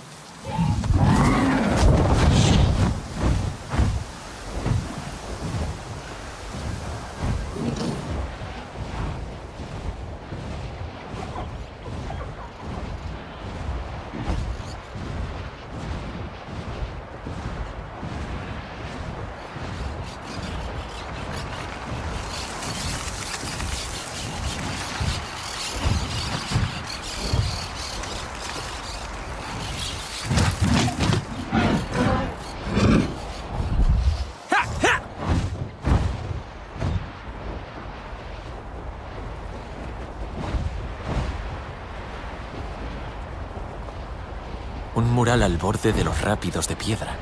Un mural al borde de los rápidos de piedra.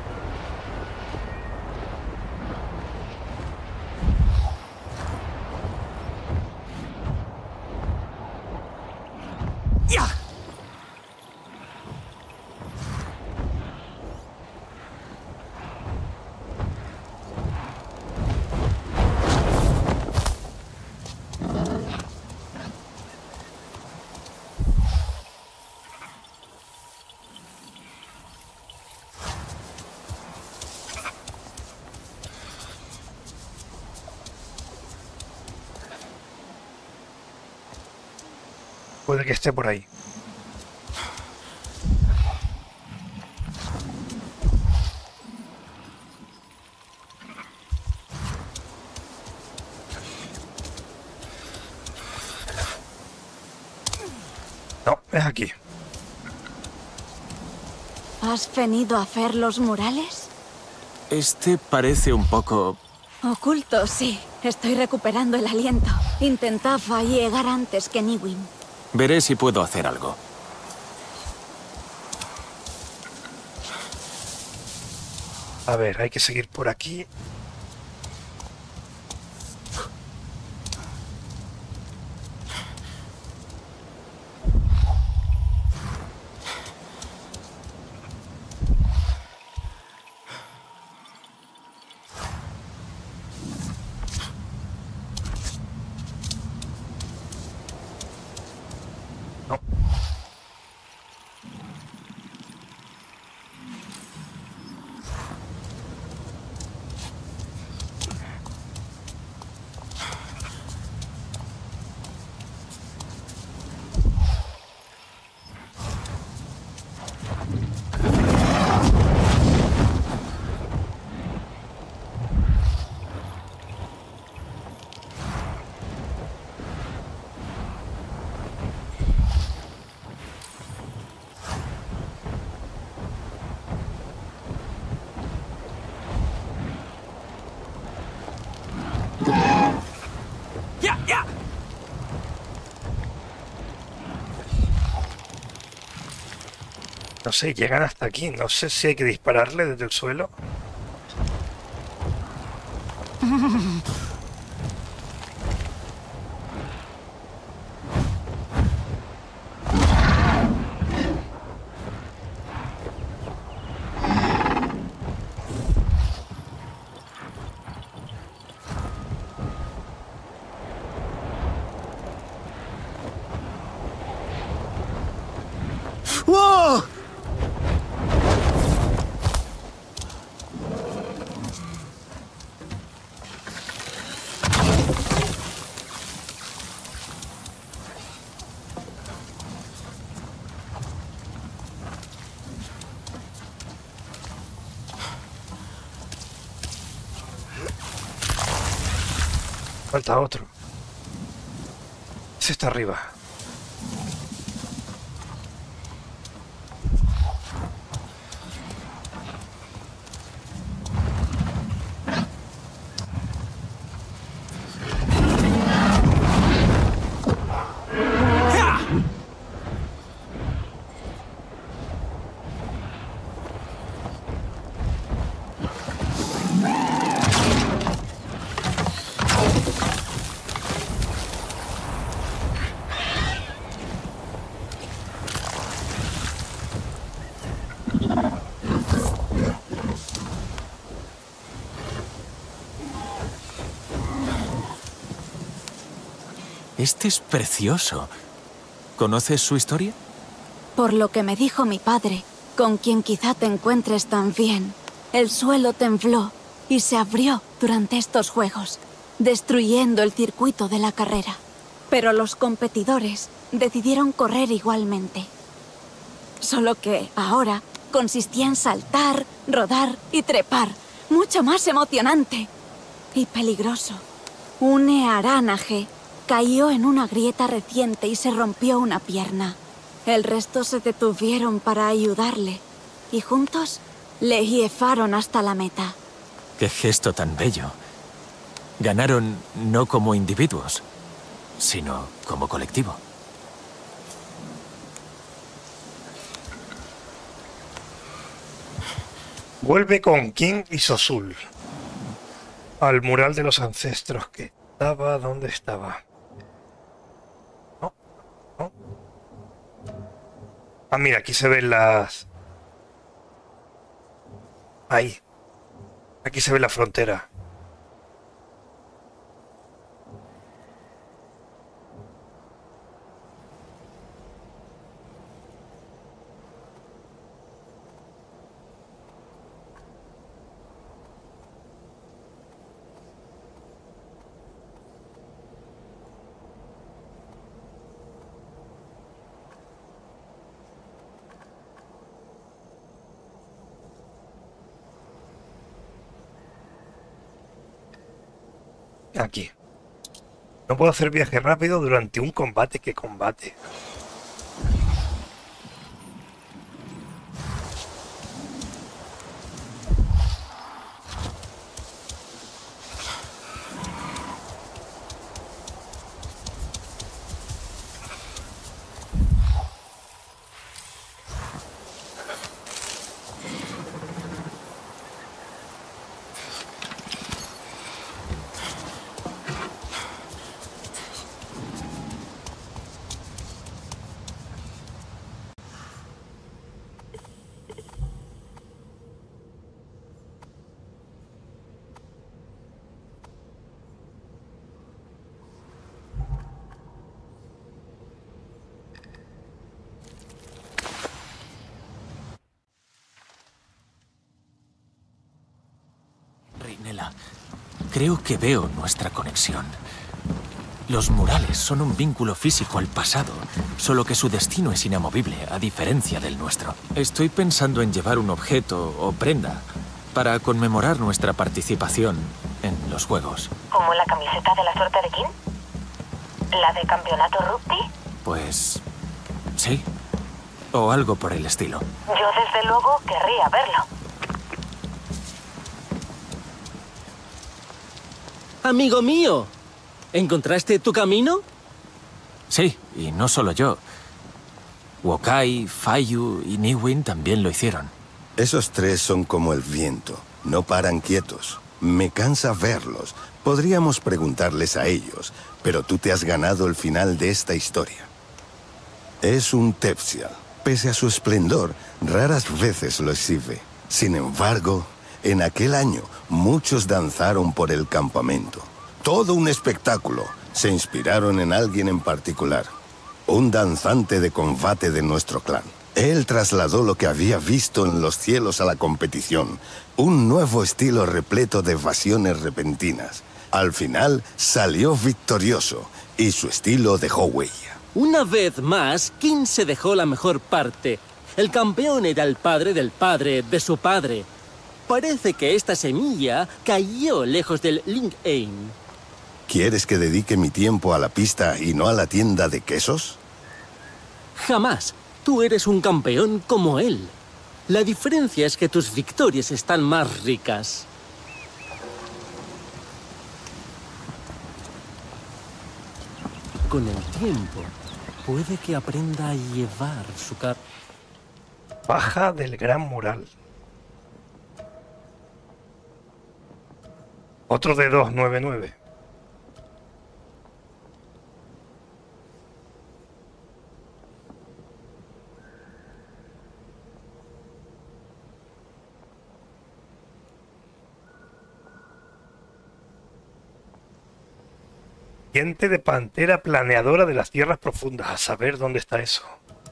¡Ya! Puede que esté por ahí. es aquí. ¿Has venido a hacer los murales? Este parece un poco... Oculto, sí. Estoy recuperando el aliento. Intentaba llegar antes que Niwin. Veré si puedo hacer algo. A ver, hay que seguir por aquí. No sé, llegan hasta aquí. No sé si hay que dispararle desde el suelo. ¡Wow! Falta otro. Ese está arriba. Este es precioso. ¿Conoces su historia? Por lo que me dijo mi padre, con quien quizá te encuentres tan bien, el suelo tembló y se abrió durante estos juegos, destruyendo el circuito de la carrera. Pero los competidores decidieron correr igualmente. Solo que ahora consistía en saltar, rodar y trepar, mucho más emocionante y peligroso. Un Earánaje cayó en una grieta reciente y se rompió una pierna. El resto se detuvieron para ayudarle y juntos le llevaron hasta la meta. ¡Qué gesto tan bello! Ganaron no como individuos, sino como colectivo. Vuelve con King y Sosul al mural de los ancestros que estaba donde estaba. No, no. Ah, mira, aquí se ven las... Ahí. Aquí se ve la frontera. Aquí. No puedo hacer viaje rápido durante un combate. ¿Qué combate? Isabela. Creo que veo nuestra conexión. Los murales son un vínculo físico al pasado, solo que su destino es inamovible, a diferencia del nuestro. Estoy pensando en llevar un objeto o prenda para conmemorar nuestra participación en los juegos. ¿Como la camiseta de la suerte de King? ¿La de campeonato rugby? Pues... sí. O algo por el estilo. Yo desde luego querría verlo. Amigo mío, ¿encontraste tu camino? Sí, y no solo yo. Wokai, Fayu y Niwin también lo hicieron. Esos tres son como el viento. No paran quietos. Me cansa verlos. Podríamos preguntarles a ellos, pero tú te has ganado el final de esta historia. Es un Tepsial. Pese a su esplendor, raras veces lo exhibe. Sin embargo, en aquel año, muchos danzaron por el campamento. Todo un espectáculo. Se inspiraron en alguien en particular. Un danzante de combate de nuestro clan. Él trasladó lo que había visto en los cielos a la competición. Un nuevo estilo repleto de evasiones repentinas. Al final, salió victorioso, y su estilo dejó huella. Una vez más, King se dejó la mejor parte. El campeón era el padre del padre de su padre. Parece que esta semilla cayó lejos del Ling Ain. ¿Quieres que dedique mi tiempo a la pista y no a la tienda de quesos? Jamás. Tú eres un campeón como él. La diferencia es que tus victorias están más ricas. Con el tiempo, puede que aprenda a llevar su car... Baja del Gran Mural. Otro de dos nueve nueve. Diente de pantera planeadora de las tierras profundas. A saber dónde está eso.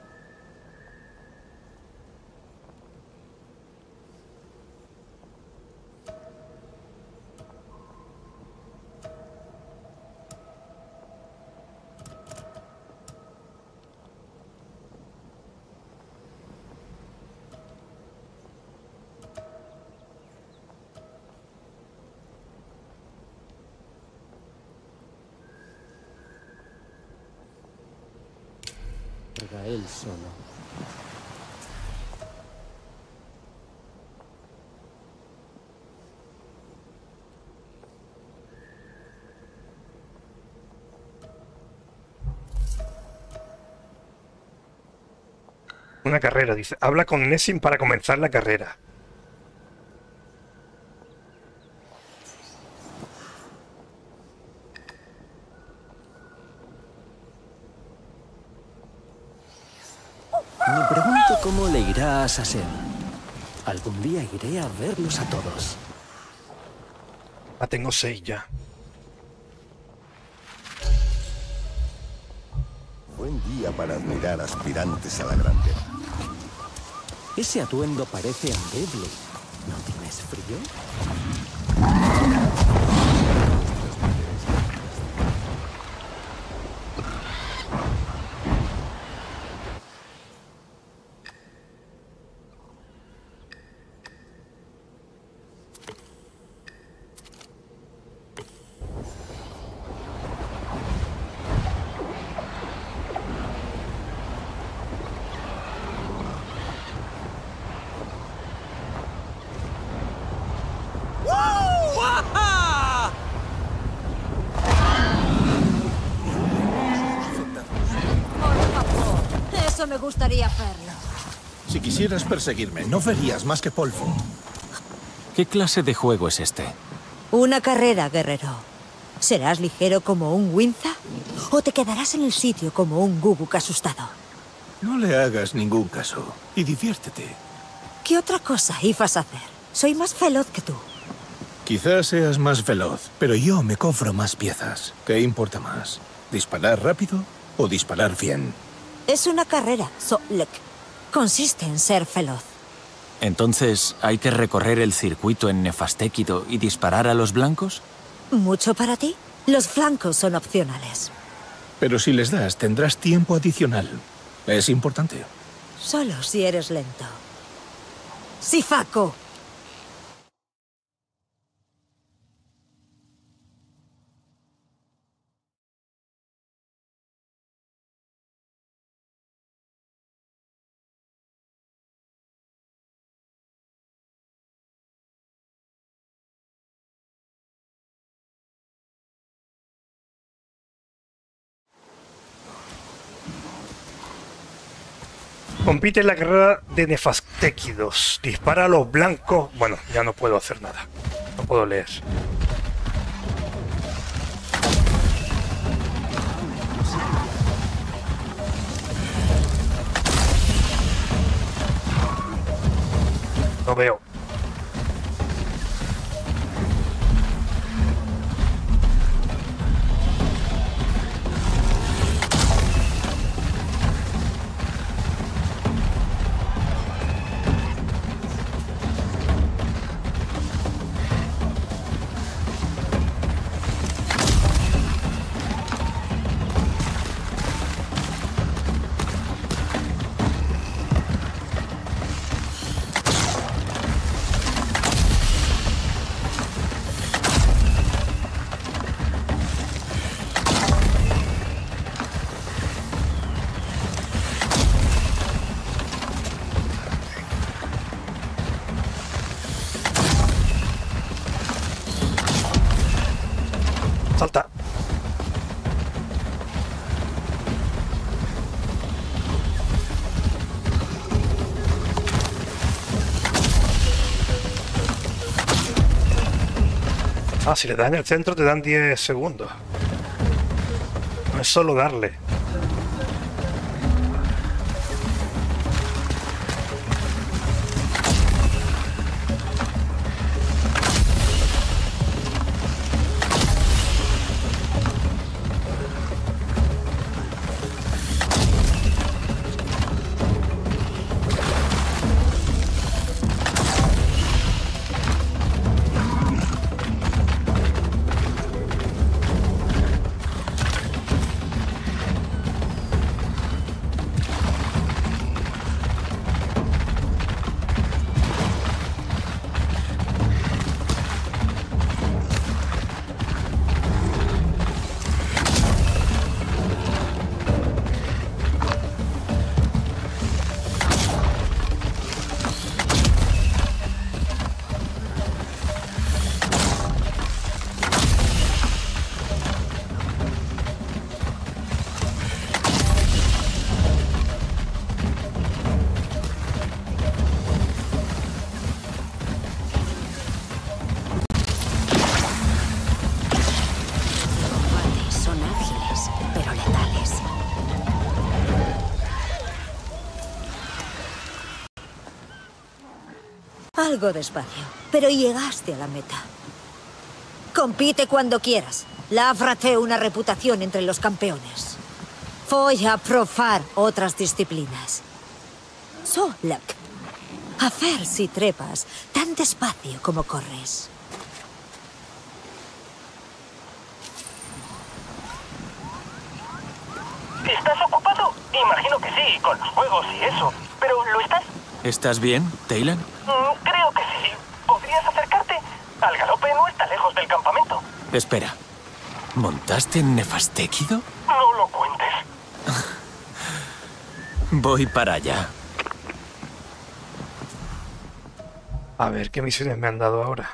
Él solo. Una carrera, dice. Habla con Nessin para comenzar la carrera. Me pregunto cómo le irá a Sasen. Algún día iré a verlos a todos. Ah, tengo seis ya. Buen día para admirar aspirantes a la grandeza. Ese atuendo parece endeble. ¿No tienes frío? Eso me gustaría hacerlo. Si quisieras perseguirme, no verías más que polvo. ¿Qué clase de juego es este? Una carrera, guerrero. ¿Serás ligero como un Winza? ¿O te quedarás en el sitio como un Guguk asustado? No le hagas ningún caso y diviértete. ¿Qué otra cosa ibas a hacer? Soy más veloz que tú. Quizás seas más veloz, pero yo me cobro más piezas. ¿Qué importa más? ¿Disparar rápido o disparar bien? Es una carrera, Solek. Consiste en ser veloz. Entonces, ¿hay que recorrer el circuito en Nefastéquido y disparar a los blancos? ¿Mucho para ti? Los flancos son opcionales. Pero si les das, tendrás tiempo adicional. Es importante. Solo si eres lento. ¡Sifako! Compite en la carrera de Nefastéquidos. Dispara a los blancos. Bueno, ya no puedo hacer nada. No puedo leer. No veo. Salta. Ah, si le das en el centro te dan diez segundos. No es solo darle. Algo despacio, pero llegaste a la meta. Compite cuando quieras. Lábrate una reputación entre los campeones. Voy a probar otras disciplinas. Solak. A ver si trepas tan despacio como corres. ¿Estás ocupado? Imagino que sí, con los juegos y eso. ¿Pero lo estás? ¿Estás bien, Taylan? Mm, creo que sí. ¿Podrías acercarte? Al galope no está lejos del campamento. Espera. ¿Montaste en Nefastéquido? No lo cuentes. Voy para allá. A ver, ¿qué misiones me han dado ahora?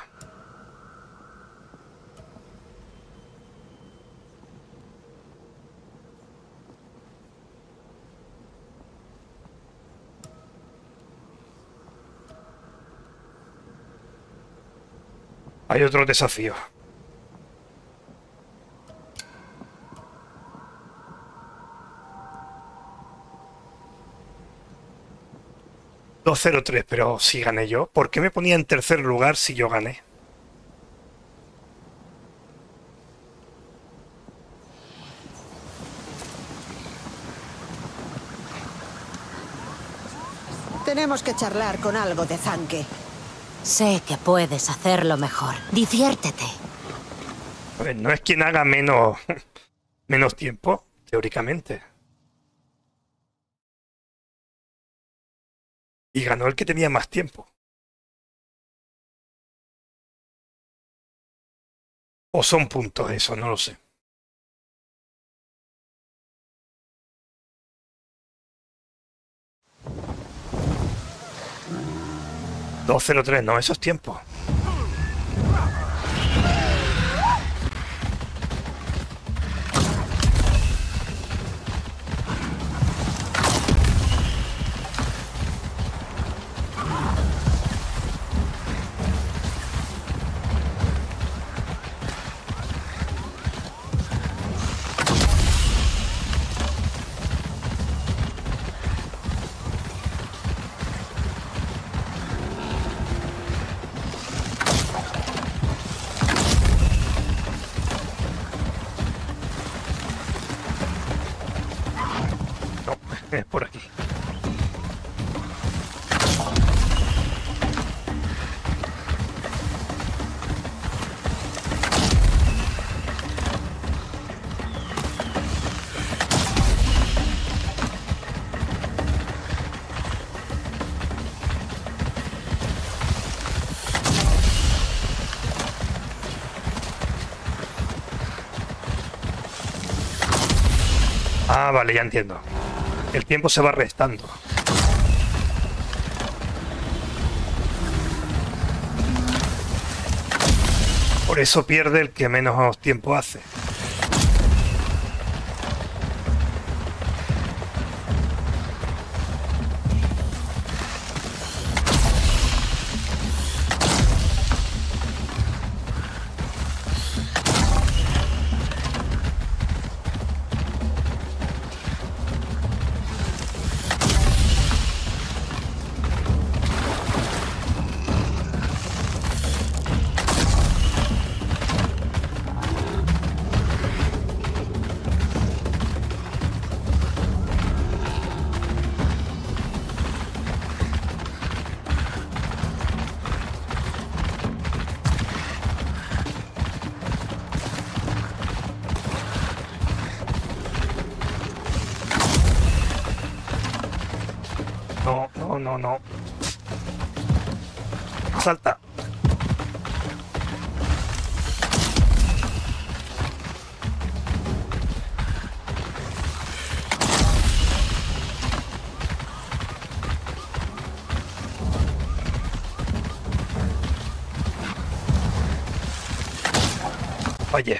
Hay otro desafío. dos cero tres, pero si gané yo. ¿Por qué me ponía en tercer lugar si yo gané? Tenemos que charlar con algo de zanque. Sé que puedes hacerlo mejor. Diviértete. A ver, no es quien haga menos, menos tiempo, teóricamente. Y ganó el que tenía más tiempo. O son puntos eso, no lo sé. dos cero tres, no, eso es tiempo. Es por aquí. Ah, vale, ya entiendo. El tiempo se va restando. Por eso pierde el que menos tiempo hace. No, no, no, no. Salta. Oye.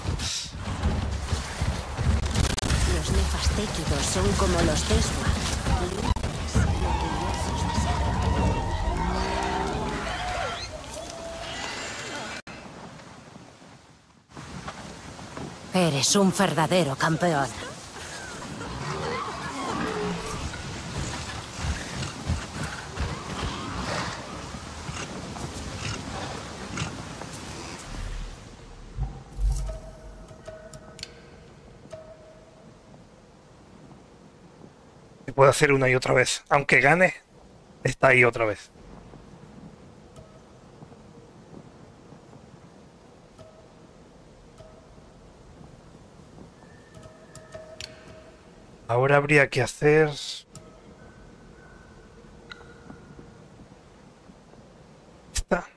Los nefastéquidos son como los Teswa. Eres un verdadero campeón. Se puede hacer una y otra vez. Aunque gane, está ahí otra vez. Ahora habría que hacer... esta.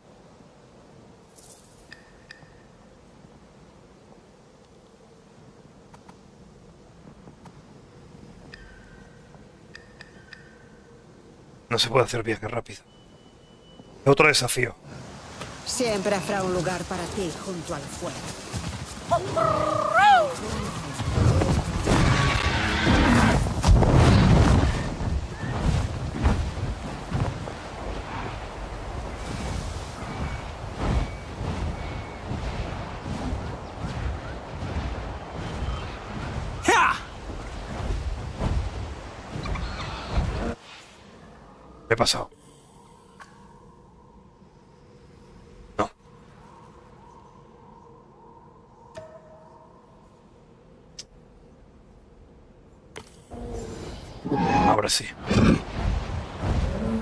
No se puede hacer viaje rápido. Es otro desafío. Siempre habrá un lugar para ti junto al fuego. Me he pasado. No. Ahora sí.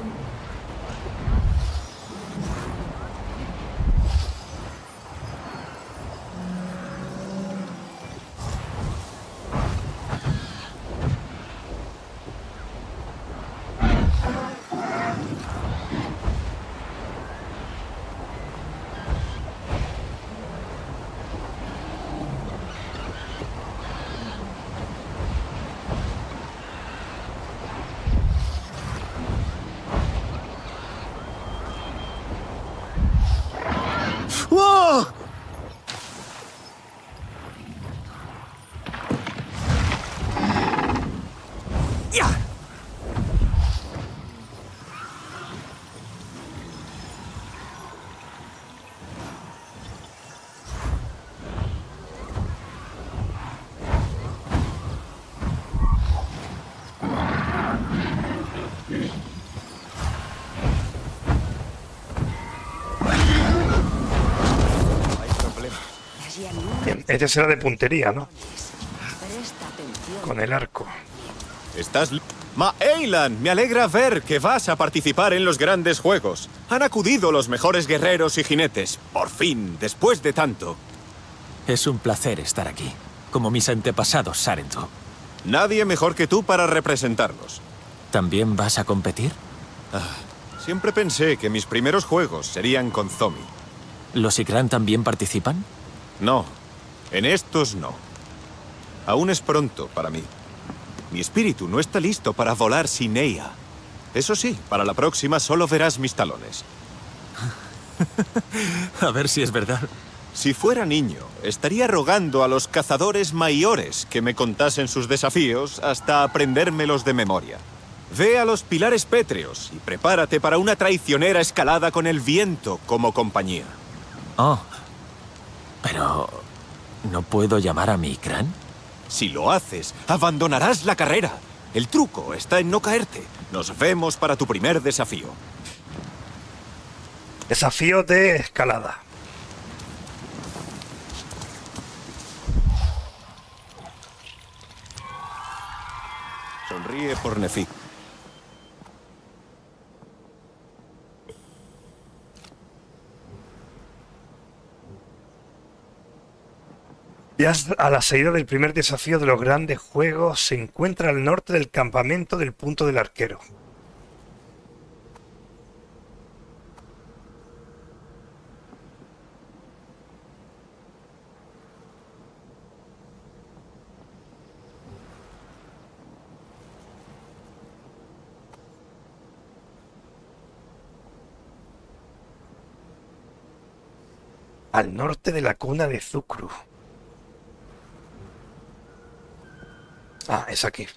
Este será de puntería, ¿no? Con el arco. ¿Estás li- Ma Eilan, me alegra ver que vas a participar en los grandes juegos. Han acudido los mejores guerreros y jinetes. Por fin, después de tanto. Es un placer estar aquí, como mis antepasados, Sarentu. Nadie mejor que tú para representarlos. ¿También vas a competir? Ah, siempre pensé que mis primeros juegos serían con Zomi. ¿Los Ikran también participan? No, en estos no. Aún es pronto para mí. Mi espíritu no está listo para volar sin ella. Eso sí, para la próxima solo verás mis talones. A ver si es verdad. Si fuera niño, estaría rogando a los cazadores mayores que me contasen sus desafíos hasta aprendérmelos de memoria. Ve a los pilares pétreos y prepárate para una traicionera escalada con el viento como compañía. Oh, pero... ¿no puedo llamar a mi Ikran? Si lo haces, abandonarás la carrera. El truco está en no caerte. Nos vemos para tu primer desafío. Desafío de escalada. Sonríe por Nefi. Ya a la salida del primer desafío de los grandes juegos se encuentra al norte del campamento del punto del arquero. Al norte de la cuna de Zukru. Ah, es aquí.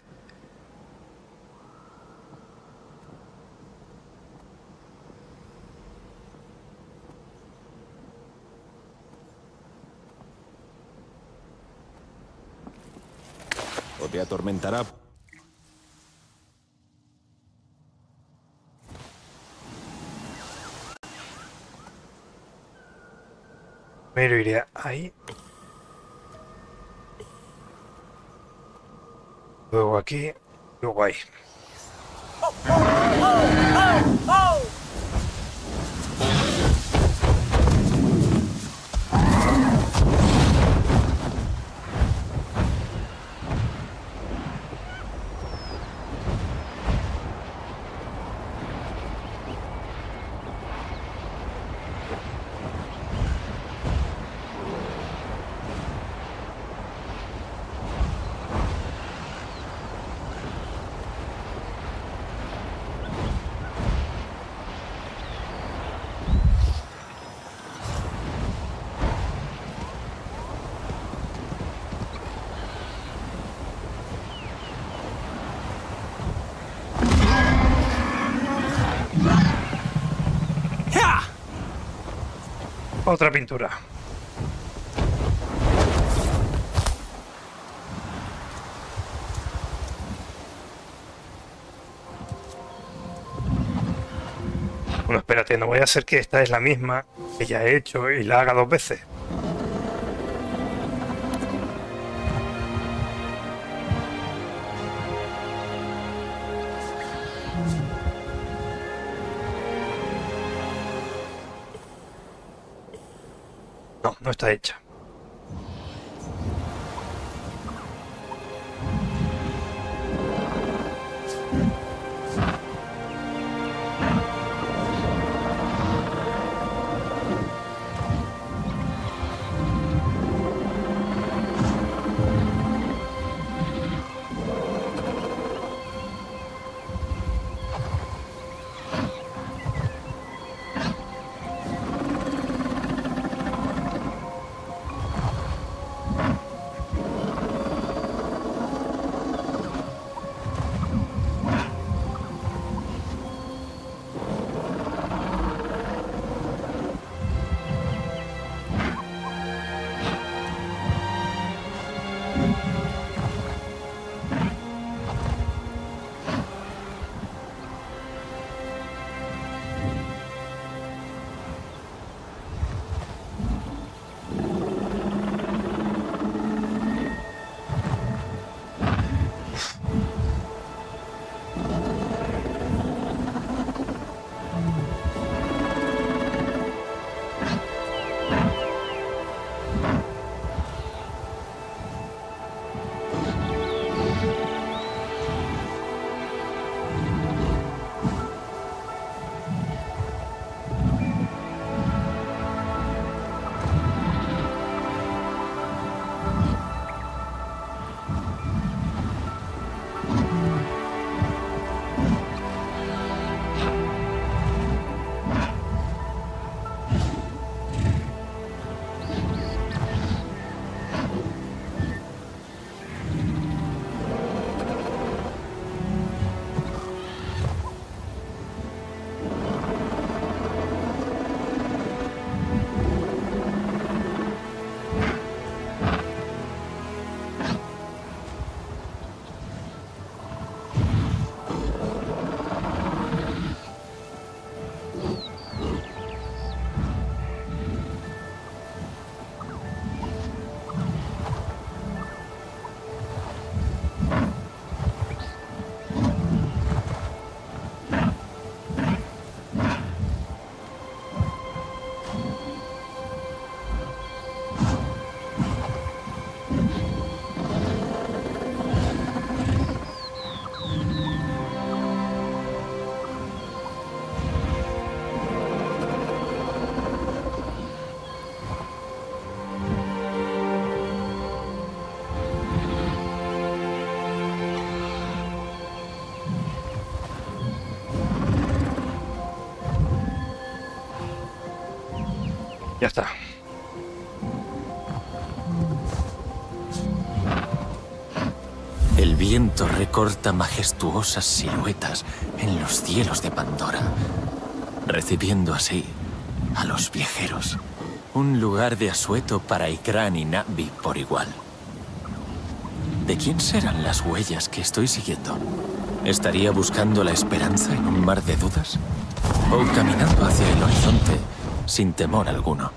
O te atormentará. Primero iré ahí. Luego aquí, luego ahí. Otra pintura. Bueno, espérate, no voy a hacer que esta es la misma que ya he hecho y la haga dos veces. No, no está hecha. Ya está. El viento recorta majestuosas siluetas en los cielos de Pandora, recibiendo así a los viajeros. Un lugar de asueto para Ikran y Na'vi por igual. ¿De quién serán las huellas que estoy siguiendo? ¿Estaría buscando la esperanza en un mar de dudas? ¿O caminando hacia el horizonte sin temor alguno?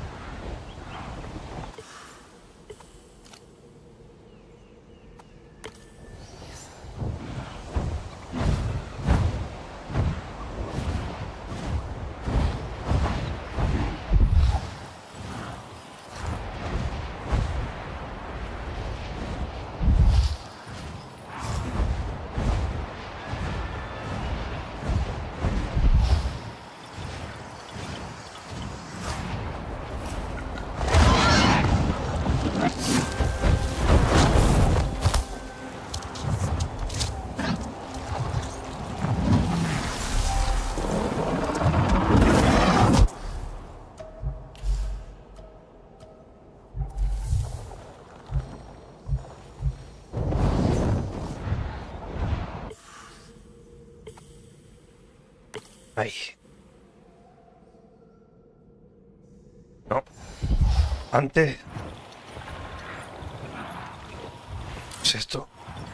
Ahí. No. Antes... ¿qué es esto?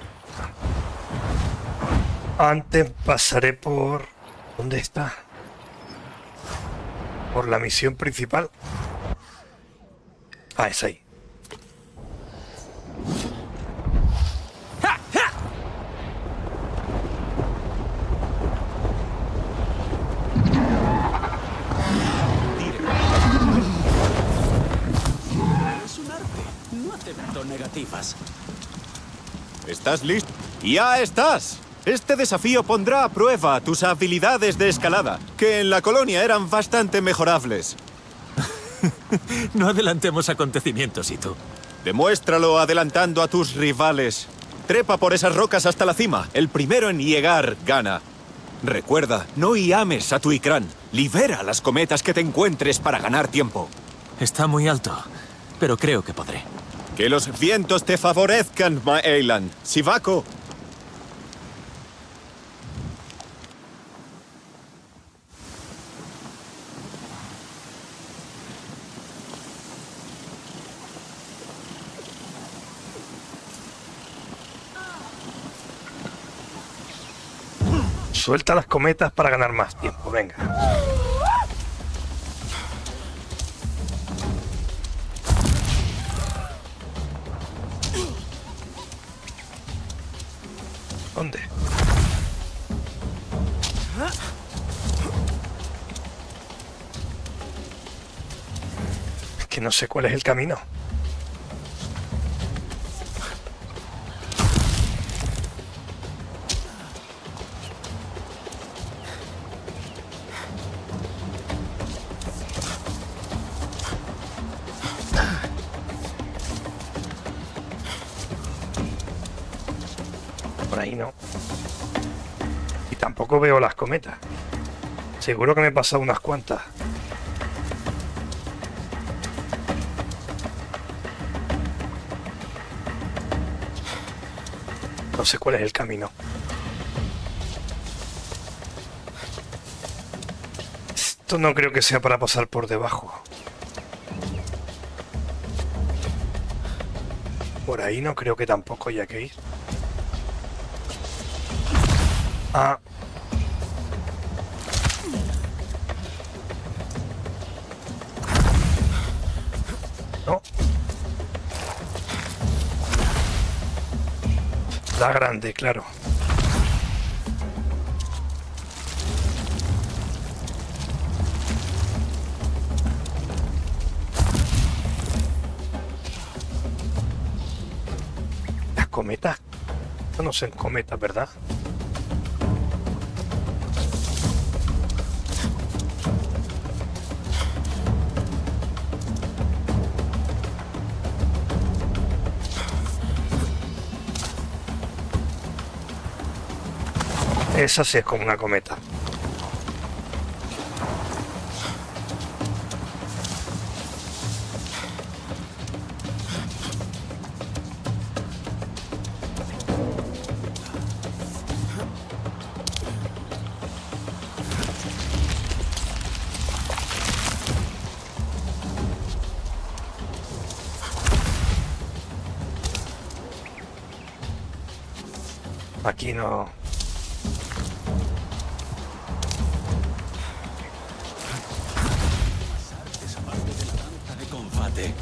Antes pasaré por... ¿dónde está? Por la misión principal. Ah, es ahí. Negativas. ¿Estás listo? ¡Ya estás! Este desafío pondrá a prueba tus habilidades de escalada, que en la colonia eran bastante mejorables. No adelantemos acontecimientos, ¿y tú? Demuéstralo adelantando a tus rivales. Trepa por esas rocas hasta la cima. El primero en llegar gana. Recuerda, no llames a tu Ikran. Libera las cometas que te encuentres para ganar tiempo. Está muy alto, pero creo que podré. Que los vientos te favorezcan, Maellan. Sivako. Suelta las cometas para ganar más tiempo, venga. ¿Dónde? Es que no sé cuál es el camino. Por ahí no. Y tampoco veo las cometas. Seguro que me he pasado unas cuantas. No sé cuál es el camino. Esto no creo que sea para pasar por debajo. Por ahí no creo que tampoco haya que ir. Ah. No. La grande, claro. Las cometas. No son cometas, ¿verdad? Esa sí es como una cometa. Aquí no. Esa parte de la danza de combate.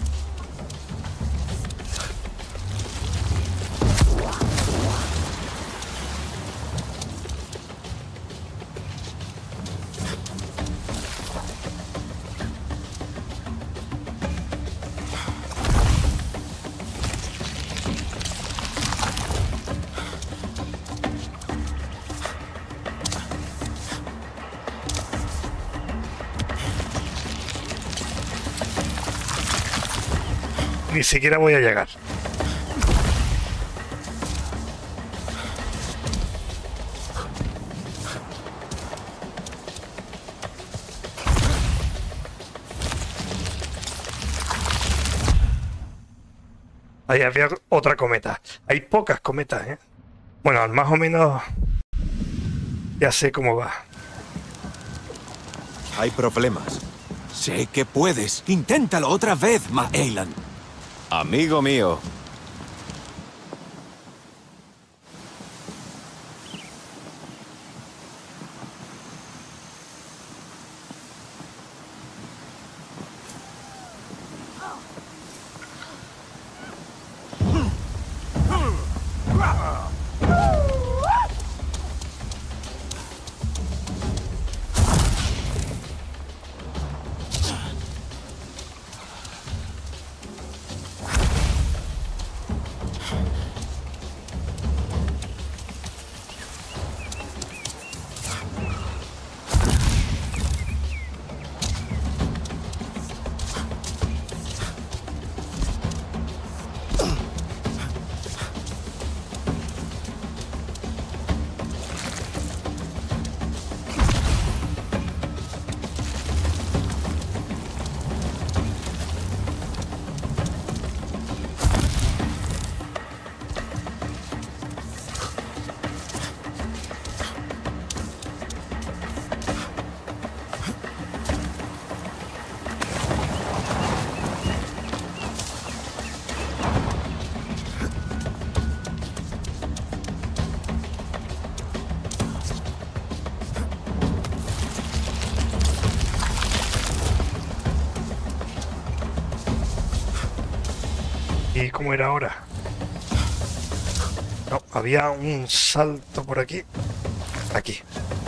Ni siquiera voy a llegar. Ahí había otra cometa. Hay pocas cometas, ¿eh? Bueno, más o menos ya sé cómo va. Hay problemas. Sé que puedes. Inténtalo otra vez, Maellan. Amigo mío. ¿Y cómo era ahora? No, había un salto por aquí. Aquí.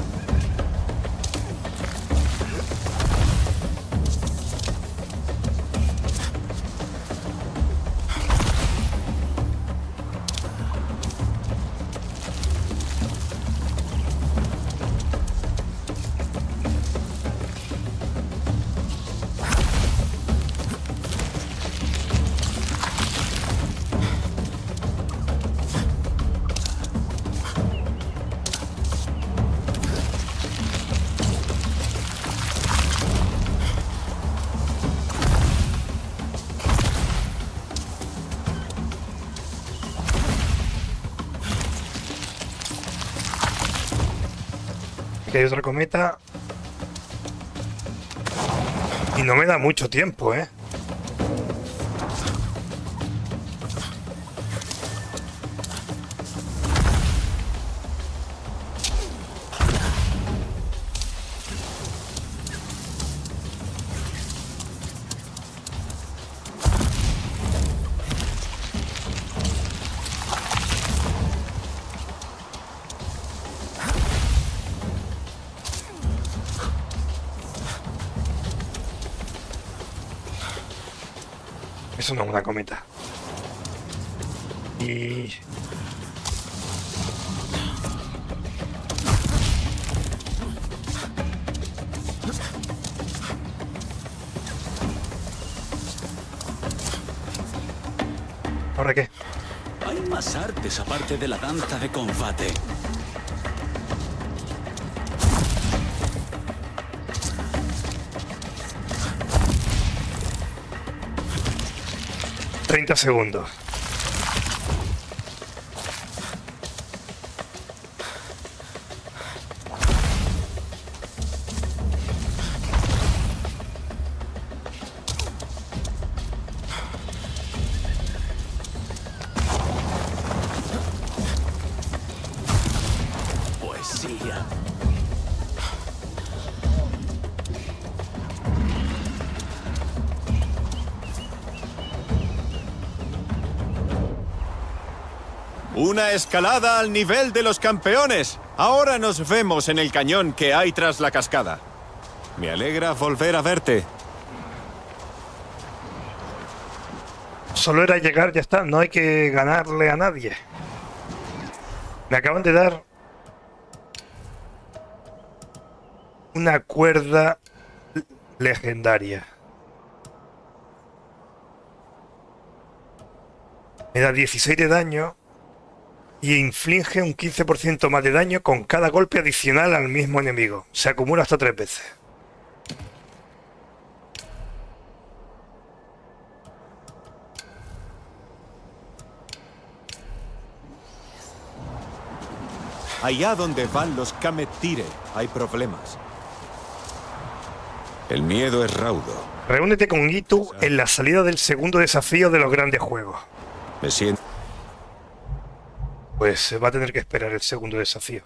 Aquí hay otra cometa. Y no me da mucho tiempo, ¿eh? Eso no es una cometa. Y... ¿ahora qué? Hay más artes aparte de la danza de combate. treinta segundos. Una escalada al nivel de los campeones. Ahora nos vemos en el cañón que hay tras la cascada. Me alegra volver a verte. Solo era llegar, ya está. No hay que ganarle a nadie. Me acaban de dar una cuerda legendaria. Me da dieciséis de daño y inflige un quince por ciento más de daño con cada golpe adicional al mismo enemigo. Se acumula hasta tres veces. Allá donde van los Kamet-Tire hay problemas. El miedo es raudo. Reúnete con Gitu en la salida del segundo desafío de los grandes juegos. Me siento... Pues se va a tener que esperar el segundo desafío.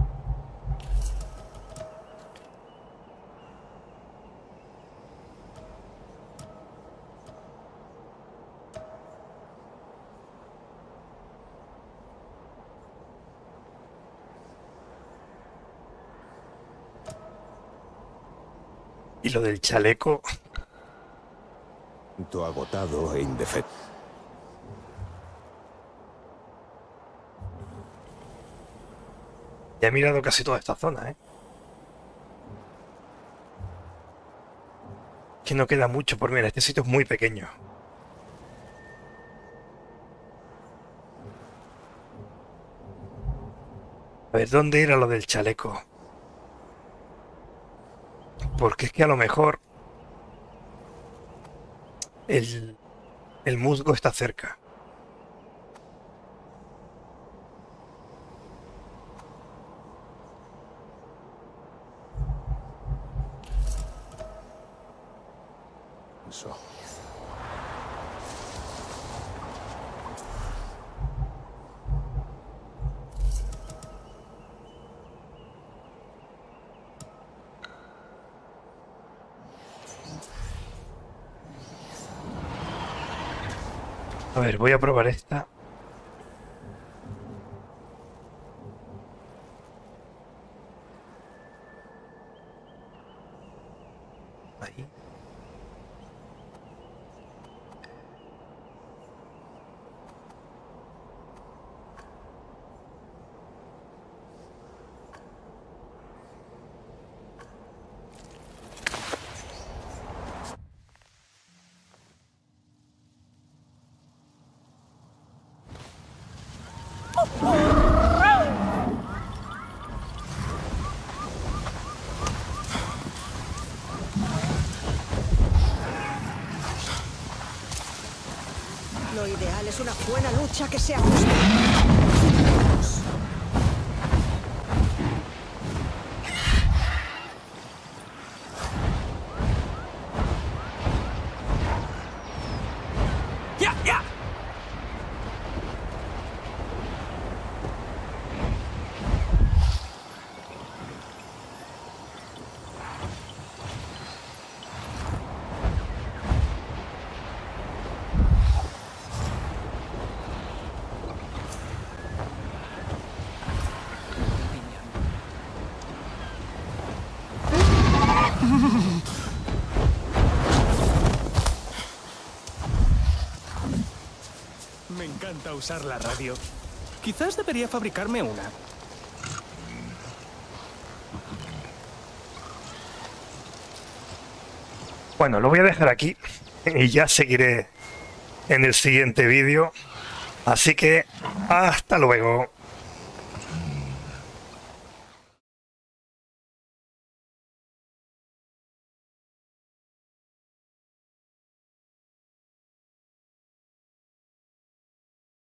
Y lo del chaleco... agotado e indefenso. Ya he mirado casi toda esta zona, ¿eh? Que no queda mucho por mirar. Este sitio es muy pequeño. A ver, ¿dónde era lo del chaleco? Porque es que a lo mejor el, el musgo está cerca. Eso. A ver, voy a probar esta. Ahí. Lo ideal es una buena lucha que sea justa. ¡Ya, ya! Me encanta usar la radio. Quizás debería fabricarme una. Bueno, lo voy a dejar aquí y ya seguiré en el siguiente vídeo. Así que hasta luego.